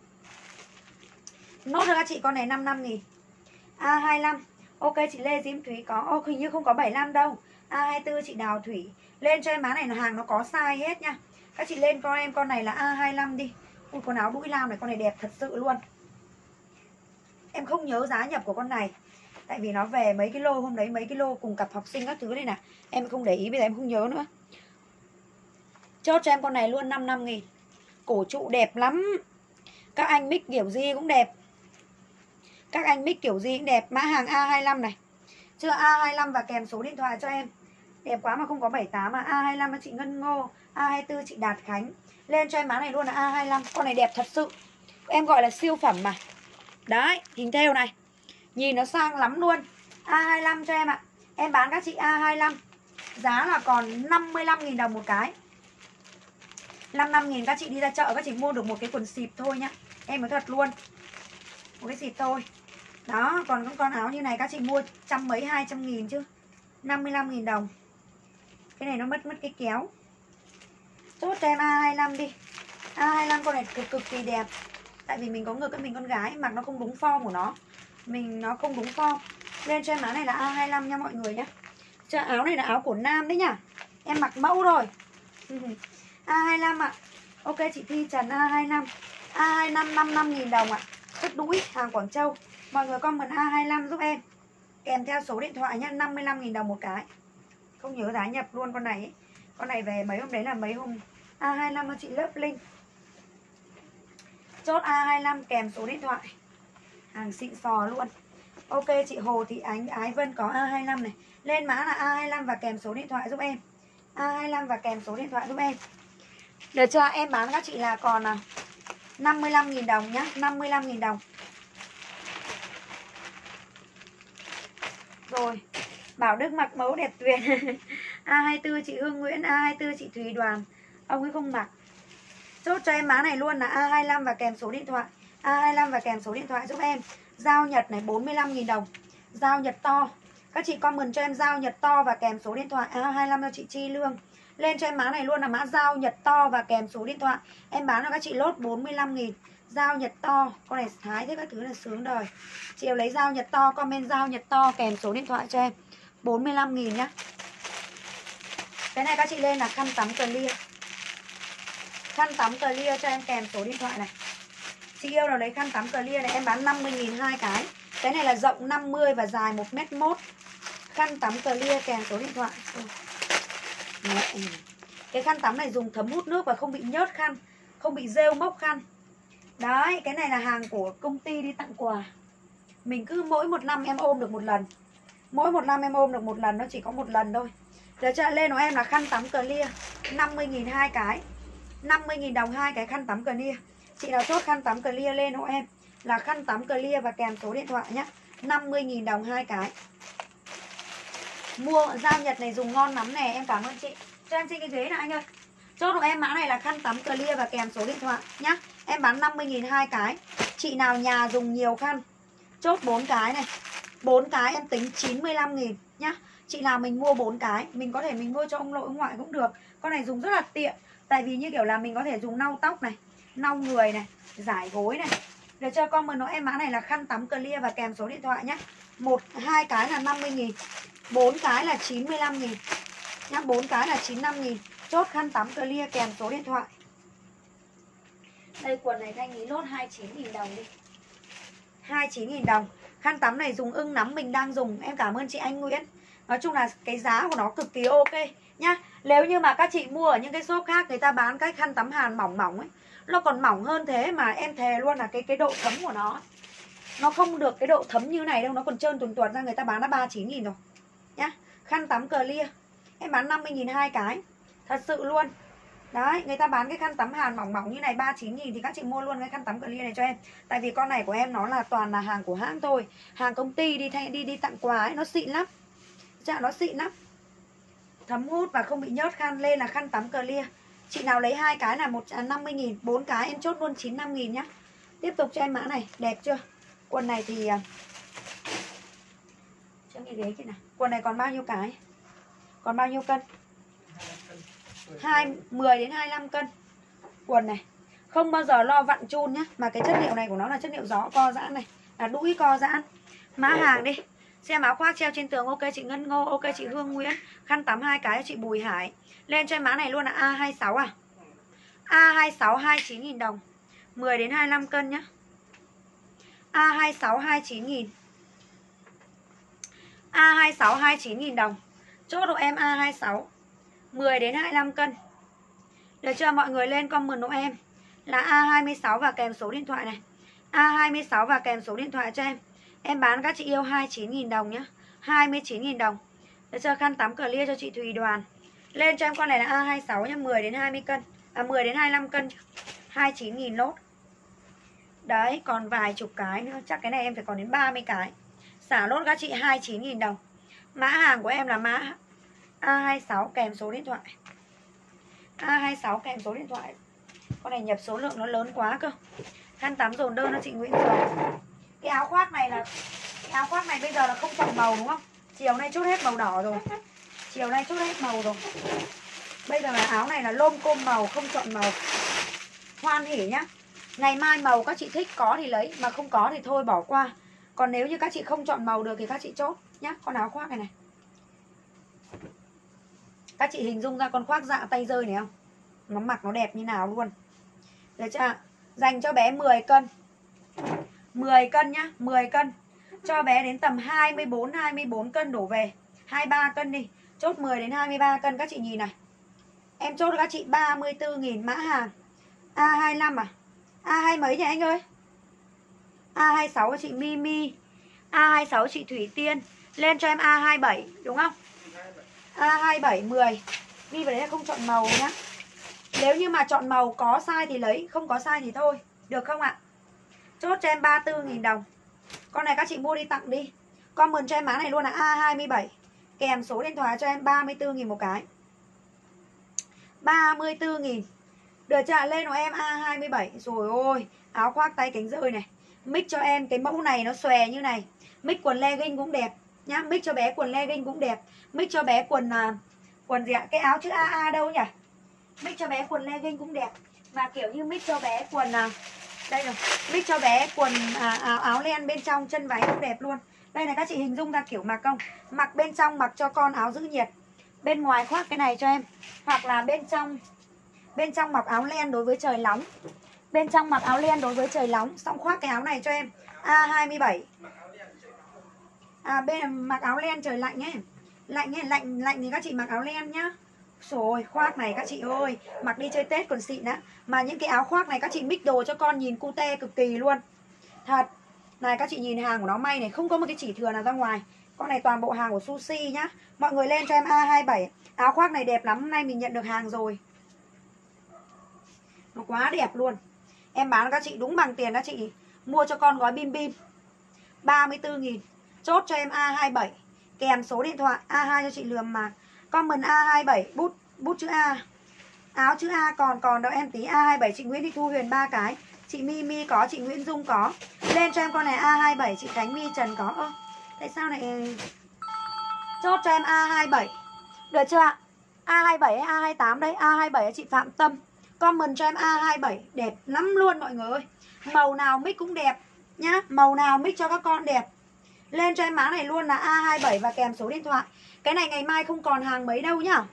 Nốt cho các chị con này năm mươi lăm nghìn. A hai lăm. Ok chị Lê Diễm Thúy có. Ô hình như không có bảy mươi lăm đâu. A hai tư chị Đào Thủy. Lên cho em mã này là hàng nó có size hết nha. Các chị lên con em con này là A hai lăm đi. Ui con áo đũi lam này, con này đẹp thật sự luôn. Em không nhớ giá nhập của con này. Tại vì nó về mấy cái lô hôm đấy, mấy cái lô cùng cặp học sinh các thứ này nè. Em không để ý, bây giờ em không nhớ nữa. Chốt cho em con này luôn năm mươi lăm nghìn. Cổ trụ đẹp lắm. Các anh mix kiểu gì cũng đẹp. Các anh mix kiểu gì cũng đẹp. Mã hàng A hai lăm này. Chưa A hai lăm và kèm số điện thoại cho em. Đẹp quá mà không có bảy mươi tám mà. A hai lăm cho chị Ngân Ngô. A hai tư chị Đạt Khánh. Lên cho em mã này luôn là A hai lăm. Con này đẹp thật sự. Em gọi là siêu phẩm mà. Đấy, hình thêu này. Nhìn nó sang lắm luôn. A hai lăm cho em ạ. Em bán các chị A hai lăm. Giá là còn năm mươi lăm nghìn đồng một cái. năm mươi lăm nghìn các chị đi ra chợ các chị mua được một cái quần xịp thôi nhá. Em nói thật luôn. Một cái xịp thôi. Đó, còn những con áo như này các chị mua trăm mấy hai trăm nghìn chứ. năm mươi lăm nghìn đồng. Cái này nó mất mất cái kéo. Chốt cho em A hai lăm đi. A hai lăm con này cực cực kỳ đẹp. Tại vì mình có ngực mình con gái mặc nó không đúng form của nó. Mình nó không đúng form. Lên cho em áo này là A hai lăm nha mọi người nhé. Cho áo này là áo của nam đấy nhá. Em mặc mẫu rồi. A hai lăm ạ. Ok chị Thi Trần A hai lăm. A hai lăm năm mươi lăm nghìn đồng ạ. Chất đũi hàng Quảng Châu. Mọi người comment A hai lăm giúp em. Kèm theo số điện thoại nhá, năm mươi lăm nghìn đồng một cái. Không nhớ giá nhập luôn con này ấy. Con này về mấy hôm đấy là mấy hôm. A hai lăm cho chị Lớp Linh. Chốt A hai lăm kèm số điện thoại. Hàng xịn sò luôn. Ok chị Hồ Thị Ánh Ái Vân có A hai lăm này. Lên mã là A hai lăm và kèm số điện thoại giúp em. A hai lăm và kèm số điện thoại giúp em. Được chưa? Em bán các chị là còn năm mươi lăm nghìn đồng nhá. năm mươi lăm nghìn đồng. Rồi. Bảo Đức mặc mẫu đẹp tuyệt. A hai tư chị Hương Nguyễn. A hai tư chị Thùy Đoàn. Ông ấy không mặc. Chốt cho em mã này luôn là A hai lăm và kèm số điện thoại. A hai lăm và kèm số điện thoại giúp em. Dao Nhật này bốn mươi lăm nghìn đồng. Dao Nhật to. Các chị comment cho em dao Nhật to và kèm số điện thoại. A hai lăm cho chị Chi Lương. Lên cho em mã này luôn là mã dao Nhật to và kèm số điện thoại. Em bán cho các chị lốt bốn mươi lăm nghìn. Dao Nhật to. Con này thái thế các thứ là sướng đời. Chị nào lấy dao Nhật to comment dao Nhật to kèm số điện thoại cho em. bốn mươi lăm nghìn nhá. Cái này các chị lên là khăn tắm clear. Khăn tắm clear cho em kèm số điện thoại này. Chị yêu nào lấy khăn tắm clear này em bán năm mươi nghìn hai cái. Cái này là rộng năm mươi và dài một mét một. Khăn tắm clear kèm số điện thoại. Cái khăn tắm này dùng thấm hút nước và không bị nhớt khăn, không bị rêu mốc khăn. Đấy, cái này là hàng của công ty đi tặng quà. Mình cứ mỗi một năm em ôm được một lần. Mỗi một năm em ôm được một lần, nó chỉ có một lần thôi. Được chưa? Lên của em là khăn tắm clear năm mươi nghìn hai cái, năm mươi nghìn đồng hai cái khăn tắm clear. Chị nào chốt khăn tắm clear lên hộ em là khăn tắm clear và kèm số điện thoại nhé. năm mươi nghìn đồng hai cái. Mua dao Nhật này dùng ngon lắm nè, em cảm ơn chị. Cho em xin cái ghế này anh ơi. Chốt của em mã này là khăn tắm clear và kèm số điện thoại nhá. Em bán năm mươi nghìn hai cái. Chị nào nhà dùng nhiều khăn chốt bốn cái này. bốn cái em tính chín mươi lăm nghìn nhá. Chị nào mình mua bốn cái, mình có thể mình mua cho ông nội ông ngoại cũng được. Con này dùng rất là tiện. Tại vì như kiểu là mình có thể dùng lau tóc này, lau người này, giải gối này. Được chưa? Comment nói em mã này là khăn tắm clear và kèm số điện thoại nhé. Một, hai cái là năm mươi nghìn, bốn cái là chín mươi lăm nghìn nhá, bốn cái là chín mươi lăm nghìn. Chốt khăn tắm clear kèm số điện thoại. Đây quần này Thanh Ý lốt hai mươi chín nghìn đồng đi, hai mươi chín nghìn đồng. Khăn tắm này dùng ưng nắm mình đang dùng. Em cảm ơn chị Anh Nguyễn. Nói chung là cái giá của nó cực kỳ ok nhá. Nếu như mà các chị mua ở những cái shop khác, người ta bán cái khăn tắm Hàn mỏng mỏng ấy, nó còn mỏng hơn thế mà em thề luôn là cái cái độ thấm của nó nó không được cái độ thấm như này đâu, nó còn trơn tuần tuột ra. Người ta bán là ba mươi chín nghìn rồi nhá. Khăn tắm clear em bán năm mươi nghìn hai cái, thật sự luôn. Đấy, người ta bán cái khăn tắm Hàn mỏng mỏng như này ba mươi chín nghìn thì các chị mua luôn cái khăn tắm clear này cho em. Tại vì con này của em nó là toàn là hàng của hãng thôi, hàng công ty đi thay, đi đi tặng quà ấy, nó xịn lắm. Chả nó xịn lắm, thấm hút và không bị nhớt khăn. Lên là khăn tắm clear. Chị nào lấy hai cái là một à, năm mươi nghìn, bốn cái em chốt luôn chín mươi lăm nghìn nhá. Tiếp tục cho em mã này, đẹp chưa? Quần này thì cho cái ghế kia này. Quần này còn bao nhiêu cái? Còn bao nhiêu cân? hai mười đến hai mươi lăm cân. Quần này không bao giờ lo vặn chun nhá, mà cái chất liệu này của nó là chất liệu gió co giãn này, là đũi co giãn. Mã hàng đi. Xem áo khoác treo trên tường ok chị Ngân Ngô, ok chị Hương Nguyễn. Khăn tắm hai cái chị Bùi Hải. Lên cho em mã này luôn là A hai mươi sáu à? A hai mươi sáu hai mươi chín nghìn đồng. mười đến hai mươi lăm cân nhá. A hai mươi sáu hai mươi chín nghìn. A hai mươi sáu hai mươi chín nghìn đồng. Chốt hộ em A hai mươi sáu mười đến hai mươi lăm cân. Được chưa? Mọi người lên comment hộ em là A hai mươi sáu và kèm số điện thoại này. A hai mươi sáu và kèm số điện thoại cho em. Em bán các chị yêu hai mươi chín nghìn đồng nhá, hai mươi chín nghìn đồng. Được chưa? Khăn tắm clear cho chị Thùy Đoàn. Lên cho em con này là A hai mươi sáu nhá, mười đến hai mươi cân. À mười đến hai mươi lăm cân. hai mươi chín nghìn lốt. Đấy, còn vài chục cái nữa, chắc cái này em phải còn đến ba mươi cái. Xả lốt các chị hai mươi chín nghìn đồng. Mã hàng của em là mã A hai mươi sáu kèm số điện thoại. A hai mươi sáu kèm số điện thoại. Con này nhập số lượng nó lớn quá cơ. Khăn tắm dồn đơn cho chị Nguyễn Rồi. Cái áo khoác này là cái áo khoác này bây giờ là không chọn màu đúng không? Chiều nay chốt hết màu đỏ rồi. Chiều nay chốt hết màu rồi. Bây giờ là áo này là lôm côm màu, không chọn màu. Hoan hỉ nhá. Ngày mai màu các chị thích có thì lấy, mà không có thì thôi bỏ qua. Còn nếu như các chị không chọn màu được thì các chị chốt nhá. Con áo khoác này này, các chị hình dung ra con khoác dạ tay rơi này không? Nó mặc nó đẹp như nào luôn. Được chưa? Dành cho bé mười cân. mười cân nhá, mười cân. Cho bé đến tầm hai mươi bốn, hai mươi bốn cân đổ về. hai mươi ba cân đi. Chốt mười đến hai mươi ba cân các chị nhìn này. Em chốt các chị ba mươi tư nghìn mã hàng. A hai mươi lăm à? A hai mấy nhỉ anh ơi? A hai mươi sáu của chị Mimi. A hai mươi sáu chị Thủy Tiên. Lên cho em A hai mươi bảy đúng không? A hai mươi bảy mười. Ghi vào đấy là không chọn màu nhá. Nếu như mà chọn màu có size thì lấy, không có size thì thôi. Được không ạ? Chốt cho em ba mươi tư nghìn đồng. Con này các chị mua đi tặng đi. Comment cho em mã này luôn là A hai mươi bảy. Kèm số điện thoại cho em ba mươi tư nghìn một cái. ba mươi tư nghìn. Được chưa? Lên của em A hai mươi bảy. Rồi ôi, áo khoác tay cánh rơi này. Mix cho em cái mẫu này nó xòe như này. Mix quần legging cũng đẹp nhá. Mix cho bé quần legging cũng đẹp. Mix cho bé quần à, quần gì ạ? Cái áo chữ a a đâu nhỉ? Mix cho bé quần legging cũng đẹp. Và kiểu như mix cho bé quần à, đây rồi, mix cho bé quần à, áo, áo len bên trong, chân váy cũng đẹp luôn. Đây này các chị hình dung ra kiểu mặc không? Mặc bên trong mặc cho con áo giữ nhiệt. Bên ngoài khoác cái này cho em. Hoặc là bên trong Bên trong mặc áo len đối với trời nóng. Bên trong mặc áo len đối với trời nóng. Xong khoác cái áo này cho em A hai mươi bảy. À bên mặc áo len trời lạnh ấy. Lạnh ấy, lạnh lạnh thì các chị mặc áo len nhá. Rồi khoác này các chị ơi, mặc đi chơi Tết còn xịn á. Mà những cái áo khoác này các chị mix đồ cho con nhìn cute cực kỳ luôn. Thật. Này các chị nhìn hàng của nó may này, không có một cái chỉ thừa nào ra ngoài. Con này toàn bộ hàng của Sushi nhá. Mọi người lên cho em A hai bảy. Áo khoác này đẹp lắm, hôm nay mình nhận được hàng rồi. Nó quá đẹp luôn. Em bán các chị đúng bằng tiền các chị. Mua cho con gói bim bim ba mươi tư nghìn. Chốt cho em A hai bảy. Kèm số điện thoại. A hai cho chị Lườm mà. Comment A hai bảy, bút bút chữ A. Áo chữ A còn còn đợi em tí. A hai bảy chị Nguyễn Thị Thu Huyền ba cái. Chị Mimi có, chị Nguyễn Dung có. Lên cho em con này A hai bảy, chị Khánh My Trần có. Ơ, tại sao lại... Chốt cho em A hai bảy. Được chưa ạ? A hai bảy hay A hai tám đây? A hai bảy chị Phạm Tâm. Comment cho em A hai bảy. Đẹp lắm luôn mọi người ơi. Màu nào mix cũng đẹp nhá. Màu nào mix cho các con đẹp. Lên cho em mã này luôn là A hai bảy và kèm số điện thoại. Cái này ngày mai không còn hàng mấy đâu nhá.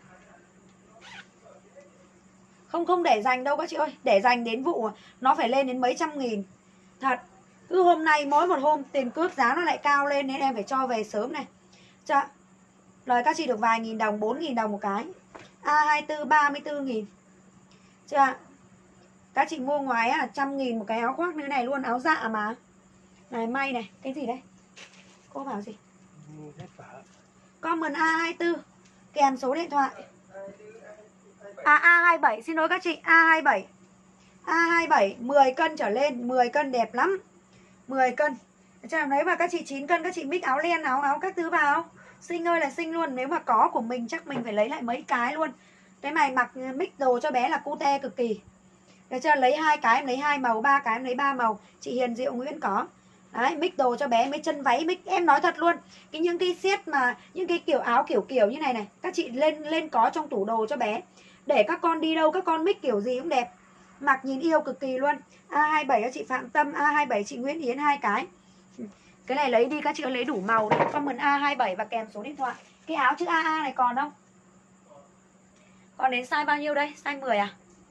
Không không để dành đâu các chị ơi. Để dành đến vụ nó phải lên đến mấy trăm nghìn. Thật. Cứ hôm nay mỗi một hôm tiền cước giá nó lại cao lên nên em phải cho về sớm này. Chợ. Lời các chị được vài nghìn đồng, bốn nghìn đồng một cái. A hai tư ba mươi tư nghìn. Chưa? Các chị mua ngoài á, trăm nghìn một cái áo khoác như này luôn, áo dạ mà. Này may này, cái gì đấy? Cô bảo gì? Comment A hai tư kèm số điện thoại. À A hai bảy, xin lỗi các chị, A hai bảy. A hai bảy mười cân trở lên, mười cân đẹp lắm. mười cân. Chẳng đấy mà các chị chín cân các chị mix áo len, áo áo các thứ vào. Xinh ơi là xinh luôn, nếu mà có của mình chắc mình phải lấy lại mấy cái luôn. Cái này mặc mix đồ cho bé là cute cực kỳ. Được chưa? Lấy hai cái em lấy hai màu, ba cái em lấy ba màu. Chị Hiền Diệu Nguyễn có. Đấy, mix đồ cho bé, mấy chân váy mix. Em nói thật luôn, cái những cái set mà những cái kiểu áo kiểu kiểu như này này, các chị lên lên có trong tủ đồ cho bé. Để các con đi đâu các con mix kiểu gì cũng đẹp. Mặc nhìn yêu cực kỳ luôn. A hai bảy cho chị Phạm Tâm, A hai bảy chị Nguyễn Yến hai cái. Cái này lấy đi các chị ơi, lấy đủ màu đi. Comment A hai bảy và kèm số điện thoại. Cái áo chữ a a này còn không? Còn đến size bao nhiêu đây? Size mười à?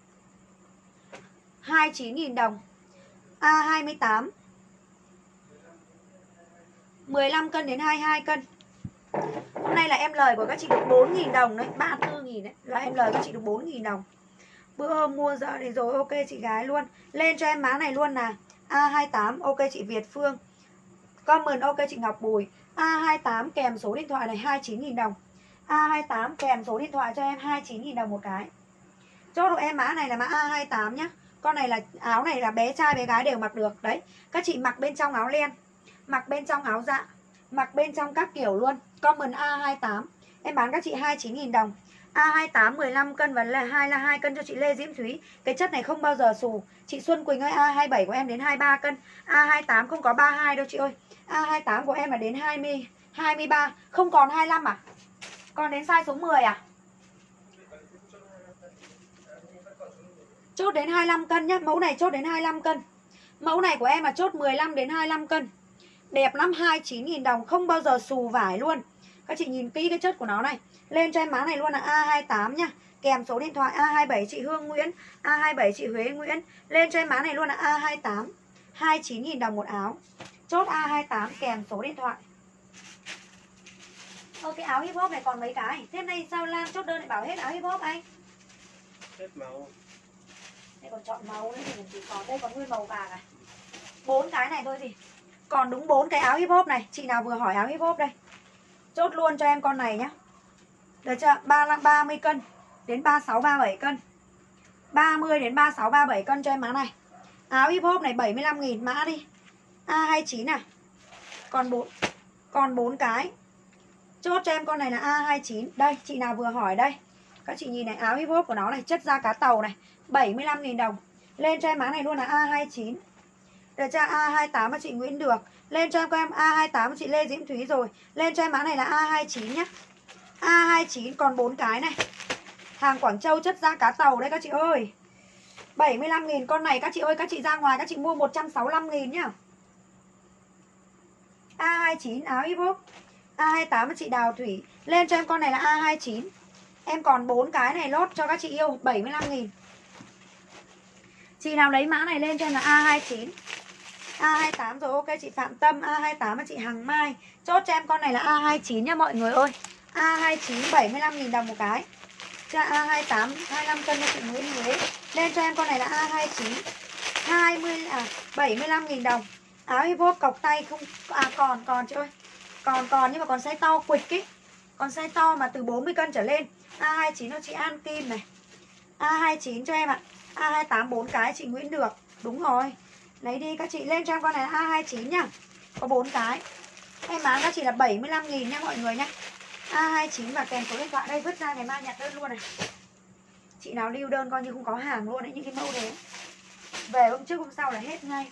hai mươi chín nghìn đồng. A hai mươi tám. mười lăm cân đến hai mươi hai cân. Hôm nay là em lời của các chị được bốn nghìn đồng đấy, ba mươi tư nghìn đấy. Là em lời các chị được bốn nghìn đồng. Bữa hôm mua giờ này rồi, ok chị gái luôn. Lên cho em mã này luôn là A hai tám, ok chị Việt Phương. Comment ok chị Ngọc Bùi. A hai tám kèm số điện thoại này hai mươi chín nghìn đồng. A hai tám kèm số điện thoại cho em hai mươi chín nghìn đồng một cái. Chốt được em mã này là mã A hai tám nhá. Con này là áo này là bé trai bé gái đều mặc được. Đấy, các chị mặc bên trong áo len, mặc bên trong áo dạ, mặc bên trong các kiểu luôn. Comment A hai tám. Em bán các chị hai mươi chín nghìn đồng. A hai tám mười lăm cân và là hai là hai cân cho chị Lê Diễm Thúy. Cái chất này không bao giờ xù. Chị Xuân Quỳnh ơi, A hai bảy của em đến hai mươi ba cân. A hai tám không có ba mươi hai đâu chị ơi. A hai tám của em là đến hai mươi, hai mươi ba, không còn hai mươi lăm à? Còn đến size số mười à? Chốt đến hai mươi lăm cân nhá. Mẫu này chốt đến hai mươi lăm cân. Mẫu này của em là chốt mười lăm đến hai mươi lăm cân. Đẹp lắm, hai mươi chín nghìn đồng, không bao giờ xù vải luôn. Các chị nhìn kỹ cái chất của nó này. Lên cho em mã này luôn là A hai tám nhá. Kèm số điện thoại A hai bảy chị Hương Nguyễn, A hai bảy chị Huế Nguyễn. Lên cho em mã này luôn là A hai tám, hai mươi chín nghìn đồng một áo. Chốt A hai tám kèm số điện thoại. Ơ cái áo hip hop này còn mấy cái. Thế này sao Lan chốt đơn lại bảo hết áo hip hop anh? Hết màu. Đây còn chọn màu nữa thì chỉ còn đây còn nguyên màu vàng à. Bốn cái này thôi gì. Còn đúng bốn cái áo hip hop này. Chị nào vừa hỏi áo hip hop đây. Chốt luôn cho em con này nhá. Được chưa? ba mươi cân đến ba mươi sáu ba mươi bảy cân. ba mươi đến ba mươi sáu ba mươi bảy cân cho em mã này. Áo hip hop này bảy mươi lăm nghìn mã đi. A hai chín à. Còn bốn còn bốn cái. Chốt cho em con này là A hai chín. Đây, chị nào vừa hỏi đây. Các chị nhìn này, áo hip hop của nó này, chất da cá tàu này, bảy mươi lăm nghìn đồng. Lên cho em mã này luôn là A hai chín. Được chưa? A hai tám mà chị Nguyễn Được. Lên cho em con em A hai tám chị Lê Diễm Thúy rồi. Lên cho em mã này là A hai chín nhá. A hai chín còn bốn cái này. Hàng Quảng Châu chất da cá tàu đấy các chị ơi. bảy mươi lăm nghìn con này các chị ơi, các chị ra ngoài các chị mua một trăm sáu mươi lăm nghìn nhá. A hai chín áo hip hop. A hai tám mà chị Đào Thủy. Lên cho em con này là A hai chín. Em còn bốn cái này lốt cho các chị yêu, bảy mươi lăm nghìn. Chị nào lấy mã này lên cho em là A hai chín. A hai tám rồi, ok chị Phạm Tâm. A hai tám mà chị Hằng Mai. Chốt cho em con này là A hai chín nhá mọi người ơi. A hai chín bảy mươi lăm nghìn đồng một cái. Cho A hai tám hai mươi lăm cân cho chị Nguyễn Huế. Lên cho em con này là A hai chín. hai mươi à bảy mươi lăm nghìn đồng. Áo hip hop cọc tay không à còn còn chị ơi. Còn còn nhưng mà còn size to quịch ý. Còn size to mà từ bốn mươi cân trở lên. A hai chín cho chị An Kim này. A hai chín cho em ạ. A hai tám bốn cái chị Nguyễn được. Đúng rồi. Lấy đi các chị, lên cho em con này là A hai chín nhá. Có bốn cái. Em bán các chị là bảy mươi lăm nghìn nha mọi người nhá. A hai chín và kèm số điện thoại. Đây vứt ra ngày mai nhặt đơn luôn này. Chị nào lưu đơn coi như không có hàng luôn đấy, những cái mẫu đấy. Về hôm trước hôm sau là hết ngay.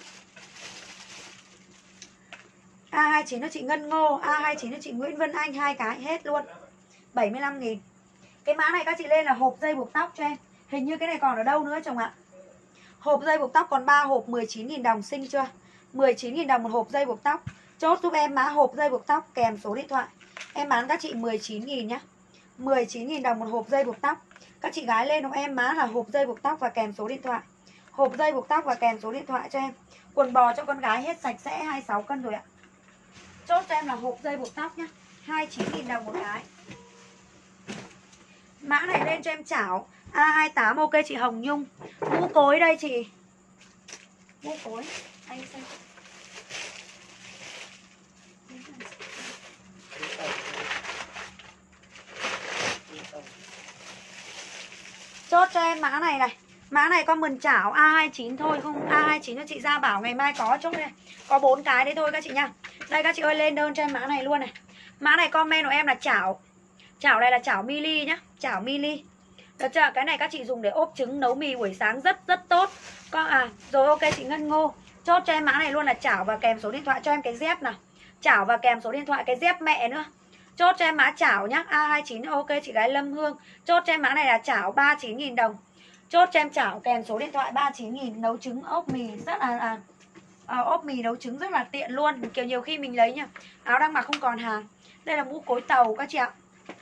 A hai chín cho chị Ngân Ngô, A hai chín cho chị Nguyễn Vân Anh, hai cái hết luôn. bảy mươi lăm nghìn. Cái mã này các chị lên là hộp dây buộc tóc cho em. Hình như cái này còn ở đâu nữa chồng ạ. Hộp dây buộc tóc còn ba hộp mười chín nghìn đồng, xinh chưa? mười chín nghìn đồng một hộp dây buộc tóc. Chốt giúp em mã hộp dây buộc tóc kèm số điện thoại. Em bán các chị mười chín nghìn nhá. mười chín nghìn đồng một hộp dây buộc tóc. Các chị gái lên của em mã là hộp dây buộc tóc và kèm số điện thoại. Hộp dây buộc tóc và kèm số điện thoại cho em. Quần bò cho con gái hết sạch sẽ, hai mươi sáu cân rồi ạ. Chốt cho em là hộp dây buộc tóc nhá, hai mươi chín nghìn đồng một cái. Mã này lên cho em chảo A hai tám, ok chị Hồng Nhung. Mũ cối đây chị. Mũ cối anh xem. Chốt cho em mã này này. Mã này con mần chảo A hai chín thôi, không A hai chín cho chị Gia bảo ngày mai có. Chốt đây. Có bốn cái đấy thôi các chị nha. Đây các chị ơi, lên đơn cho em mã này luôn này. Mã này comment của em là chảo. Chảo này là chảo mini nhá, chảo mini. Được chưa? Cái này các chị dùng để ốp trứng nấu mì buổi sáng rất rất tốt. Con à, rồi ok chị Ngân Ngô. Chốt cho em mã này luôn là chảo và kèm số điện thoại cho em cái dép nào. Chảo và kèm số điện thoại cái dép mẹ nữa. Chốt cho em mã chảo nhá, A hai chín, ok chị gái Lâm Hương. Chốt cho em mã này là chảo ba mươi chín nghìn đồng. Chốt cho em chảo kèm số điện thoại ba mươi chín nghìn. Nấu trứng ốp mì rất là à, à, ốp mì nấu trứng rất là tiện luôn. Kiểu nhiều khi mình lấy nhá, áo đang mặc không còn hàng. Đây là mũ cối tàu các chị ạ.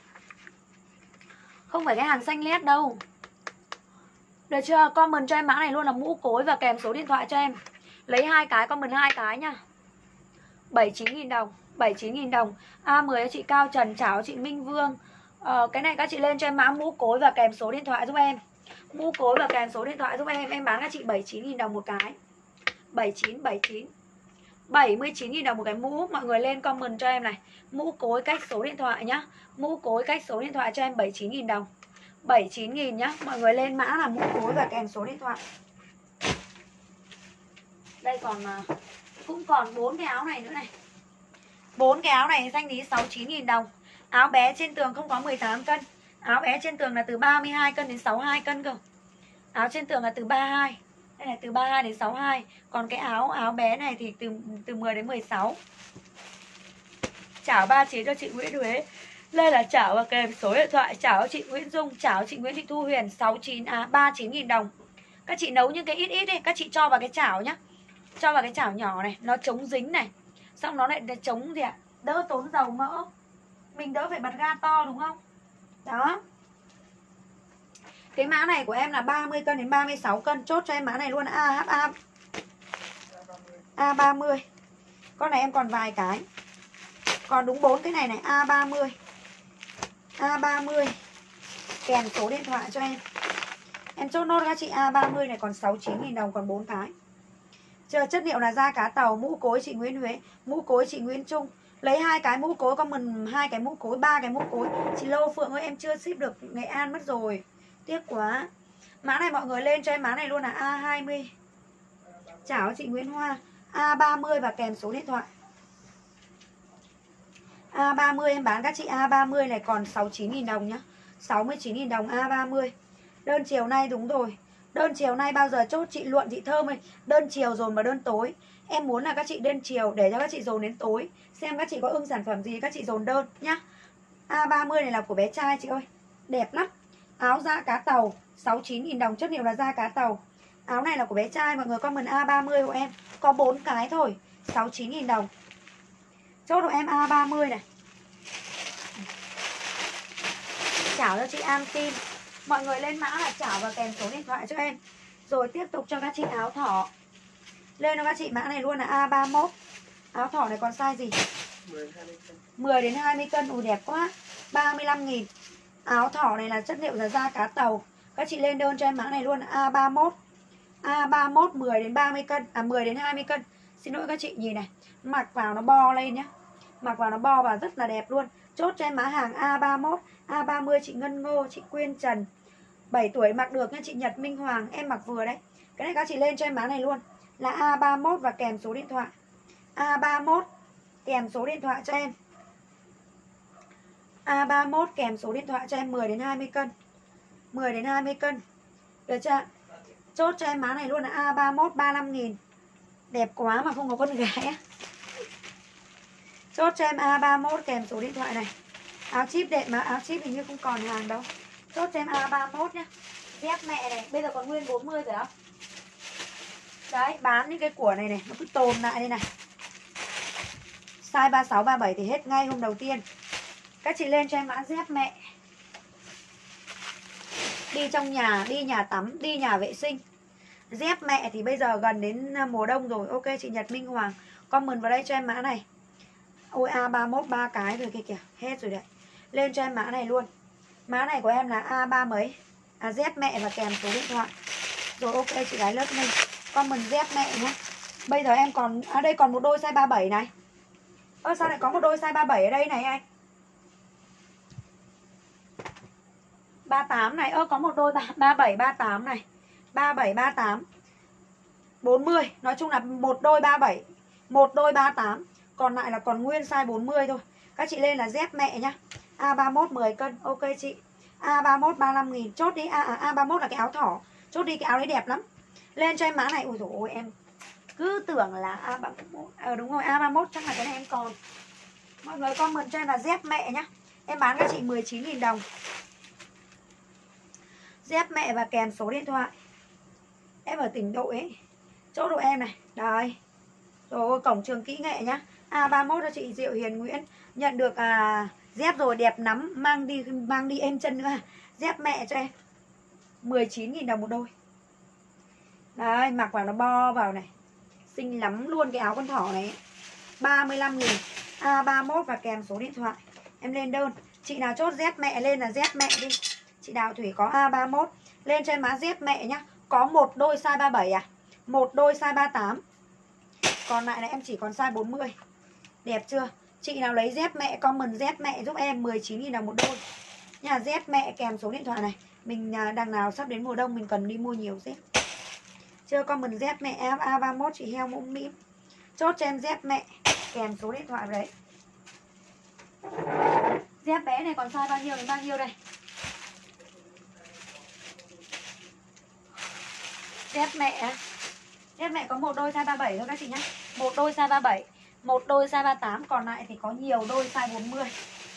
Không phải cái hàng xanh lét đâu. Được chưa? Comment cho em mã này luôn là mũ cối và kèm số điện thoại cho em. Lấy hai cái, comment hai cái nha. bảy mươi chín nghìn đồng, bảy mươi chín nghìn đồng. A mười cho chị Cao Trần, chào chị Minh Vương. Ờ, cái này các chị lên cho em mã mũ cối và kèm số điện thoại giúp em. Mũ cối và kèm số điện thoại giúp em. Em bán các chị bảy mươi chín nghìn đồng một cái. bảy mươi chín, bảy mươi chín. bảy mươi chín nghìn đồng một cái mũ. Mọi người lên comment cho em này. Mũ cối cách số điện thoại nhá. Mũ cối cách số điện thoại cho em bảy mươi chín nghìn đồng. bảy mươi chín nghìn nhá. Mọi người lên mã là mũ cối và kèm số điện thoại. Đây còn cũng còn bốn cái áo này nữa này. bốn cái áo này danh lý sáu mươi chín nghìn đồng. Áo bé trên tường không có mười tám cân. Áo bé trên tường là từ ba mươi hai cân đến sáu mươi hai cân cơ. Áo trên tường là từ ba mươi hai. Đây là từ ba mươi hai đến sáu mươi hai. Còn cái áo áo bé này thì từ từ mười đến mười sáu. Chảo ba mươi chín cho chị Nguyễn Huế. Đây là chảo và kèm số điện thoại. Chảo cho chị Nguyễn Dung, chảo chị Nguyễn Thị Thu Huyền, sáu mươi chín à ba mươi chín nghìn đồng. Các chị nấu những cái ít ít đi, các chị cho vào cái chảo nhá. Cho vào cái chảo nhỏ này, nó chống dính này. Xong nó lại chống gì ạ? Đỡ tốn dầu mỡ. Mình đỡ phải bật ga to đúng không? Đó. Cái mã này của em là ba mươi cân đến ba mươi sáu cân. Chốt cho em mã này luôn là A H A A ba mươi. Con này em còn vài cái. Còn đúng bốn cái này này, A ba mươi. A ba mươi. Kèm số điện thoại cho em. Em chốt nốt các chị A ba mươi này còn sáu mươi chín nghìn đồng, còn bốn cái. Chờ chất liệu là da cá tàu, mũ cối chị Nguyễn Huế, mũ cối chị Nguyễn Trung. Lấy hai cái mũ cối, con mình hai cái mũ cối, ba cái mũ cối. Chị Lô Phượng ơi, em chưa ship được Nghệ An mất rồi. Tiếc quá. Mã này mọi người lên cho em mã này luôn là A hai mươi. Chào chị Nguyễn Hoa. A ba mươi và kèm số điện thoại. A ba mươi em bán các chị A ba mươi này còn sáu mươi chín nghìn đồng nhá. sáu mươi chín nghìn đồng A ba mươi. Đơn chiều nay đúng rồi. Đơn chiều nay bao giờ chốt chị Luận, chị Thơm ơi. Đơn chiều dồn vào đơn tối. Em muốn là các chị đơn chiều để cho các chị dồn đến tối. Xem các chị có ưng sản phẩm gì các chị dồn đơn nhá. A ba mươi này là của bé trai chị ơi. Đẹp lắm. Áo da cá tàu sáu mươi chín nghìn đồng, chất liệu là da cá tàu. Áo này là của bé trai, mọi người comment A ba mươi của em. Có bốn cái thôi, sáu mươi chín nghìn đồng. Chốt của em A ba mươi này. Chảo cho chị An Kim. Mọi người lên mã là chảo và kèm số điện thoại cho em. Rồi tiếp tục cho các chị áo thỏ. Lên cho các chị mã này luôn là A ba mốt. Áo thỏ này còn size gì? mười đến hai mươi cân. Ủa đẹp quá. ba mươi lăm nghìn. Áo thỏ này là chất liệu là da cá tàu. Các chị lên đơn cho em mã này luôn là A ba mốt. A ba mốt mười đến ba mươi cân. À mười đến hai mươi cân. Xin lỗi các chị, nhìn này. Mặc vào nó bo lên nhá. Mặc vào nó bo vào rất là đẹp luôn. Chốt cho em mã hàng A ba mốt, A ba mươi chị Ngân Ngô, chị Quyên Trần, bảy tuổi mặc được nha. Chị Nhật Minh Hoàng, em mặc vừa đấy. Cái này các chị lên cho em mã này luôn là A ba mốt và kèm số điện thoại. A ba mốt kèm số điện thoại cho em. A ba mốt kèm số điện thoại cho em mười đến hai mươi cân. mười đến hai mươi cân. Được chưa? Chốt cho em mã này luôn là A ba mốt ba mươi lăm nghìn. Đẹp quá mà không có con gái á. Chốt cho em A ba mốt kèm số điện thoại này. Áo chip đẹp mà áo chip hình như không còn hàng đâu. Chốt cho em A ba mốt nhá. Dép mẹ này, bây giờ còn nguyên bốn mươi rồi đó. Đấy, bán những cái của này này, nó cứ tồn lại đây này. Size ba sáu, ba bảy thì hết ngay hôm đầu tiên. Các chị lên cho em mã dép mẹ. Đi trong nhà, đi nhà tắm, đi nhà vệ sinh. Dép mẹ thì bây giờ gần đến mùa đông rồi. Ok chị Nhật Minh Hoàng, comment vào đây cho em mã này. Ôi A ba mốt ba cái rồi kìa kìa, hết rồi đấy. Lên cho em mã này luôn. Mã này của em là A ba mấy. À dép mẹ và kèm số điện thoại. Rồi ok chị gái lớp mình, comment dép mẹ nhé. Bây giờ em còn, à đây còn một đôi size ba bảy này. Ơ sao lại có một đôi size ba bảy ở đây này anh? ba tám này, ơ có một đôi ba bảy ba tám này. ba bảy ba tám bốn mươi, nói chung là một đôi ba bảy, một đôi ba tám, còn lại là còn nguyên size bốn mươi thôi. Các chị lên là dép mẹ nhá. A ba mốt mười cân, ok chị. A ba mốt ba mươi lăm nghìn, chốt đi. A à, A ba mốt là cái áo thỏ. Chốt đi, cái áo đấy đẹp lắm. Lên cho em mã này. Ui dồi ôi em cứ tưởng là A ba mốt. Ờ đúng rồi, A ba mốt chắc là cái này em còn. Mọi người comment cho em là dép mẹ nhá. Em bán các chị mười chín nghìn đồng. Dép mẹ và kèm số điện thoại. Em ở tỉnh đội ấy. Chỗ độ em này. Đây. Rồi cổng trường kỹ nghệ nhá. A ba mốt cho chị Diệu Hiền Nguyễn. Nhận được à, dép rồi đẹp lắm. Mang đi mang đi êm chân nữa. Dép mẹ cho em mười chín nghìn đồng một đôi. Đấy, mặc vào nó bo vào này. Xinh lắm luôn cái áo con thỏ này. ba mươi lăm nghìn. A ba mốt và kèm số điện thoại. Em lên đơn. Chị nào chốt dép mẹ lên là dép mẹ đi. Chị Đào Thủy có A ba mốt. Lên cho em mã dép mẹ nhá. Có một đôi size ba bảy à. Một đôi size ba tám. Còn lại là em chỉ còn size bốn mươi. Đẹp chưa? Chị nào lấy dép mẹ comment dép mẹ giúp em mười chín nghìn đồng một đôi. Nhà dép mẹ kèm số điện thoại này. Mình đằng nào sắp đến mùa đông mình cần đi mua nhiều dép. Chưa comment dép mẹ A ba mốt chị heo mũm mĩm. Chốt cho em dép mẹ kèm số điện thoại đấy. Dép bé này còn size bao nhiêu đến bao nhiêu đây? Dép mẹ. Dép mẹ có một đôi size ba bảy thôi các chị nhá. Một đôi size ba bảy, một đôi size ba tám, còn lại thì có nhiều đôi size bốn mươi.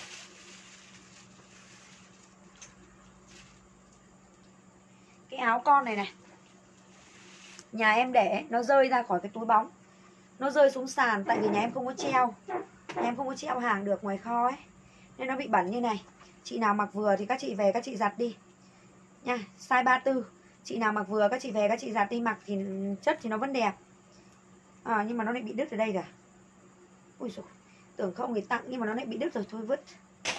Cái áo con này này, nhà em để nó rơi ra khỏi cái túi bóng. Nó rơi xuống sàn tại vì nhà em không có treo. Nhà em không có treo hàng được ngoài kho ấy. Nên nó bị bẩn như này. Chị nào mặc vừa thì các chị về các chị giặt đi nha. Size ba tư. Chị nào mặc vừa các chị về các chị giặt đi. Mặc thì chất thì nó vẫn đẹp. À, nhưng mà nó lại bị đứt ở đây rồi. Ui dồi, tưởng không người tặng nhưng mà nó lại bị đứt rồi, thôi vứt.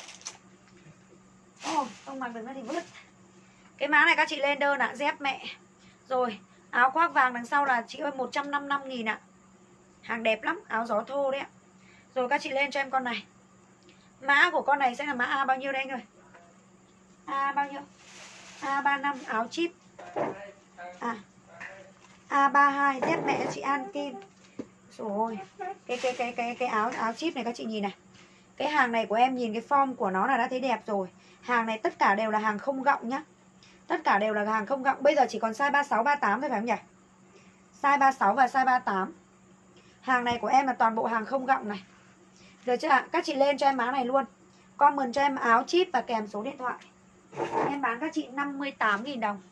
Ồ, không mặc được nó thì vứt. Cái má này các chị lên đơn ạ, à, dép mẹ. Rồi, áo khoác vàng đằng sau là chị ơi một trăm năm mươi lăm nghìn ạ. Hàng đẹp lắm, áo gió thô đấy ạ. Rồi các chị lên cho em con này. Mã của con này sẽ là mã A bao nhiêu đây anh ơi? A bao nhiêu? A ba mươi lăm, áo chip. À, A ba mươi hai, dép mẹ chị An Kim. Rồi, cái cái cái cái cái áo áo chip này các chị nhìn này. Cái hàng này của em nhìn cái form của nó là đã thấy đẹp rồi. Hàng này tất cả đều là hàng không gọng nhá. Tất cả đều là hàng không gọng. Bây giờ chỉ còn size ba sáu, ba tám thôi phải không nhỉ? Size ba sáu và size ba tám. Hàng này của em là toàn bộ hàng không gọng này. Được chưa ạ? Các chị lên cho em mã này luôn. Comment cho em áo chip và kèm số điện thoại. Em bán các chị năm mươi tám nghìn đồng.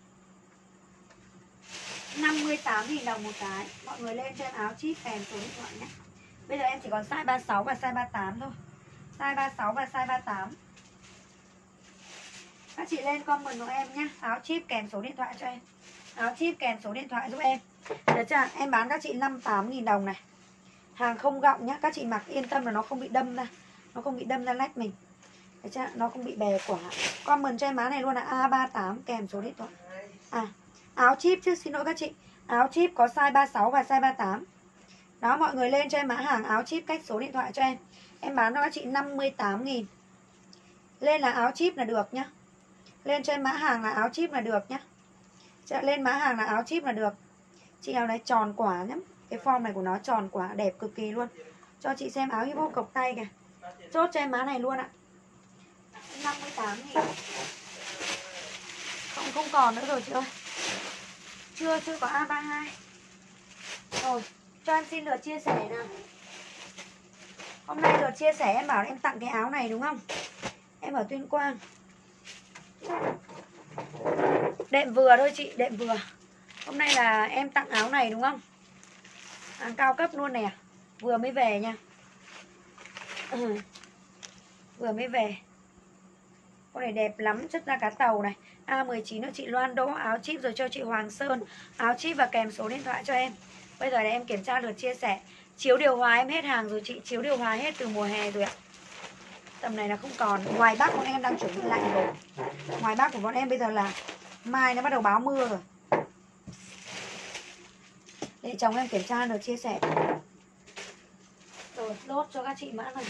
năm mươi tám nghìn đồng một cái. Mọi người lên cho em áo chip kèm số điện thoại nhé. Bây giờ em chỉ còn size ba sáu và size ba tám thôi. Size ba sáu và size ba tám. Các chị lên comment của em nhé. Áo chip kèm số điện thoại cho em. Áo chip kèm số điện thoại giúp em. Được chưa? Em bán các chị năm mươi tám nghìn đồng này. Hàng không gọng nhá. Các chị mặc yên tâm là nó không bị đâm ra. Nó không bị đâm ra lách mình. Được chưa? Nó không bị bè quả. Comment cho em má này luôn là A ba tám kèm số điện thoại. À, áo chip chứ, xin lỗi các chị. Áo chip có size ba sáu và size ba tám. Đó, mọi người lên cho em mã hàng áo chip cách số điện thoại cho em. Em bán cho các chị năm mươi tám nghìn. Lên là áo chip là được nhá. Lên cho em mã hàng là áo chip là được nhá. Lên mã hàng là áo chip là được. Chị áo này tròn quả lắm. Cái form này của nó tròn quả đẹp cực kỳ luôn. Cho chị xem áo hip hop cộc tay kìa. Chốt cho em mã này luôn ạ. năm mươi tám nghìn. Không, không còn nữa rồi chị ơi. Chưa, chưa có A ba hai. Rồi, cho em xin lượt chia sẻ nào. Hôm nay lượt chia sẻ em bảo em tặng cái áo này đúng không? Em ở Tuyên Quang. Đệm vừa thôi chị, đệm vừa. Hôm nay là em tặng áo này đúng không? Hàng cao cấp luôn nè. Vừa mới về nha. Ừ. Vừa mới về. Con này đẹp lắm, chất da cá tàu này. A mười chín cho chị Loan Đỗ, áo chip rồi cho chị Hoàng Sơn. Áo chip và kèm số điện thoại cho em. Bây giờ để em kiểm tra lượt chia sẻ. Chiếu điều hòa em hết hàng rồi chị. Chiếu điều hòa hết từ mùa hè rồi ạ. Tầm này là không còn. Ngoài Bắc bọn em đang chuẩn bị lạnh rồi. Ngoài Bắc của bọn em bây giờ là mai nó bắt đầu báo mưa rồi. Để chồng em kiểm tra lượt chia sẻ. Rồi lốt cho các chị mã này.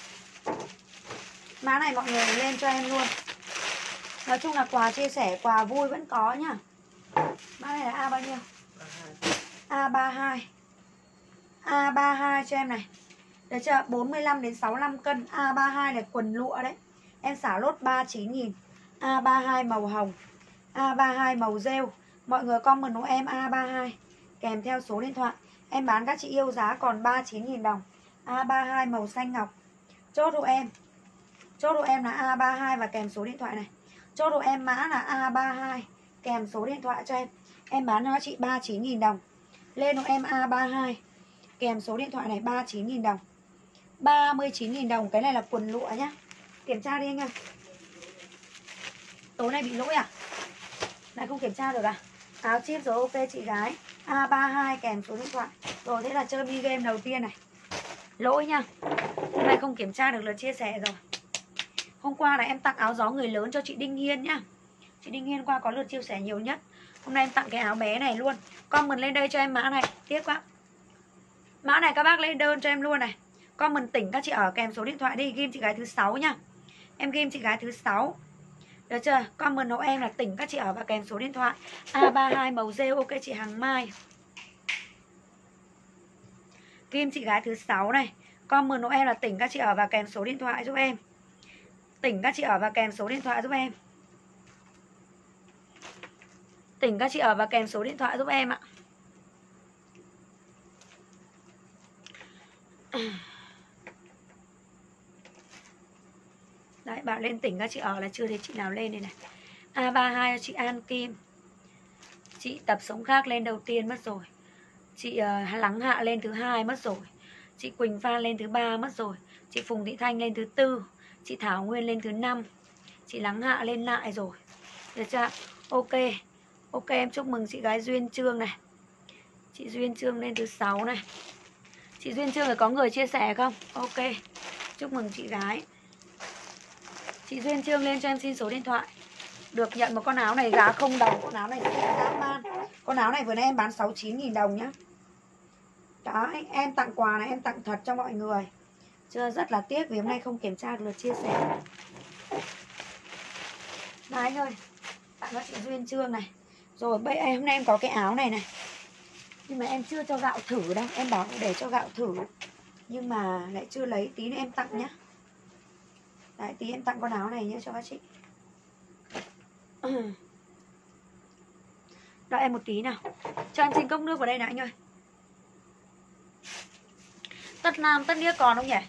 Mã này mọi người lên cho em luôn. Nói chung là quà chia sẻ, quà vui vẫn có nhá. Mã này là A bao nhiêu? A ba hai. A ba hai cho em này. Được chưa? bốn mươi lăm đến sáu mươi lăm cân. A ba hai là quần lụa đấy. Em xả lốt ba mươi chín nghìn. A ba hai màu hồng. A ba hai màu rêu. Mọi người comment của em A ba hai kèm theo số điện thoại. Em bán các chị yêu giá còn ba mươi chín nghìn đồng. A ba hai màu xanh ngọc. Chốt hộ em. Chốt hộ em là A ba hai và kèm số điện thoại này. Chốt hộ em mã là A ba hai kèm số điện thoại cho em. Em bán cho chị ba mươi chín nghìn đồng. Lên hộ em A ba hai kèm số điện thoại này ba mươi chín nghìn đồng. ba mươi chín nghìn đồng. Cái này là quần lụa nhá. Kiểm tra đi anh ơi. Tối nay bị lỗi à? Lại không kiểm tra được à? Áo chip rồi, ok chị gái. A ba hai kèm số điện thoại. Rồi thế là chơi bi game đầu tiên này. Lỗi nha. Hôm nay không kiểm tra được lượt chia sẻ rồi. Hôm qua là em tặng áo gió người lớn cho chị Đinh Hiên nhá. Chị Đinh Hiên qua có lượt chia sẻ nhiều nhất. Hôm nay em tặng cái áo bé này luôn. Comment lên đây cho em mã này. Tiếc quá. Mã này các bác lên đơn cho em luôn này. Comment tỉnh các chị ở kèm số điện thoại đi. Ghim chị gái thứ sáu nhá. Em ghim chị gái thứ sáu. Được chưa? Comment hộ em là tỉnh các chị ở và kèm số điện thoại. A ba hai màu rêu, ok chị Hằng Mai. Ghim chị gái thứ sáu này. Comment hộ em là tỉnh các chị ở và kèm số điện thoại giúp em. Tỉnh các chị ở và kèm số điện thoại giúp em. Tỉnh các chị ở và kèm số điện thoại giúp em ạ. Đấy, bảo lên tỉnh các chị ở là chưa thấy chị nào lên đây này. A ba hai cho chị An Kim. Chị Tập Sống Khác lên đầu tiên mất rồi. Chị uh, Lắng Hạ lên thứ hai mất rồi. Chị Quỳnh Phan lên thứ ba mất rồi. Chị Phùng Thị Thanh lên thứ tư. Chị Thảo Nguyên lên thứ năm. Chị Lắng Hạ lên lại rồi. Được chưa? Ok. Ok em chúc mừng chị gái Duyên Trương này. Chị Duyên Trương lên thứ sáu này. Chị Duyên Trương có người chia sẻ không? Ok. Chúc mừng chị gái. Chị Duyên Trương lên cho em xin số điện thoại. Được nhận một con áo này giá không đồng. Con áo này rất dã man. Con áo này vừa nãy em bán sáu mươi chín nghìn đồng nhá. Đó, em tặng quà này, em tặng thật cho mọi người. Chưa, rất là tiếc vì hôm nay không kiểm tra được lượt chia sẻ. Đấy anh ơi, tặng cho chị Duyên Trương này. Rồi bây em hôm nay em có cái áo này này. Nhưng mà em chưa cho gạo thử đâu. Em bảo để cho gạo thử. Nhưng mà lại chưa lấy, tí nữa em tặng nhá. Đấy, tí em tặng con áo này nhé cho các chị. Đợi em một tí nào. Cho em xin cốc nước vào đây nào anh ơi. Tất Nam, Tất Nghĩa còn không nhỉ?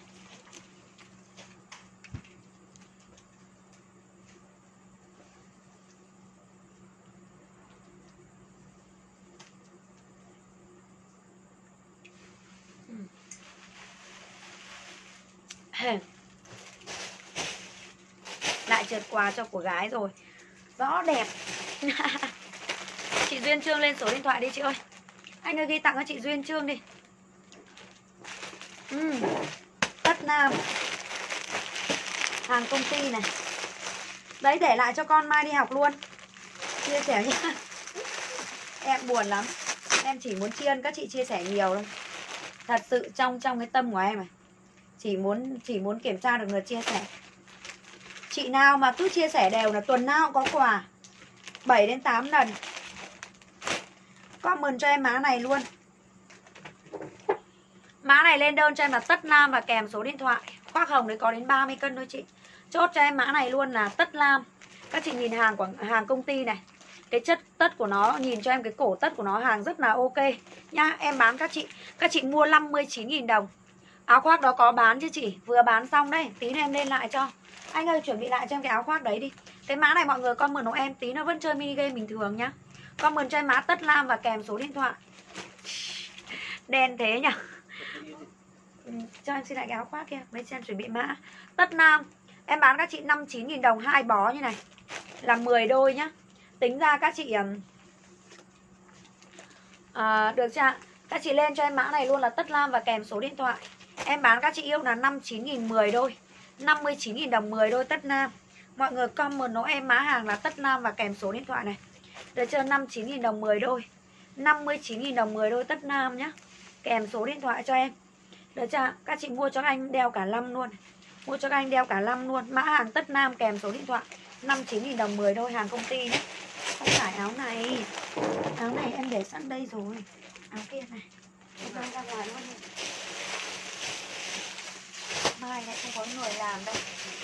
Lại trượt quà cho của gái rồi. Rõ đẹp. Chị Duyên Trương lên số điện thoại đi chị ơi. Anh ơi ghi tặng cho chị Duyên Trương đi. uhm. Tất Nam. Hàng công ty này. Đấy để lại cho con mai đi học luôn. Chia sẻ nhá. Em buồn lắm. Em chỉ muốn tri ân các chị chia sẻ nhiều thôi. Thật sự trong trong cái tâm của em này, chỉ muốn chỉ muốn kiểm tra được lượt chia sẻ. Chị nào mà cứ chia sẻ đều là tuần nào cũng có quà, bảy đến tám lần. Comment cho em mã này luôn. Mã này lên đơn cho em là tất lam và kèm số điện thoại. Khoác hồng đấy có đến ba mươi cân thôi chị. Chốt cho em mã này luôn là tất lam. Các chị nhìn hàng của hàng công ty này, cái chất tất của nó, nhìn cho em cái cổ tất của nó, hàng rất là ok nhá. Em bán các chị, các chị mua năm mươi chín nghìn đồng. Áo khoác đó có bán chứ chị, vừa bán xong đây. Tí nữa em lên lại cho. Anh ơi chuẩn bị lại cho em cái áo khoác đấy đi. Cái mã này mọi người comment của em, tí nó vẫn chơi mini game bình thường nhá. Comment cho em mã tất lam và kèm số điện thoại. Đen thế nhỉ. Ừ, cho em xin lại cái áo khoác kia. Mấy chị em chuẩn bị mã tất nam. Em bán các chị năm mươi chín nghìn đồng hai bó như này, là mười đôi nhá. Tính ra các chị à, được chưa? Các chị lên cho em mã này luôn là tất lam và kèm số điện thoại. Em bán các chị yêu là năm mươi chín nghìn mười đôi, năm mươi chín nghìn đồng mười đôi tất nam. Mọi người comment nó em mã hàng là tất nam và kèm số điện thoại này. Được chưa? năm mươi chín nghìn đồng mười đôi, năm mươi chín nghìn đồng mười đôi tất nam nhá. Kèm số điện thoại cho em. Được chưa? Các chị mua cho các anh đeo cả năm luôn. Mua cho các anh đeo cả năm luôn. Mã hàng tất nam kèm số điện thoại, năm mươi chín nghìn đồng mười đôi, hàng công ty nhé. Không phải áo này. Áo này em để sẵn đây rồi. Áo kia này em mang ra ngoài luôn đi. Mai lại không có người làm đâu.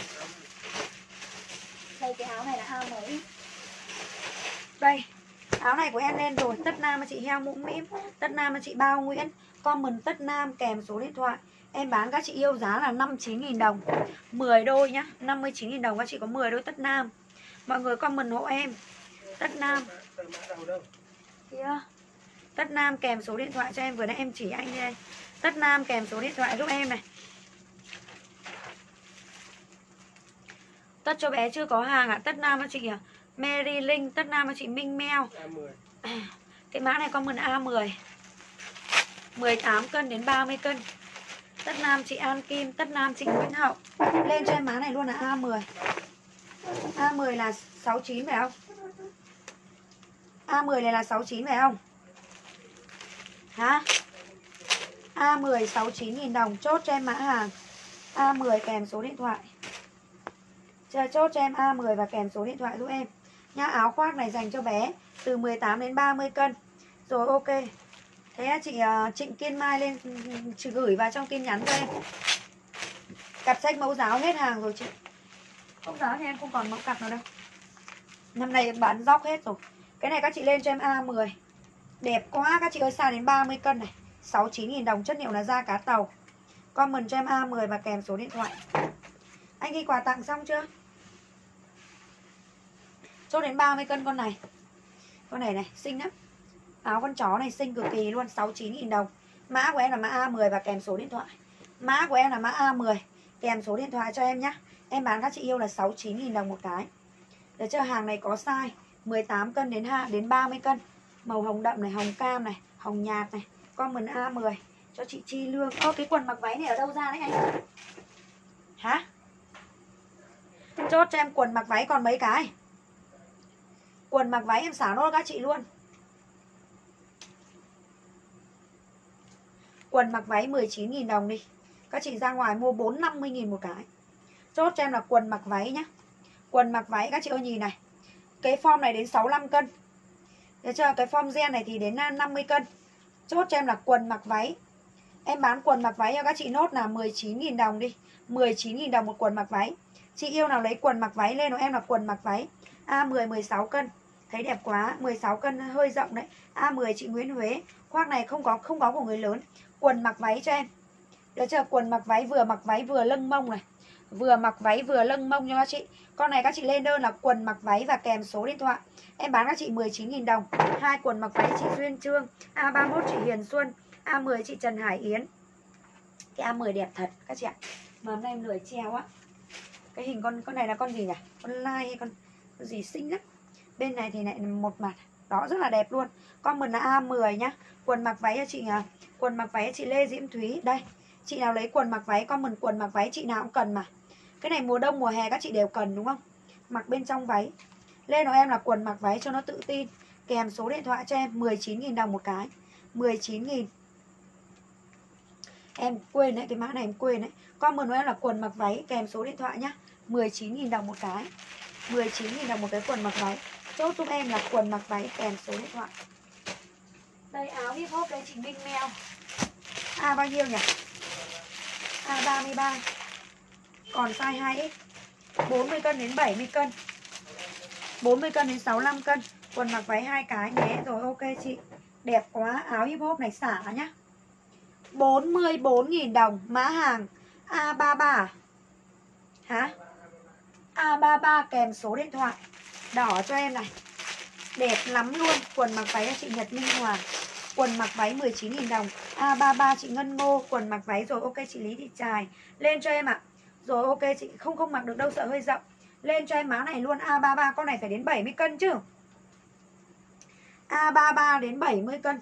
Đây cái áo này là áo mới. Đây, áo này của em lên rồi. Tất nam mà chị heo mũm mĩm, tất nam mà chị Bao Nguyễn. Comment tất nam kèm số điện thoại. Em bán các chị yêu giá là năm mươi chín nghìn đồng mười đôi nhá. Năm mươi chín nghìn đồng các chị có mười đôi tất nam. Mọi người comment hộ em tất nam kia. Tất nam kèm số điện thoại cho em. Vừa nãy em chỉ anh đây. Tất nam kèm số điện thoại giúp em này. Tất cho bé chưa có hàng ạ. À. Tất nam cho chị à Mary Linh. Tất nam cho chị Minh Meo. À, cái mã này comment A mười, mười tám cân đến ba mươi cân. Tất nam chị An Kim. Tất nam chị Nguyễn Hậu. Lên cho em mã này luôn là A mười. A mười là sáu mươi chín phải không? A mười này là sáu mươi chín phải không? Hả? A mười sáu mươi chín nghìn đồng. Chốt cho em mã hàng A mười kèm số điện thoại. Chờ chốt cho em A mười và kèm số điện thoại giúp em nhá. Áo khoác này dành cho bé từ mười tám đến ba mươi cân. Rồi ok. Thế chị uh, Trịnh Kiên Mai lên chị gửi vào trong tin nhắn cho em. Cặp sách mẫu giáo hết hàng rồi chị. Mẫu giáo thì em không còn mẫu cặp nào đâu. Năm nay em bán dóc hết rồi. Cái này các chị lên cho em A mười. Đẹp quá các chị ơi, size đến ba mươi cân này, sáu mươi chín nghìn đồng, chất liệu là da cá tàu. Comment cho em A mười và kèm số điện thoại. Anh ghi quà tặng xong chưa? Chốt đến ba mươi cân con này. Con này này, xinh lắm. Áo con chó này xinh cực kỳ luôn, sáu mươi chín nghìn đồng. Mã của em là mã A mười và kèm số điện thoại. Mã của em là mã A mười, kèm số điện thoại cho em nhá. Em bán các chị yêu là sáu mươi chín nghìn đồng một cái. Được chưa? Hàng này có size mười tám cân đến đến ba mươi cân. Màu hồng đậm này, hồng cam này, hồng nhạt này. Comment A mười cho chị Chi Lương. Ơ cái quần mặc váy này ở đâu ra đấy anh? Hả? Chốt cho em quần mặc váy còn mấy cái. Quần mặc váy em xả nốt các chị luôn. Quần mặc váy mười chín nghìn đồng đi. Các chị ra ngoài mua bốn năm mươi nghìn một cái. Chốt cho em là quần mặc váy nhá. Quần mặc váy các chị ơi nhìn này. Cái form này đến sáu mươi lăm cân. Được chưa? Cái form gen này thì đến năm mươi cân. Chốt cho em là quần mặc váy. Em bán quần mặc váy cho các chị nốt là mười chín nghìn đồng đi. mười chín nghìn đồng một quần mặc váy. Chị yêu nào lấy quần mặc váy lên của em là quần mặc váy A mười mười sáu cân. Thấy đẹp quá, mười sáu cân hơi rộng đấy. A mười chị Nguyễn Huế. Khoác này không có không có của người lớn. Quần mặc váy cho em. Được chưa? Quần mặc váy vừa mặc váy vừa lưng mông này. Vừa mặc váy vừa lưng mông cho các chị. Con này các chị lên đơn là quần mặc váy và kèm số điện thoại. Em bán các chị mười chín nghìn đồng. Hai quần mặc váy chị Duyên Trương. A ba mươi mốt chị Hiền Xuân. A mười chị Trần Hải Yến. Cái A mười đẹp thật các chị ạ. Mà hôm nay em lười treo á. Cái hình con con này là con gì nhỉ? Con lai hay con, con gì xinh lắm. Bên này thì lại một mặt. Đó rất là đẹp luôn. Comment là A mười nhá. Quần mặc váy cho chị à, quần mặc váy cho chị Lê Diễm Thúy. Đây. Chị nào lấy quần mặc váy, comment quần mặc váy chị nào cũng cần mà. Cái này mùa đông mùa hè các chị đều cần đúng không? Mặc bên trong váy. Lên của em là quần mặc váy cho nó tự tin. Kèm số điện thoại cho em mười chín nghìn đồng một cái. mười chín nghìn. Em quên đấy, cái mã này em quên đấy. Comment với em là quần mặc váy kèm số điện thoại nhá. mười chín nghìn đồng một cái. mười chín nghìn đồng một cái quần mặc váy. Chốt giúp em là quần mặc váy kèm số điện thoại. Đây áo hip hop đây chị Minh Mèo. A bao nhiêu nhỉ? A ba mươi ba. Còn size hai X. bốn mươi cân đến bảy mươi cân. bốn mươi cân đến sáu mươi lăm cân. Quần mặc váy hai cái nhé. Rồi ok chị. Đẹp quá, áo hip hop này xả nhá. bốn mươi bốn nghìn đồng. Mã hàng A ba mươi ba. Hả? A ba mươi ba kèm số điện thoại. Đỏ cho em này. Đẹp lắm luôn. Quần mặc váy cho chị Nhật Minh Hoàng. Quần mặc váy mười chín nghìn đồng. A ba mươi ba chị Ngân Ngô. Quần mặc váy rồi ok chị Lý Thị Trài. Lên cho em ạ. À. Rồi ok chị không không mặc được đâu sợ hơi rộng. Lên cho em mã này luôn. A ba mươi ba con này phải đến bảy mươi cân chứ. A ba mươi ba đến bảy mươi cân.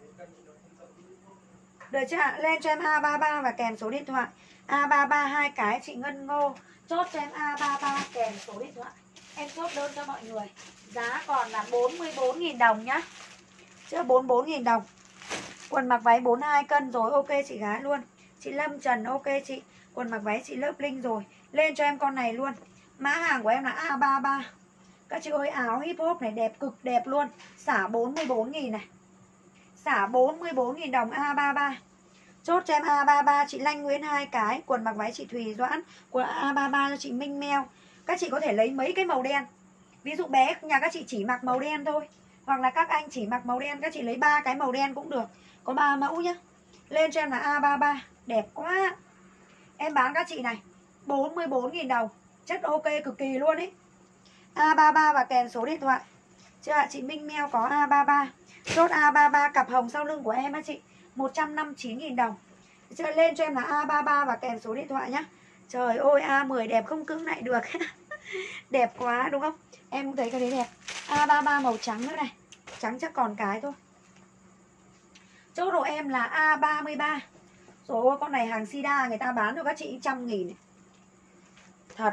Được chưa ạ? Lên cho em A ba mươi ba và kèm số điện thoại. A ba mươi ba hai cái chị Ngân Ngô. Chốt cho em A ba mươi ba kèm số điện thoại. Em chốt đơn cho mọi người. Giá còn là bốn mươi bốn nghìn đồng nhá. Chưa bốn mươi bốn nghìn đồng. Quần mặc váy bốn mươi hai cân rồi ok chị gái luôn. Chị Lâm Trần ok chị. Quần mặc váy chị Lớp Linh rồi. Lên cho em con này luôn. Mã hàng của em là A ba mươi ba. Các chị ơi áo hip hop này đẹp cực đẹp luôn. Xả bốn mươi bốn nghìn này. Xả bốn mươi bốn nghìn đồng A ba mươi ba. Chốt cho em A ba mươi ba chị Lanh Nguyễn hai cái. Quần mặc váy chị Thùy Doãn. Quần A ba mươi ba cho chị Minh Meo. Các chị có thể lấy mấy cái màu đen. Ví dụ bé nhà các chị chỉ mặc màu đen thôi. Hoặc là các anh chỉ mặc màu đen. Các chị lấy ba cái màu đen cũng được. Có ba mẫu nhá. Lên cho em là A ba mươi ba. Đẹp quá. Em bán các chị này bốn mươi bốn nghìn đồng. Chất ok cực kỳ luôn ấy. A ba mươi ba và kèm số điện thoại. Chưa ạ? Chị Minh Meo có A ba mươi ba. Chốt A ba mươi ba cặp hồng sau lưng của em á chị. một trăm năm mươi chín nghìn đồng. Chưa, lên cho em là A ba mươi ba và kèm số điện thoại nhá. Trời ơi A mười đẹp không cưỡng lại được. Đẹp quá đúng không? Em cũng thấy cái đấy đẹp. A ba mươi ba màu trắng nữa này. Trắng chắc còn cái thôi. Chốt của em là A ba mươi ba. Rồi ôi con này hàng Sida người ta bán cho các chị trăm nghìn này. Thật.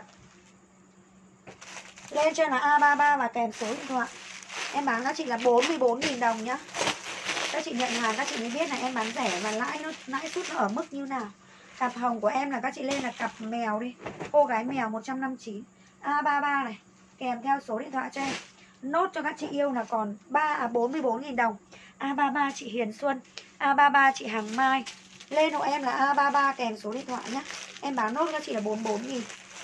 Lên trên là A ba mươi ba và kèm số điện thoại. Em bán các chị là bốn mươi bốn nghìn đồng nhá. Các chị nhận hàng các chị mới biết là em bán rẻ và lãi nó lãi suất nó ở mức như nào. Cặp hồng của em là các chị lên là cặp mèo đi. Cô gái mèo một trăm năm mươi chín. A ba mươi ba này. Kèm theo số điện thoại cho em. Nốt cho các chị yêu là còn ba à bốn mươi bốn nghìn đồng. A ba mươi ba chị Hiền Xuân. A ba mươi ba chị Hằng Mai. Lên hộ em là A ba mươi ba kèm số điện thoại nhá. Em bán nốt các chị là bốn mươi bốn nghìn.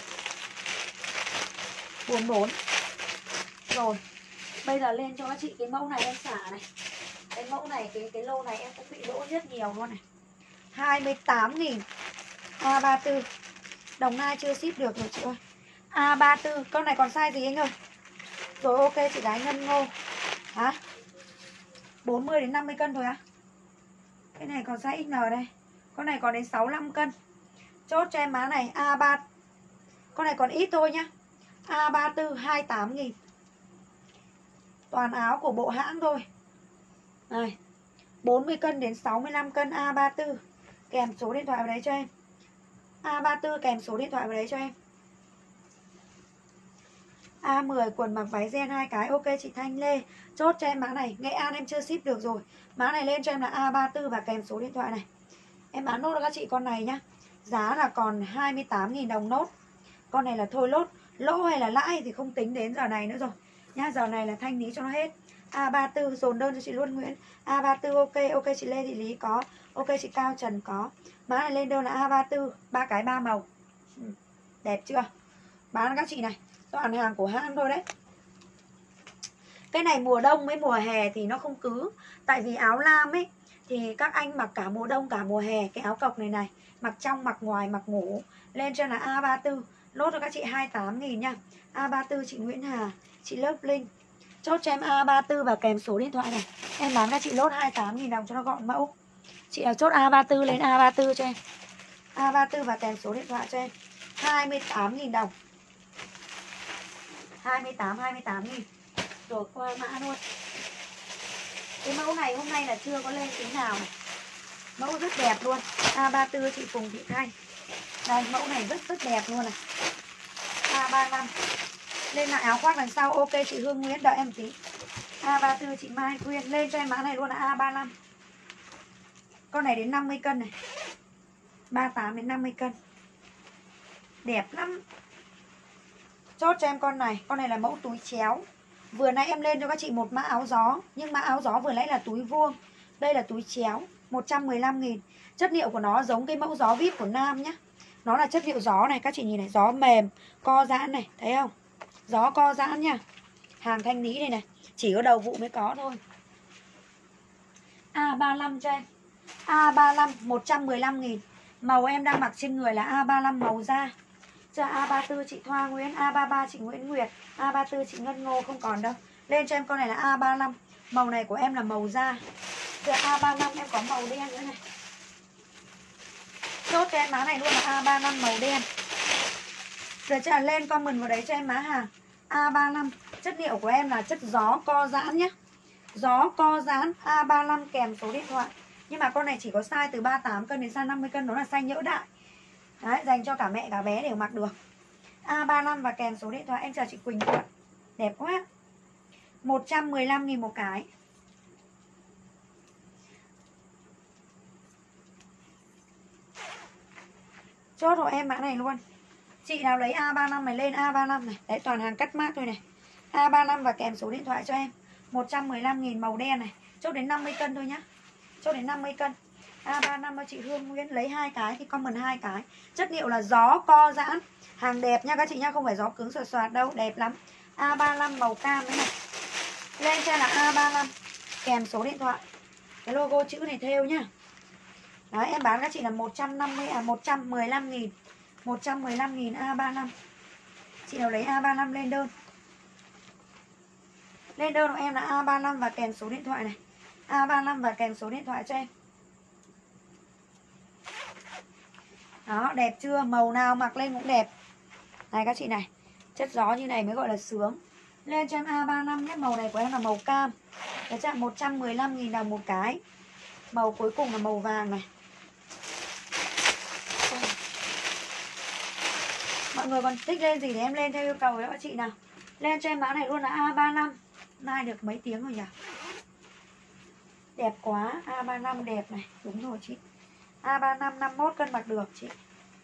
bốn mươi bốn. Rồi. Bây giờ lên cho các chị cái mẫu này em xả này. Cái mẫu này, cái cái lô này em cũng bị lỗ rất nhiều luôn này. hai mươi tám nghìn. A ba mươi tư. Đồng Nai chưa ship được rồi chị ơi. A ba mươi tư. Con này còn size gì anh ơi? Rồi ok chị gái Ngân Ngô. Hả? bốn mươi đến năm mươi cân thôi á? Cái này còn size ích en đây. Con này còn đến sáu mươi lăm cân. Chốt cho em má này A ba. Con này còn ít thôi nhá. A ba mươi tư hai mươi tám nghìn. Toàn áo của bộ hãng thôi. Này. bốn mươi cân đến sáu mươi lăm cân A ba mươi tư. Kèm số điện thoại vào đấy cho em. A ba mươi tư kèm số điện thoại vào đấy cho em. A mười quần mặc váy gen hai cái. Ok chị Thanh Lê. Chốt cho em mã này. Nghệ An em chưa ship được rồi. Mã này lên cho em là A ba mươi tư và kèm số điện thoại này. Em bán nốt cho các chị con này nhá. Giá là còn hai mươi tám nghìn đồng nốt. Con này là thôi lốt. Lỗ hay là lãi thì không tính đến giờ này nữa rồi nhá. Giờ này là thanh lý cho nó hết. A ba mươi tư dồn đơn cho chị Luân Nguyễn. A ba mươi tư ok. Ok chị Lê Thị Lý có. Ok chị Cao Trần có. Mã này lên đơn là A ba mươi tư. Ba cái ba màu. Đẹp chưa? Bán các chị này. Toàn hàng của hãng thôi đấy. Cái này mùa đông với mùa hè thì nó không cứ. Tại vì áo lam ấy thì các anh mặc cả mùa đông cả mùa hè. Cái áo cộc này này. Mặc trong, mặc ngoài, mặc ngủ. Lên cho là A ba mươi tư. Lốt cho các chị hai mươi tám nghìn nha. A ba mươi tư chị Nguyễn Hà. Chị Lớp Linh. Chốt cho em A ba mươi tư và kèm số điện thoại này. Em bán các chị lốt hai mươi tám nghìn đồng cho nó gọn mẫu. Chị nào chốt A ba mươi tư lên A ba mươi tư cho em. A ba mươi tư và kèm số điện thoại cho em. hai mươi tám nghìn đồng. hai mươi tám, hai mươi tám nghìn. Rồi qua mã luôn. Cái mẫu này hôm nay là chưa có lên tí nào này. Mẫu rất đẹp luôn. A ba mươi tư chị Phùng Thị Thanh. Đây mẫu này rất rất đẹp luôn này. A ba mươi lăm. Lên lại áo khoác đằng sau. Ok chị Hương Nguyễn đợi em tí. A ba mươi tư chị Mai Quyên. Lên cho em mã này luôn là A ba mươi lăm. Con này đến năm mươi cân này. ba mươi tám đến năm mươi cân. Đẹp lắm. Chốt cho em con này. Con này là mẫu túi chéo. Vừa nãy em lên cho các chị một mã áo gió, nhưng mã áo gió vừa nãy là túi vuông. Đây là túi chéo, một trăm mười lăm nghìn. Chất liệu của nó giống cái mẫu gió vê i pê của nam nhá. Nó là chất liệu gió này, các chị nhìn này, gió mềm, co giãn này, thấy không? Gió co giãn nha. Hàng thanh lý này này, chỉ có đầu vụ mới có thôi. A ba mươi lăm cho em. A ba mươi lăm một trăm mười lăm nghìn. Màu em đang mặc trên người là A ba mươi lăm màu da. Cho A ba mươi tư chị Thoa Nguyễn, A ba mươi ba chị Nguyễn Nguyệt, A ba mươi tư chị Ngân Ngô không còn đâu. Lên cho em con này là A ba mươi lăm. Màu này của em là màu da. Cho A ba mươi lăm em có màu đen nữa này. Chốt cho em má này luôn là A ba mươi lăm màu đen. Giờ cho lên comment vào đấy cho em má hàng A ba mươi lăm. Chất liệu của em là chất gió co giãn nhé. Gió co giãn A ba mươi lăm kèm số điện thoại. Nhưng mà con này chỉ có size từ ba mươi tám cân đến size năm mươi cân. Đó là size nhỡ đại. Đấy, dành cho cả mẹ cả bé đều mặc được. A ba mươi lăm và kèm số điện thoại. Em chào chị Quỳnh Thuận. Đẹp quá. Một trăm mười lăm nghìn một cái. Chốt hộ em mã này luôn. Chị nào lấy A ba mươi lăm này lên A ba mươi lăm này. Đấy, toàn hàng cắt mát thôi này. A ba mươi lăm và kèm số điện thoại cho em. Một trăm mười lăm nghìn màu đen này. Chốt đến năm mươi cân thôi nhá. Chốt đến năm mươi cân. A ba mươi lăm cho chị Hương Nguyễn. Lấy hai cái thì comment hai cái. Chất liệu là gió co giãn. Hàng đẹp nha các chị nhá. Không phải gió cứng xoạt xoạt đâu. Đẹp lắm. A ba mươi lăm màu cam đấy này. Lên cho là A ba mươi lăm kèm số điện thoại. Cái logo chữ này thêu nhá. Đấy, em bán các chị là một trăm năm mươi à một trăm mười lăm nghìn. một trăm mười lăm nghìn A ba mươi lăm. Chị nào lấy A ba mươi lăm lên đơn. Lên đơn của em là A ba mươi lăm và kèm số điện thoại này. A ba mươi lăm và kèm số điện thoại cho em. Đó, đẹp chưa? Màu nào mặc lên cũng đẹp. Này các chị này, chất gió như này mới gọi là sướng. Lên cho em A ba mươi lăm nhé. Màu này của em là màu cam. Đấy chạm một trăm mười lăm nghìn đồng một cái. Màu cuối cùng là màu vàng này. Mọi người còn thích lên gì thì em lên theo yêu cầu đấy các chị nào. Lên cho em mã này luôn là A ba mươi lăm. Nay được mấy tiếng rồi nhỉ? Đẹp quá. A ba mươi lăm đẹp này. Đúng rồi chị. A ba mươi lăm năm mươi mốt cân mặc được chị.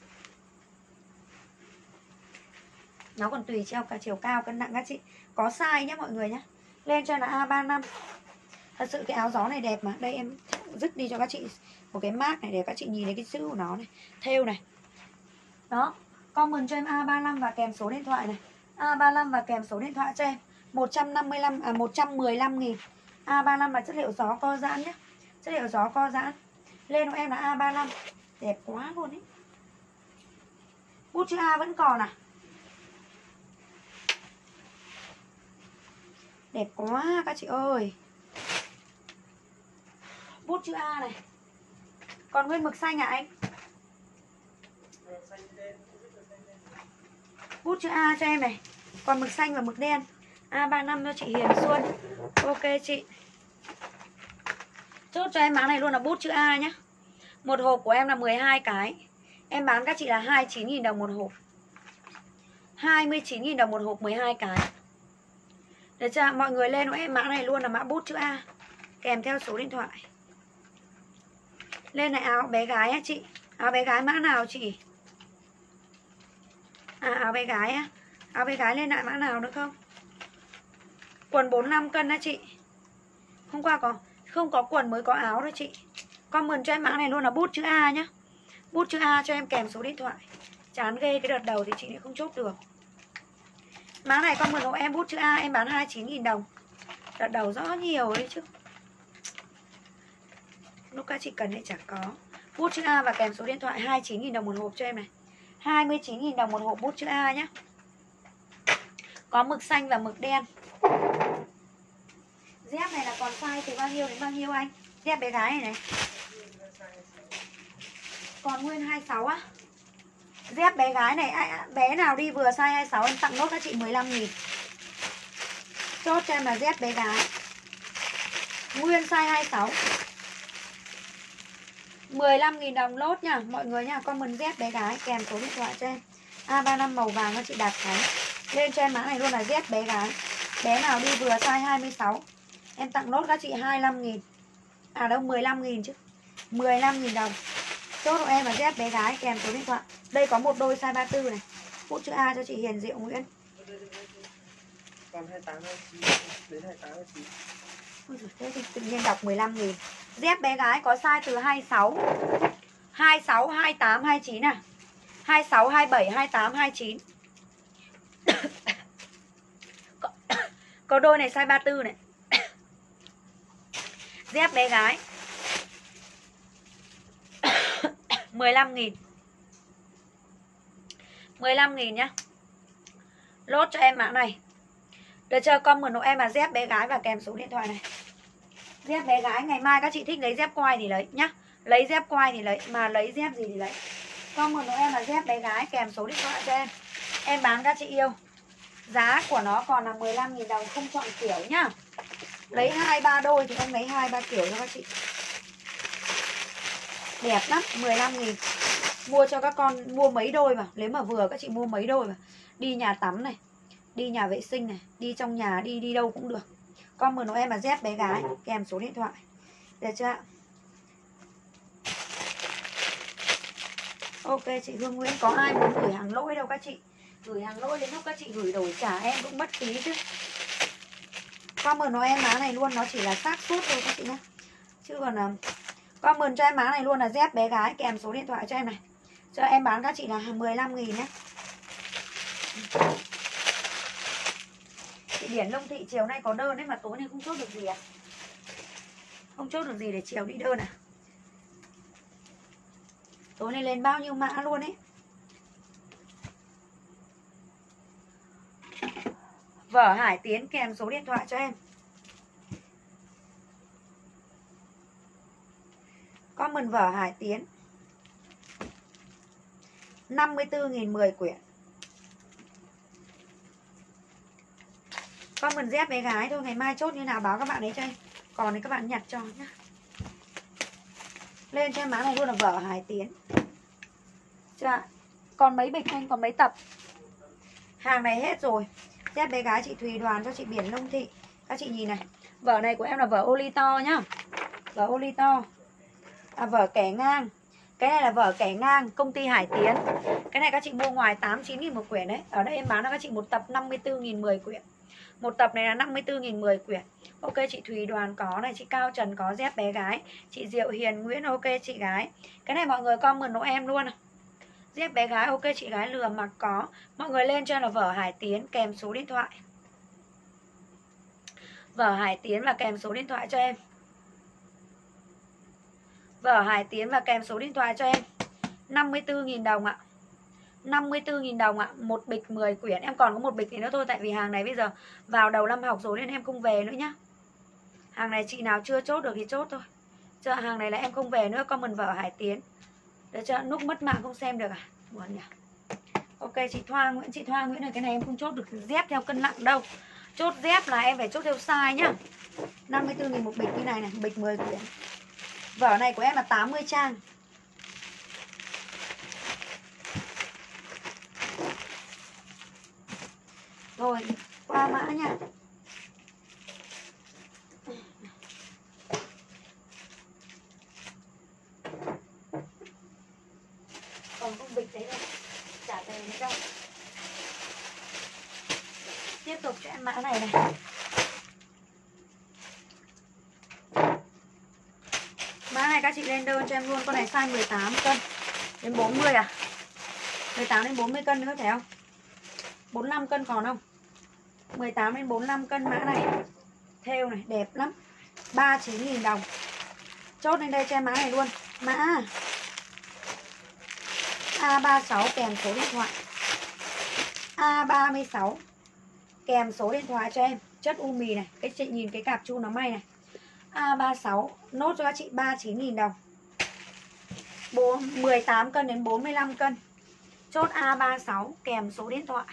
Nó còn tùy theo cả chiều cao cân nặng các chị. Có size nhé mọi người nhé. Lên cho là A ba mươi lăm. Thật sự cái áo gió này đẹp mà. Đây em dứt đi cho các chị một cái mác này để các chị nhìn thấy cái chữ của nó này. Thêu này. Đó. Comment cho em A ba mươi lăm và kèm số điện thoại này. A ba mươi lăm và kèm số điện thoại cho em. một trăm năm mươi lăm à một trăm mười lăm nghìn. A ba mươi lăm là chất liệu gió co giãn nhé. Chất liệu gió co giãn. Lên của em là A ba mươi lăm. Đẹp quá luôn ý. Bút chữ A vẫn còn à? Đẹp quá các chị ơi. Bút chữ A này. Còn nguyên mực xanh à anh? Bút chữ A cho em này. Còn mực xanh và mực đen. A ba mươi lăm cho chị Hiền Xuân. Ok chị. Chốt cho em mã này luôn là bút chữ A nhé. Một hộp của em là mười hai cái. Em bán các chị là hai mươi chín nghìn đồng một hộp. hai mươi chín nghìn đồng một hộp mười hai cái. Để cho mọi người lên của em mã này luôn là mã bút chữ A. Kèm theo số điện thoại. Lên này áo bé gái á chị. Áo bé gái mã nào chị? À áo bé gái á. Áo bé gái lên lại mã nào nữa không? Quần bốn mươi lăm cân á chị. Hôm qua có không có quần mới có áo đó chị. Comment cho em mã này luôn là bút chữ A nhá. Bút chữ A cho em kèm số điện thoại. Chán ghê cái đợt đầu thì chị lại không chốt được. Mã này comment của em bút chữ A em bán hai mươi chín nghìn đồng. Đợt đầu rõ nhiều đấy chứ. Lúc các chị cần thì chẳng có. Bút chữ A và kèm số điện thoại hai mươi chín nghìn đồng một hộp cho em này. hai mươi chín nghìn đồng một hộp bút chữ A nhé. Có mực xanh và mực đen. Dép này là còn size từ bao nhiêu đến bao nhiêu anh? Dép bé gái này này. Còn nguyên hai mươi sáu á. Dép bé gái này à, bé nào đi vừa size hai mươi sáu em tặng nốt các chị mười lăm nghìn. Chốt cho em là dép bé gái. Nguyên size hai mươi sáu. mười lăm nghìn đồng lốt nha mọi người nha. Comment dép bé gái kèm số điện thoại cho em. A ba mươi lăm màu vàng các chị Đạt Khánh. Lên cho em mã này luôn là dép bé gái. Bé nào đi vừa size hai mươi sáu em tặng nốt các chị hai mươi lăm nghìn. À đâu mười lăm nghìn chứ. mười lăm nghìn đồng. Chốt của em là dép bé gái kèm số điện thoại. Đây có một đôi size ba tư này. Hút chữ A cho chị Hiền Diệu Nguyễn. Còn hai tám hai chín đến hai tám hai chín. Ôi giời, thế thì tự nhiên đọc mười lăm nghìn. Dép bé gái có size từ hai mươi sáu, hai mươi sáu, hai mươi tám, hai mươi chín à. hai mươi sáu, hai mươi bảy, hai mươi tám, hai mươi chín. có, có đôi này size ba tư này. Dép bé gái mười lăm nghìn. mười lăm nghìn nhá. Lốt cho em mã này. Được chưa? Comment của em là dép bé gái và kèm số điện thoại này. Dép bé gái ngày mai các chị thích lấy dép quai thì lấy nhá. Lấy dép quai thì lấy, mà lấy dép gì thì lấy. Comment của em là dép bé gái kèm số điện thoại cho em. Em bán các chị yêu. Giá của nó còn là mười lăm nghìn đồng, không chọn kiểu nhá. Lấy hai ba đôi thì em lấy hai ba kiểu cho các chị. Đẹp lắm, mười lăm nghìn. Mua cho các con, mua mấy đôi mà. Nếu mà vừa các chị mua mấy đôi mà. Đi nhà tắm này, đi nhà vệ sinh này, đi trong nhà, đi đi đâu cũng được. Comment của em là dép bé gái kèm số điện thoại. Được chưa ạ? Ok chị Hương Nguyễn, có ai muốn gửi hàng lỗi đâu các chị. Gửi hàng lỗi đến lúc các chị gửi đổi trả em cũng mất phí chứ. Comment của em má này luôn, nó chỉ là xác suốt thôi các chị nhé. Chứ còn uh, comment cho em má này luôn là dép bé gái kèm số điện thoại cho em này. Cho em bán các chị là mười lăm nghìn nhé. Chị Điển Long Thị chiều nay có đơn đấy mà tối nay không chốt được gì à? Không chốt được gì để chiều đi đơn à? Tối nay lên bao nhiêu mã luôn ấy. Vở Hải Tiến kèm số điện thoại cho em. Comment vở Hải Tiến năm mươi tư nghìn mười quyển. Comment dép bé gái thôi, ngày mai chốt như nào báo các bạn ấy cho em. Còn thì các bạn nhặt cho nhá. Lên cho em mã này luôn là vở Hải Tiến. Chưa? Còn mấy bịch anh, còn mấy tập. Hàng này hết rồi. Dép bé gái chị Thùy Đoàn cho chị Biển Long Thị. Các chị nhìn này. Vở này của em là vở ô ly to nhá. Vở ô ly to. À, vở kẻ ngang. Cái này là vở kẻ ngang công ty Hải Tiến. Cái này các chị mua ngoài tám chín nghìn một quyển đấy. Ở đây em bán cho các chị một tập năm mươi tư nghìn mười quyển. Một tập này là năm mươi tư nghìn mười quyển. Ok chị Thùy Đoàn có này, chị Cao Trần có dép bé gái, chị Diệu Hiền Nguyễn ok chị gái. Cái này mọi người comment của em luôn. Dép bé gái ok chị gái lừa mặc có. Mọi người lên cho là vở Hải Tiến kèm số điện thoại. Vở Hải Tiến và kèm số điện thoại cho em. Vở Hải Tiến và kèm số điện thoại cho em. năm mươi tư nghìn đồng ạ. năm mươi tư nghìn đồng ạ. Một bịch mười quyển. Em còn có một bịch thì nữa thôi. Tại vì hàng này bây giờ vào đầu năm học rồi nên em không về nữa nhá. Hàng này chị nào chưa chốt được thì chốt thôi. Chứ hàng này là em không về nữa. Comment vở Hải Tiến. Được chưa? Lúc mất mạng không xem được à? Buồn nhỉ. Ok chị Thoa Nguyễn. Chị Thoa Nguyễn này, cái này em không chốt được dép theo cân nặng đâu. Chốt dép là em phải chốt theo size nhá. năm mươi tư nghìn một bịch như này này. Bịch mười quyển. Vở này của em là tám mươi trang. Rồi qua mã nha. Còn không bịch đấy đâu. Trả về nữa đâu. Tiếp tục cho em mã này này. Mã này các chị lên đơn cho em luôn. Con này size mười tám cân đến bốn mươi à? mười tám đến bốn mươi cân nữa phải không? bốn mươi lăm cân còn không? mười tám đến bốn mươi lăm cân mã này. Thêu này đẹp lắm. ba mươi chín nghìn đồng. Chốt lên đây cho em mã này luôn. Mã A ba mươi sáu kèm số điện thoại. A ba mươi sáu kèm số điện thoại cho em. Chất u mì này. Cái chị nhìn cái cạp chu nó may này. A ba mươi sáu nốt cho các chị ba mươi chín nghìn đồng. mười tám cân đến bốn mươi lăm cân. Chốt A ba mươi sáu kèm số điện thoại.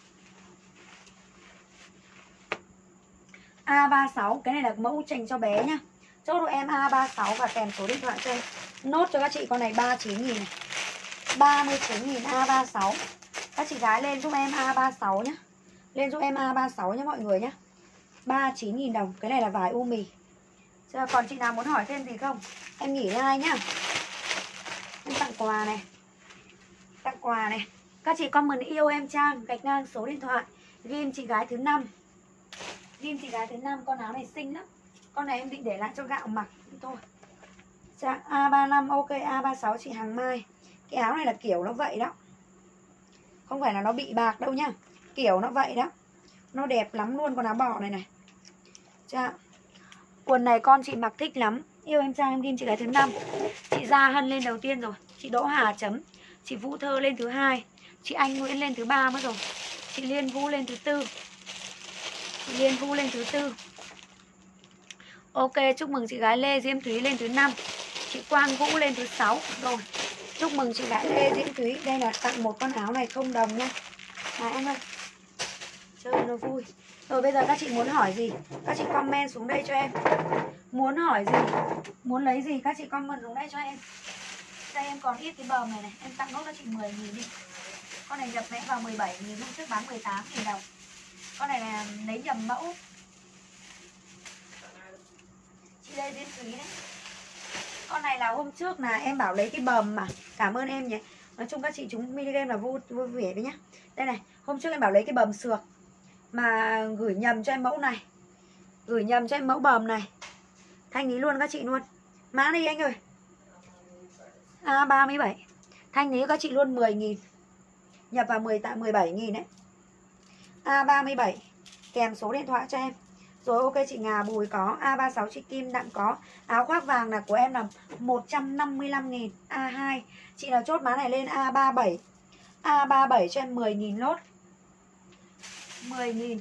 A ba mươi sáu, cái này là mẫu dành cho bé nhá. Chốt của em A ba mươi sáu và kèm số điện thoại cho em. Nốt cho các chị con này ba mươi chín nghìn này. ba mươi chín nghìn A ba mươi sáu. Các chị gái lên giúp em A ba mươi sáu nhá. Lên giúp em A ba mươi sáu nhá mọi người nhá. ba mươi chín nghìn đồng. Cái này là vải u mì. Còn chị nào muốn hỏi thêm gì không? Em nghỉ like nhá. Em quà này. Tặng quà này. Các chị comment yêu em Trang, gạch ngang số điện thoại. Ghim chị gái thứ năm. Ghim chị gái thứ năm, con áo này xinh lắm. Con này em định để lại cho gạo mặc thôi. Trang A ba mươi lăm, ok, A ba mươi sáu chị Hàng Mai. Cái áo này là kiểu nó vậy đó. Không phải là nó bị bạc đâu nhá. Kiểu nó vậy đó. Nó đẹp lắm luôn con áo bò này này. Trang. Quần này con chị mặc thích lắm. Yêu em Trang, em ghim chị gái thứ năm. Chị Gia Hân lên đầu tiên rồi. Chị Đỗ Hà chấm. Chị Vũ Thơ lên thứ hai. Chị Anh Nguyễn lên thứ ba mất rồi. Chị Liên Vũ lên thứ tư. Chị Liên Vũ lên thứ tư. Ok, chúc mừng chị gái Lê Diễm Thúy lên thứ năm. Chị Quang Vũ lên thứ sáu. Rồi, chúc mừng chị gái Lê Diễm Thúy. Đây là tặng một con áo này không đồng nha. À em ơi, chơi nó vui. Rồi bây giờ các chị muốn hỏi gì, các chị comment xuống đây cho em. Muốn hỏi gì, muốn lấy gì, các chị comment xuống đây cho em. Đây em còn ít cái bờm này này. Em tặng nốt cho chị mười nghìn đi. Con này nhập mẹ vào mười bảy nghìn, hôm trước bán mười tám nghìn đồng. Con này là lấy nhầm mẫu. Chị Lê Diễm Thúy đấy. Con này là hôm trước là em bảo lấy cái bờm mà. Cảm ơn em nhé. Nói chung các chị chúng mini game là vui, vui vẻ đấy nhá. Đây này, hôm trước em bảo lấy cái bờm sược mà gửi nhầm cho em mẫu này. Gửi nhầm cho em mẫu bờm này. Thanh lý luôn các chị luôn. Mã đi anh ơi. A ba mươi bảy. Thanh lý các chị luôn mười nghìn. Nhập vào mười tạ mười bảy nghìn đấy. A ba mươi bảy. Kèm số điện thoại cho em. Rồi ok chị Ngà Bùi có. A ba mươi sáu chị Kim Đặng có. Áo khoác vàng là của em là một trăm năm mươi lăm nghìn. A hai. Chị nào chốt mã này lên A ba mươi bảy. A ba mươi bảy cho em mười nghìn lốt. mười nghìn.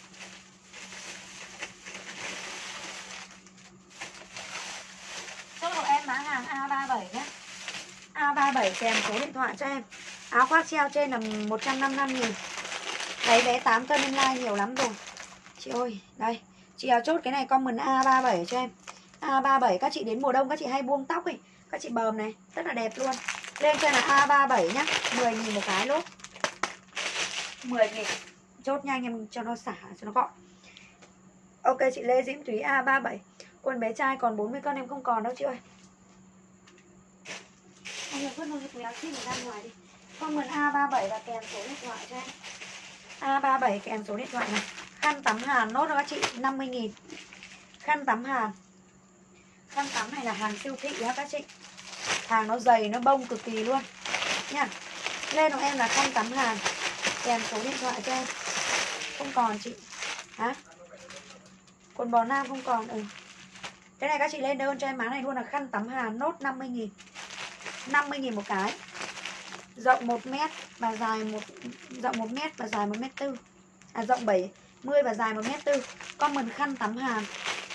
Chốt của em mã hàng A ba mươi bảy nhé. A ba mươi bảy kèm số điện thoại cho em. Áo khoác treo trên là một trăm năm mươi lăm nghìn. Đấy bé tám cân em like nhiều lắm rồi. Chị ơi, đây. Chị nào chốt cái này comment A ba mươi bảy cho em. A ba mươi bảy các chị đến mùa đông các chị hay buông tóc ấy. Các chị bờm này, rất là đẹp luôn. Lên cho là A ba mươi bảy nhá, mười nghìn một cái lốt. mười nghìn. Chốt nhanh em cho nó xả, cho nó gọn. Ok chị Lê Diễm Thúy A ba mươi bảy. Quần bé trai còn bốn mươi cân em không còn đâu chị ơi. Anh ơi, vứt luôn cái túi áo xin ra ngoài đi. Comment A ba mươi bảy và kèm số điện thoại cho em. A ba mươi bảy kèm số điện thoại này. Khăn tắm Hàn nốt cho các chị năm mươi nghìn. Khăn tắm Hàn. Khăn tắm này là hàng siêu thị á các chị. Hàng nó dày, nó bông cực kỳ luôn nha. Lên của em là khăn tắm Hàn. Kèm số điện thoại cho em. Không còn chị. Hả? Quần bò nam không còn. Ừ. Cái này các chị lên đơn cho em mã này luôn là khăn tắm Hàn nốt năm mươi nghìn. năm mươi nghìn một cái. Rộng một mét và dài một rộng một mét và dài một mét tư. À rộng bảy mươi và dài một mét tư. Comment khăn tắm Hàn.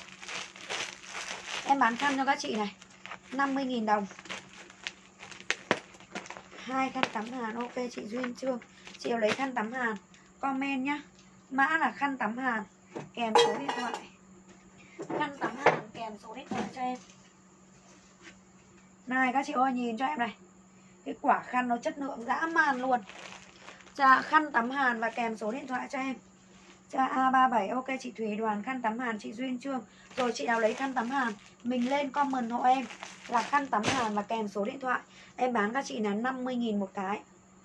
Em bán khăn cho các chị này. năm mươi nghìn đồng. Hai khăn tắm Hàn. Ok chị Duyên Trương. Chị lấy khăn tắm Hàn. Comment nhá. Mã là khăn tắm Hàn. Kèm số điện thoại. Khăn tắm Hàn kèm số điện thoại cho em. Này các chị ơi nhìn cho em này. Cái quả khăn nó chất lượng dã man luôn. Dạ khăn tắm Hàn và kèm số điện thoại cho em. Dạ A ba mươi bảy. Ok chị Thủy Đoàn khăn tắm Hàn chị Duyên Trương. Rồi chị nào lấy khăn tắm Hàn mình lên comment hộ em là khăn tắm Hàn và kèm số điện thoại. Em bán các chị là năm mươi nghìn một cái.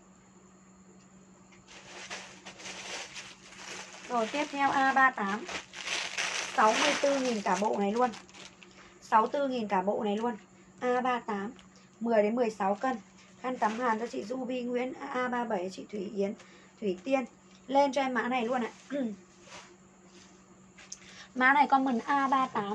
Rồi tiếp theo A ba mươi tám. sáu mươi tư nghìn cả bộ này luôn. sáu mươi tư nghìn cả bộ này luôn. A ba mươi tám. mười đến mười sáu cân. Khăn tắm Hàn cho chị Ruby Nguyễn. A ba mươi bảy chị Thủy Yến Thủy Tiên. Lên cho em mã này luôn ạ. Mã này comment A ba mươi tám.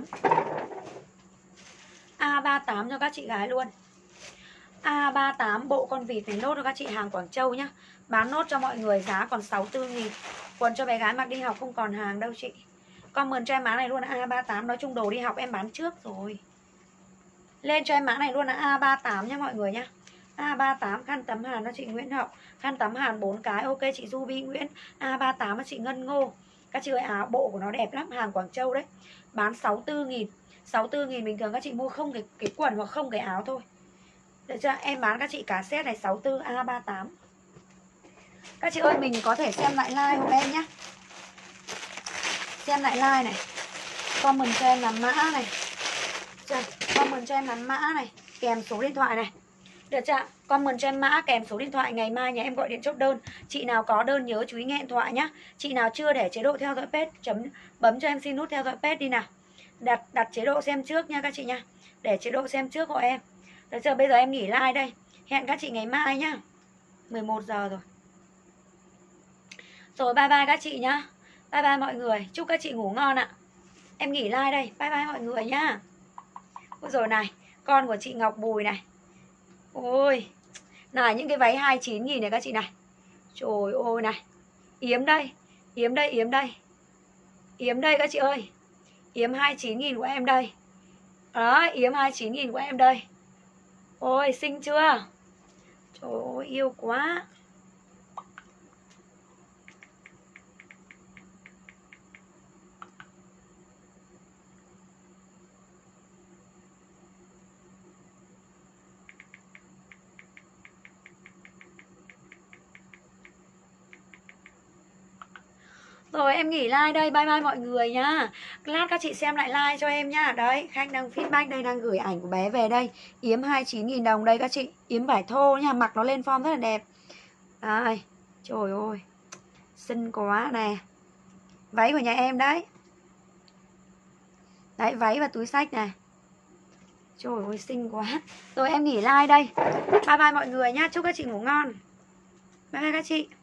A ba mươi tám cho các chị gái luôn. A ba mươi tám bộ con vịt này nốt cho các chị hàng Quảng Châu nhá. Bán nốt cho mọi người giá còn sáu mươi tư nghìn. Quần cho bé gái mặc đi học không còn hàng đâu chị. Comment cho em mã này luôn là A ba mươi tám. Nói chung đồ đi học em bán trước rồi. Lên cho em mã này luôn là A ba mươi tám nhá mọi người nhá. A ba mươi tám khăn tắm Hàn cho chị Nguyễn Hậu. Khăn tắm Hàn bốn cái. Ok chị Ruby Nguyễn. A ba mươi tám cho chị Ngân Ngô. Các chị ơi áo bộ của nó đẹp lắm. Hàng Quảng Châu đấy. Bán sáu mươi tư nghìn. sáu mươi tư nghìn bình thường các chị mua không cái, cái quần hoặc không cái áo thôi. Được chưa? Em bán các chị cả set này sáu mươi tư A ba mươi tám. Các chị ơi mình có thể xem lại like hộ em nhé. Xem lại like này. Comment cho em là mã này. Comment cho em là mã này. Kèm số điện thoại này. Được chưa? Comment cho em mã kèm số điện thoại, ngày mai nhà em gọi điện chốt đơn. Chị nào có đơn nhớ chú ý nghe điện thoại nhá. Chị nào chưa để chế độ theo dõi page chấm bấm cho em xin nút theo dõi page đi nào. Đặt đặt chế độ xem trước nha các chị nha. Để chế độ xem trước hộ em. Được chưa? Bây giờ em nghỉ like đây. Hẹn các chị ngày mai nhá. mười một giờ rồi. Rồi bye bye các chị nhá. Bye bye mọi người. Chúc các chị ngủ ngon ạ. Em nghỉ like đây. Bye bye mọi người nhá. Ôi rồi này, con của chị Ngọc Bùi này. Ôi, này những cái váy hai mươi chín nghìn này các chị này. Trời ơi này. Yếm đây, yếm đây, yếm đây. Yếm đây các chị ơi. Yếm hai mươi chín nghìn của em đây. Đó, yếm hai mươi chín nghìn của em đây. Ôi, xinh chưa? Trời ơi, yêu quá. Rồi em nghỉ like đây, bye bye mọi người nhá. Lát các chị xem lại like cho em nhá. Đấy, Khanh đang feedback đây, đang gửi ảnh của bé về đây. Yếm hai mươi chín nghìn đồng đây các chị. Yếm vải thô nha, mặc nó lên form rất là đẹp. Đây, trời ơi, xinh quá nè. Váy của nhà em đấy. Đấy, váy và túi xách này. Trời ơi, xinh quá. Rồi em nghỉ like đây. Bye bye mọi người nhá, chúc các chị ngủ ngon. Bye bye các chị.